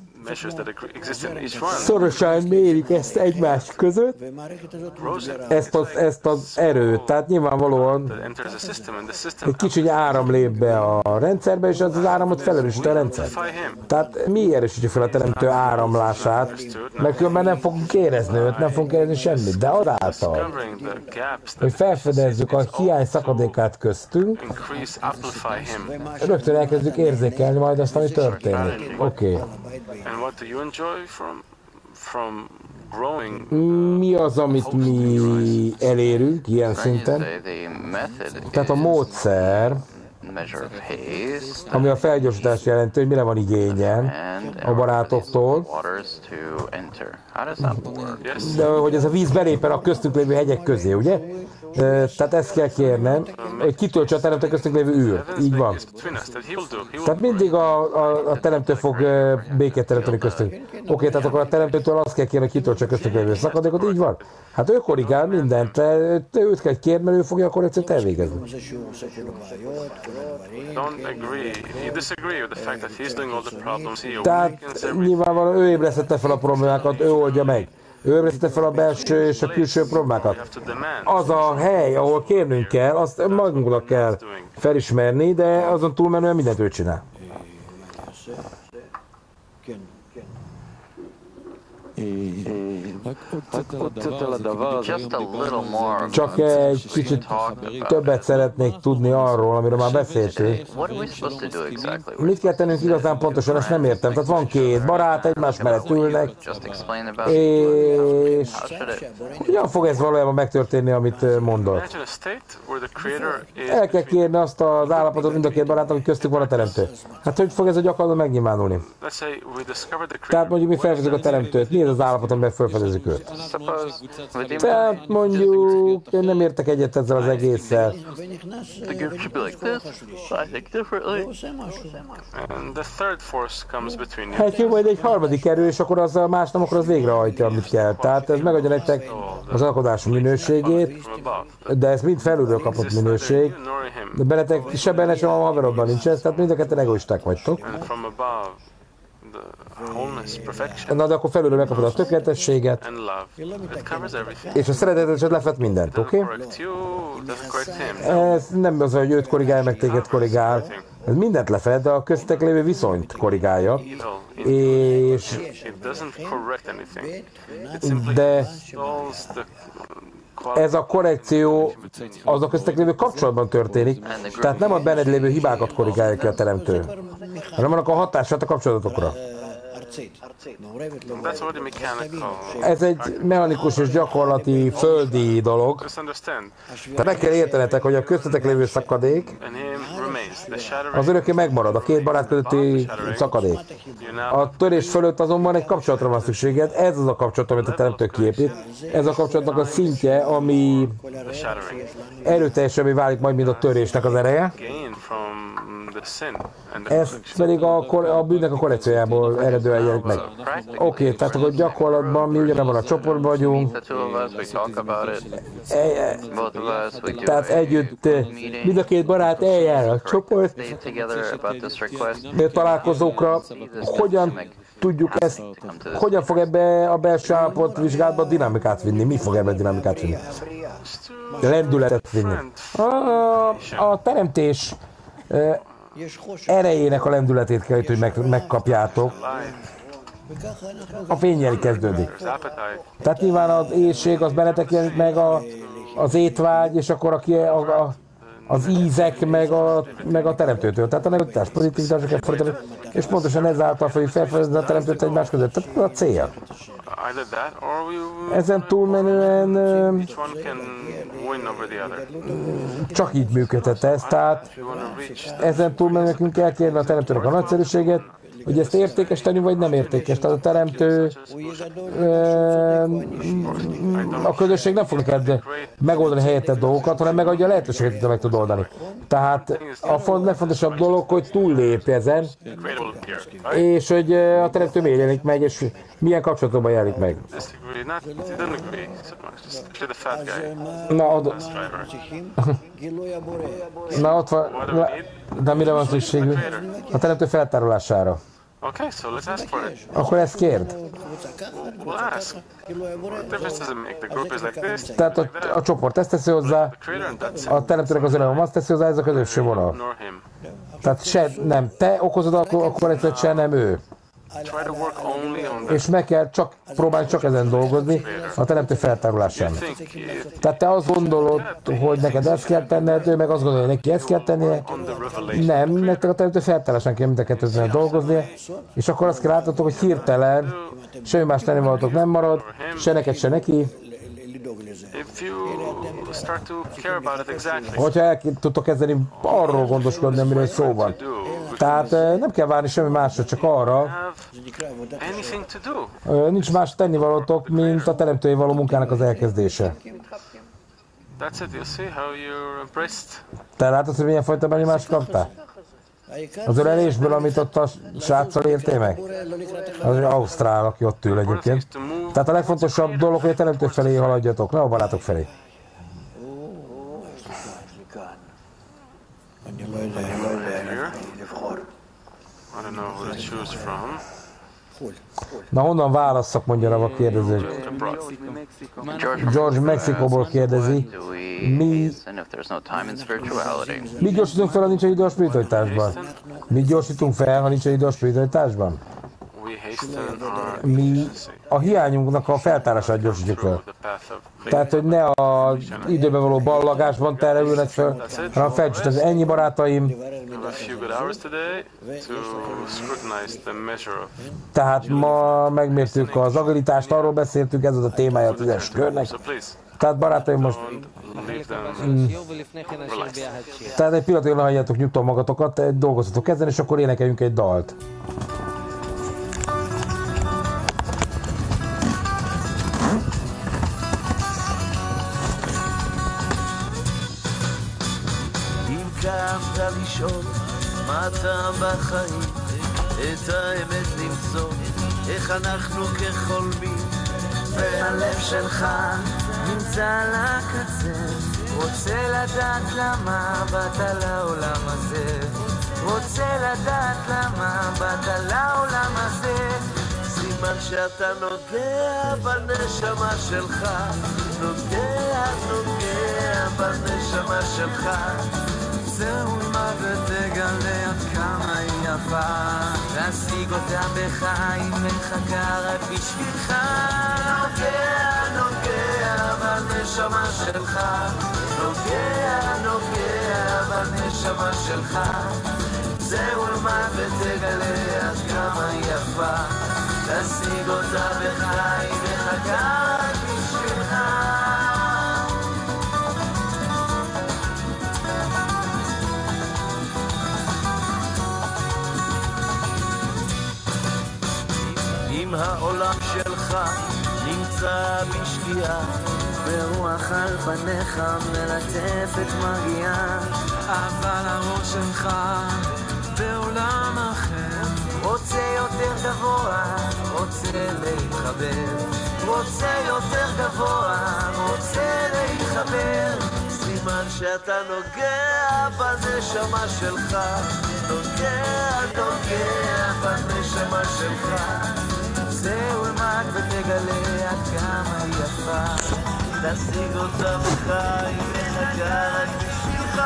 szorosan mérjük ezt egymás között, ezt az erőt. Tehát nyilvánvalóan egy kicsi áram lép be a rendszerbe, és az áramot felerősíti a rendszer. Tehát mi erősítjük fel a teremtő áramlását, mert különben nem fogunk érezni őt, nem fogunk érezni semmit, de azáltal, hogy felfedezzük a hiány szakadékát köztünk, rögtön elkezdjük érzékelni majd azt, ami történik. Oké. Mi az, amit mi elérünk ilyen szinten? Tehát a módszer measure of haste, ami a felgyorsítást jelenti, hogy mire van igényen a barátoktól. waters to enter. How does that work? De hogy ez a víz belépen a köztünk lévő hegyek közé, ugye? Tehát ezt kell kérnem, hogy kitöltse a teremtő köztünk lévő űrt. Így van. Tehát mindig a teremtő fog békét teremteni köztünk. Oké, tehát akkor a teremtőtől azt kell kérni, hogy kitöltse a köztünk lévő szakadékot, így van? Hát ő korrigál mindent, őt kell kérni, mert ő fogja a korrekciót elvégezni. Tehát nyilvánvalóan ő ébresztette fel a problémákat, ő oldja meg. Ő ébresztette fel a belső és a külső problémákat. Az a hely, ahol kérnünk kell, azt magunknak kell felismerni, de azon túlmenően mindent ő csinál. Csak egy kicsit többet szeretnék tudni arról, amiről már beszéltünk. Mit kell tennünk igazán pontosan, ezt nem értem. Tehát van két barát, egymás mellett ülnek, és hogyan fog ez valójában megtörténni, amit mondott? El kell kérni azt az állapotot mind a két barát, hogy köztük van a teremtő. Hát hogy fog ez a gyakorlatban megnyilvánulni? Tehát mondjuk mi felfedezzük a teremtőt, mi ez az állapot, amiben felfedezzük őt? Tehát mondjuk, én nem értek egyet ezzel az egésszel. Hát jó, majd egy harmadik erő, és akkor az más nem, akkor az végrehajtja, amit kell. Tehát ez megadja nektek az alkotás minőségét, de ez mind felülről kapott minőség. De beletek se benne, sem a haverodban nincs ez, tehát mind a ketten egoisták vagytok. Na, de akkor felülről megkapod a tökéletességet, és a szeretetet lefed mindent, oké? Ez nem az, hogy őt korrigálja, meg téged korrigál. Ez mindent lefed, de a köztetek lévő viszonyt korrigálja. És... De... Ez a korrekció az a köztetek lévő kapcsolatban történik, tehát nem a benned lévő hibákat korrigálja ki a teremtő, hanem annak a hatását a kapcsolatokra. Ez egy mechanikus és gyakorlati földi dolog. Tehát meg kell értenetek, hogy a köztetek lévő szakadék az örökké megmarad, a két barát közötti szakadék. A törés fölött azonban egy kapcsolatra van szükséged, ez az a kapcsolat, amit a teremtő kiépít. Ez a kapcsolatnak a szintje, ami erőteljesebbé válik majd, mint a törésnek az ereje. Ez pedig a bűnnek a korrekciójából eredően jelenik meg. Oké, tehát akkor gyakorlatban mi ugyanabban a csoportban vagyunk. Tehát együtt mind a két barát eljár a csoport találkozókra. Hogyan tudjuk ezt, hogyan fog ebbe a belső állapot vizsgálatba dinamikát vinni? Mi fog ebbe dinamikát vinni? Lendületet vinni. A teremtés erejének a lendületét kell, hogy megkapjátok. A fényjel kezdődik. Tehát nyilván az éhség, az bennetek jelenik meg az étvágy, és akkor az ízek, meg a teremtőtől. Tehát a negativitás, pozitivitások kell fordítani, és pontosan ezáltal fogjuk felfedezni a teremtőt egymás között. Tehát a célja. Ezen túlmenően csak így működhet ez, tehát ezen túlmenően nekünk kell kérni a teremtőnek a nagyszerűséget, hogy ezt értékes tenni, vagy nem értékes. Tehát a teremtő, a közösség nem fog neked megoldani helyetted dolgokat, hanem megadja a lehetőséget, hogy meg tud oldani. Tehát a legfontosabb dolog, hogy túllépj ezen, és hogy a teremtő miért jelenik meg, és milyen kapcsolatokban jelenik meg. Na ott van, de mire van szükségünk? A teremtő feltárolására. Akkor ezt kérd. Tehát a csoport ezt teszi hozzá, a teremtőnek az önelem azt teszi hozzá, ez a közösség vonal. Tehát se nem te okozod a korrekciót, se nem ő. És meg kell próbálni csak ezen dolgozni a teremtő feltárulásán. Tehát te azt gondolod, hogy neked ezt kell tenned, ő meg azt gondolja, hogy neki ezt kell tennie. Nem, nektek a teremtő feltárulásán kell mind a kettőzően dolgoznia, és akkor azt kell látnotok, hogy hirtelen semmi más tennivalótok nem marad, se neked, se neki. If you start to care about it exactly. Hogyha el tudtok kezdeni arról gondoskodni, amiről szó van. Tehát nem kell várni semmi másra, csak arra. Nincs más tennivalótok, mint a teremtői való munkának az elkezdése. Te látod, hogy milyen fajta benyomást kaptál? Az ölelésből, amit ott a sráccal értél meg? Az egy ausztrál, aki ott ül egyébként. Tehát a legfontosabb dolog, hogy a teremtő felé haladjatok, ne a barátok felé. Na honnan válasszak, mondja a kérdező. George Mexikóból kérdezi. Mi gyorsítunk fel, ha nincs idő a spiritualitásban? Mi gyorsítunk fel, ha nincs idő a spiritualitásban? Mi a hiányunknak a feltárását gyorsítjuk fel. Tehát, hogy ne az időben való ballagásban terelülnek fel, hanem felcsüt az ennyi barátaim. Tehát ma megmértük az agilitást, arról beszéltünk, ez az a témája a 10-es körnek. Tehát barátaim, most... Tehát egy pillanatig hagyjátok nyugton magatokat, dolgozzatok ezen, és akkor énekeljünk egy dalt. לשאול מה אתה בחיים, את האמת למצוא, איך אנחנו כחולמים, והלב שלך נמצא על הקצה, רוצה לדעת למה באת לעולם הזה, רוצה לדעת למה באת לעולם הזה, סימן שאתה נוגע בנשמה שלך, נוגע בנשמה שלך, זהו מה ותגלה עד כמה היא יפה, להשיג אותה בחיים מחכה רק בשבילך, נוגע בנשמה שלך, נוגע בנשמה שלך, זהו מה ותגלה עד כמה היא יפה, להשיג אותה בחיים מחכה רק בשבילך. אם העולם שלך נמצא בשקיעה, ברוח על פניך מלטפת מגיעה, אבל הראש שלך בעולם אחר, רוצה יותר גבוה, רוצה להתחבר, רוצה יותר גבוה, רוצה להתחבר, סימן שאתה נוגע בנשמה שלך, נוגע בנשמה שלך, זהו אלמד ותגלה עד כמה היא יפה, תשיג אותה בחיים מחכה רק בשבילך,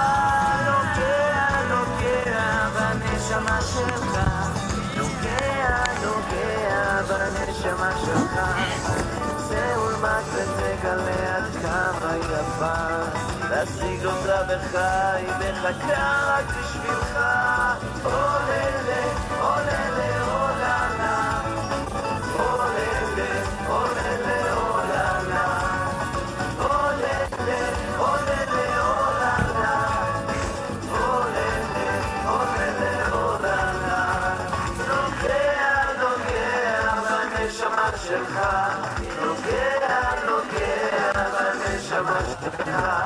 נוגע בנשמה שלך, נוגע בנשמה שלך, זהו אלמד ותגלה עד כמה היא יפה, תשיג אותה בחיים מחכה רק בשבילך, עוללה, עוללה, עוללה, שלך, נוגע בנשמה שלך.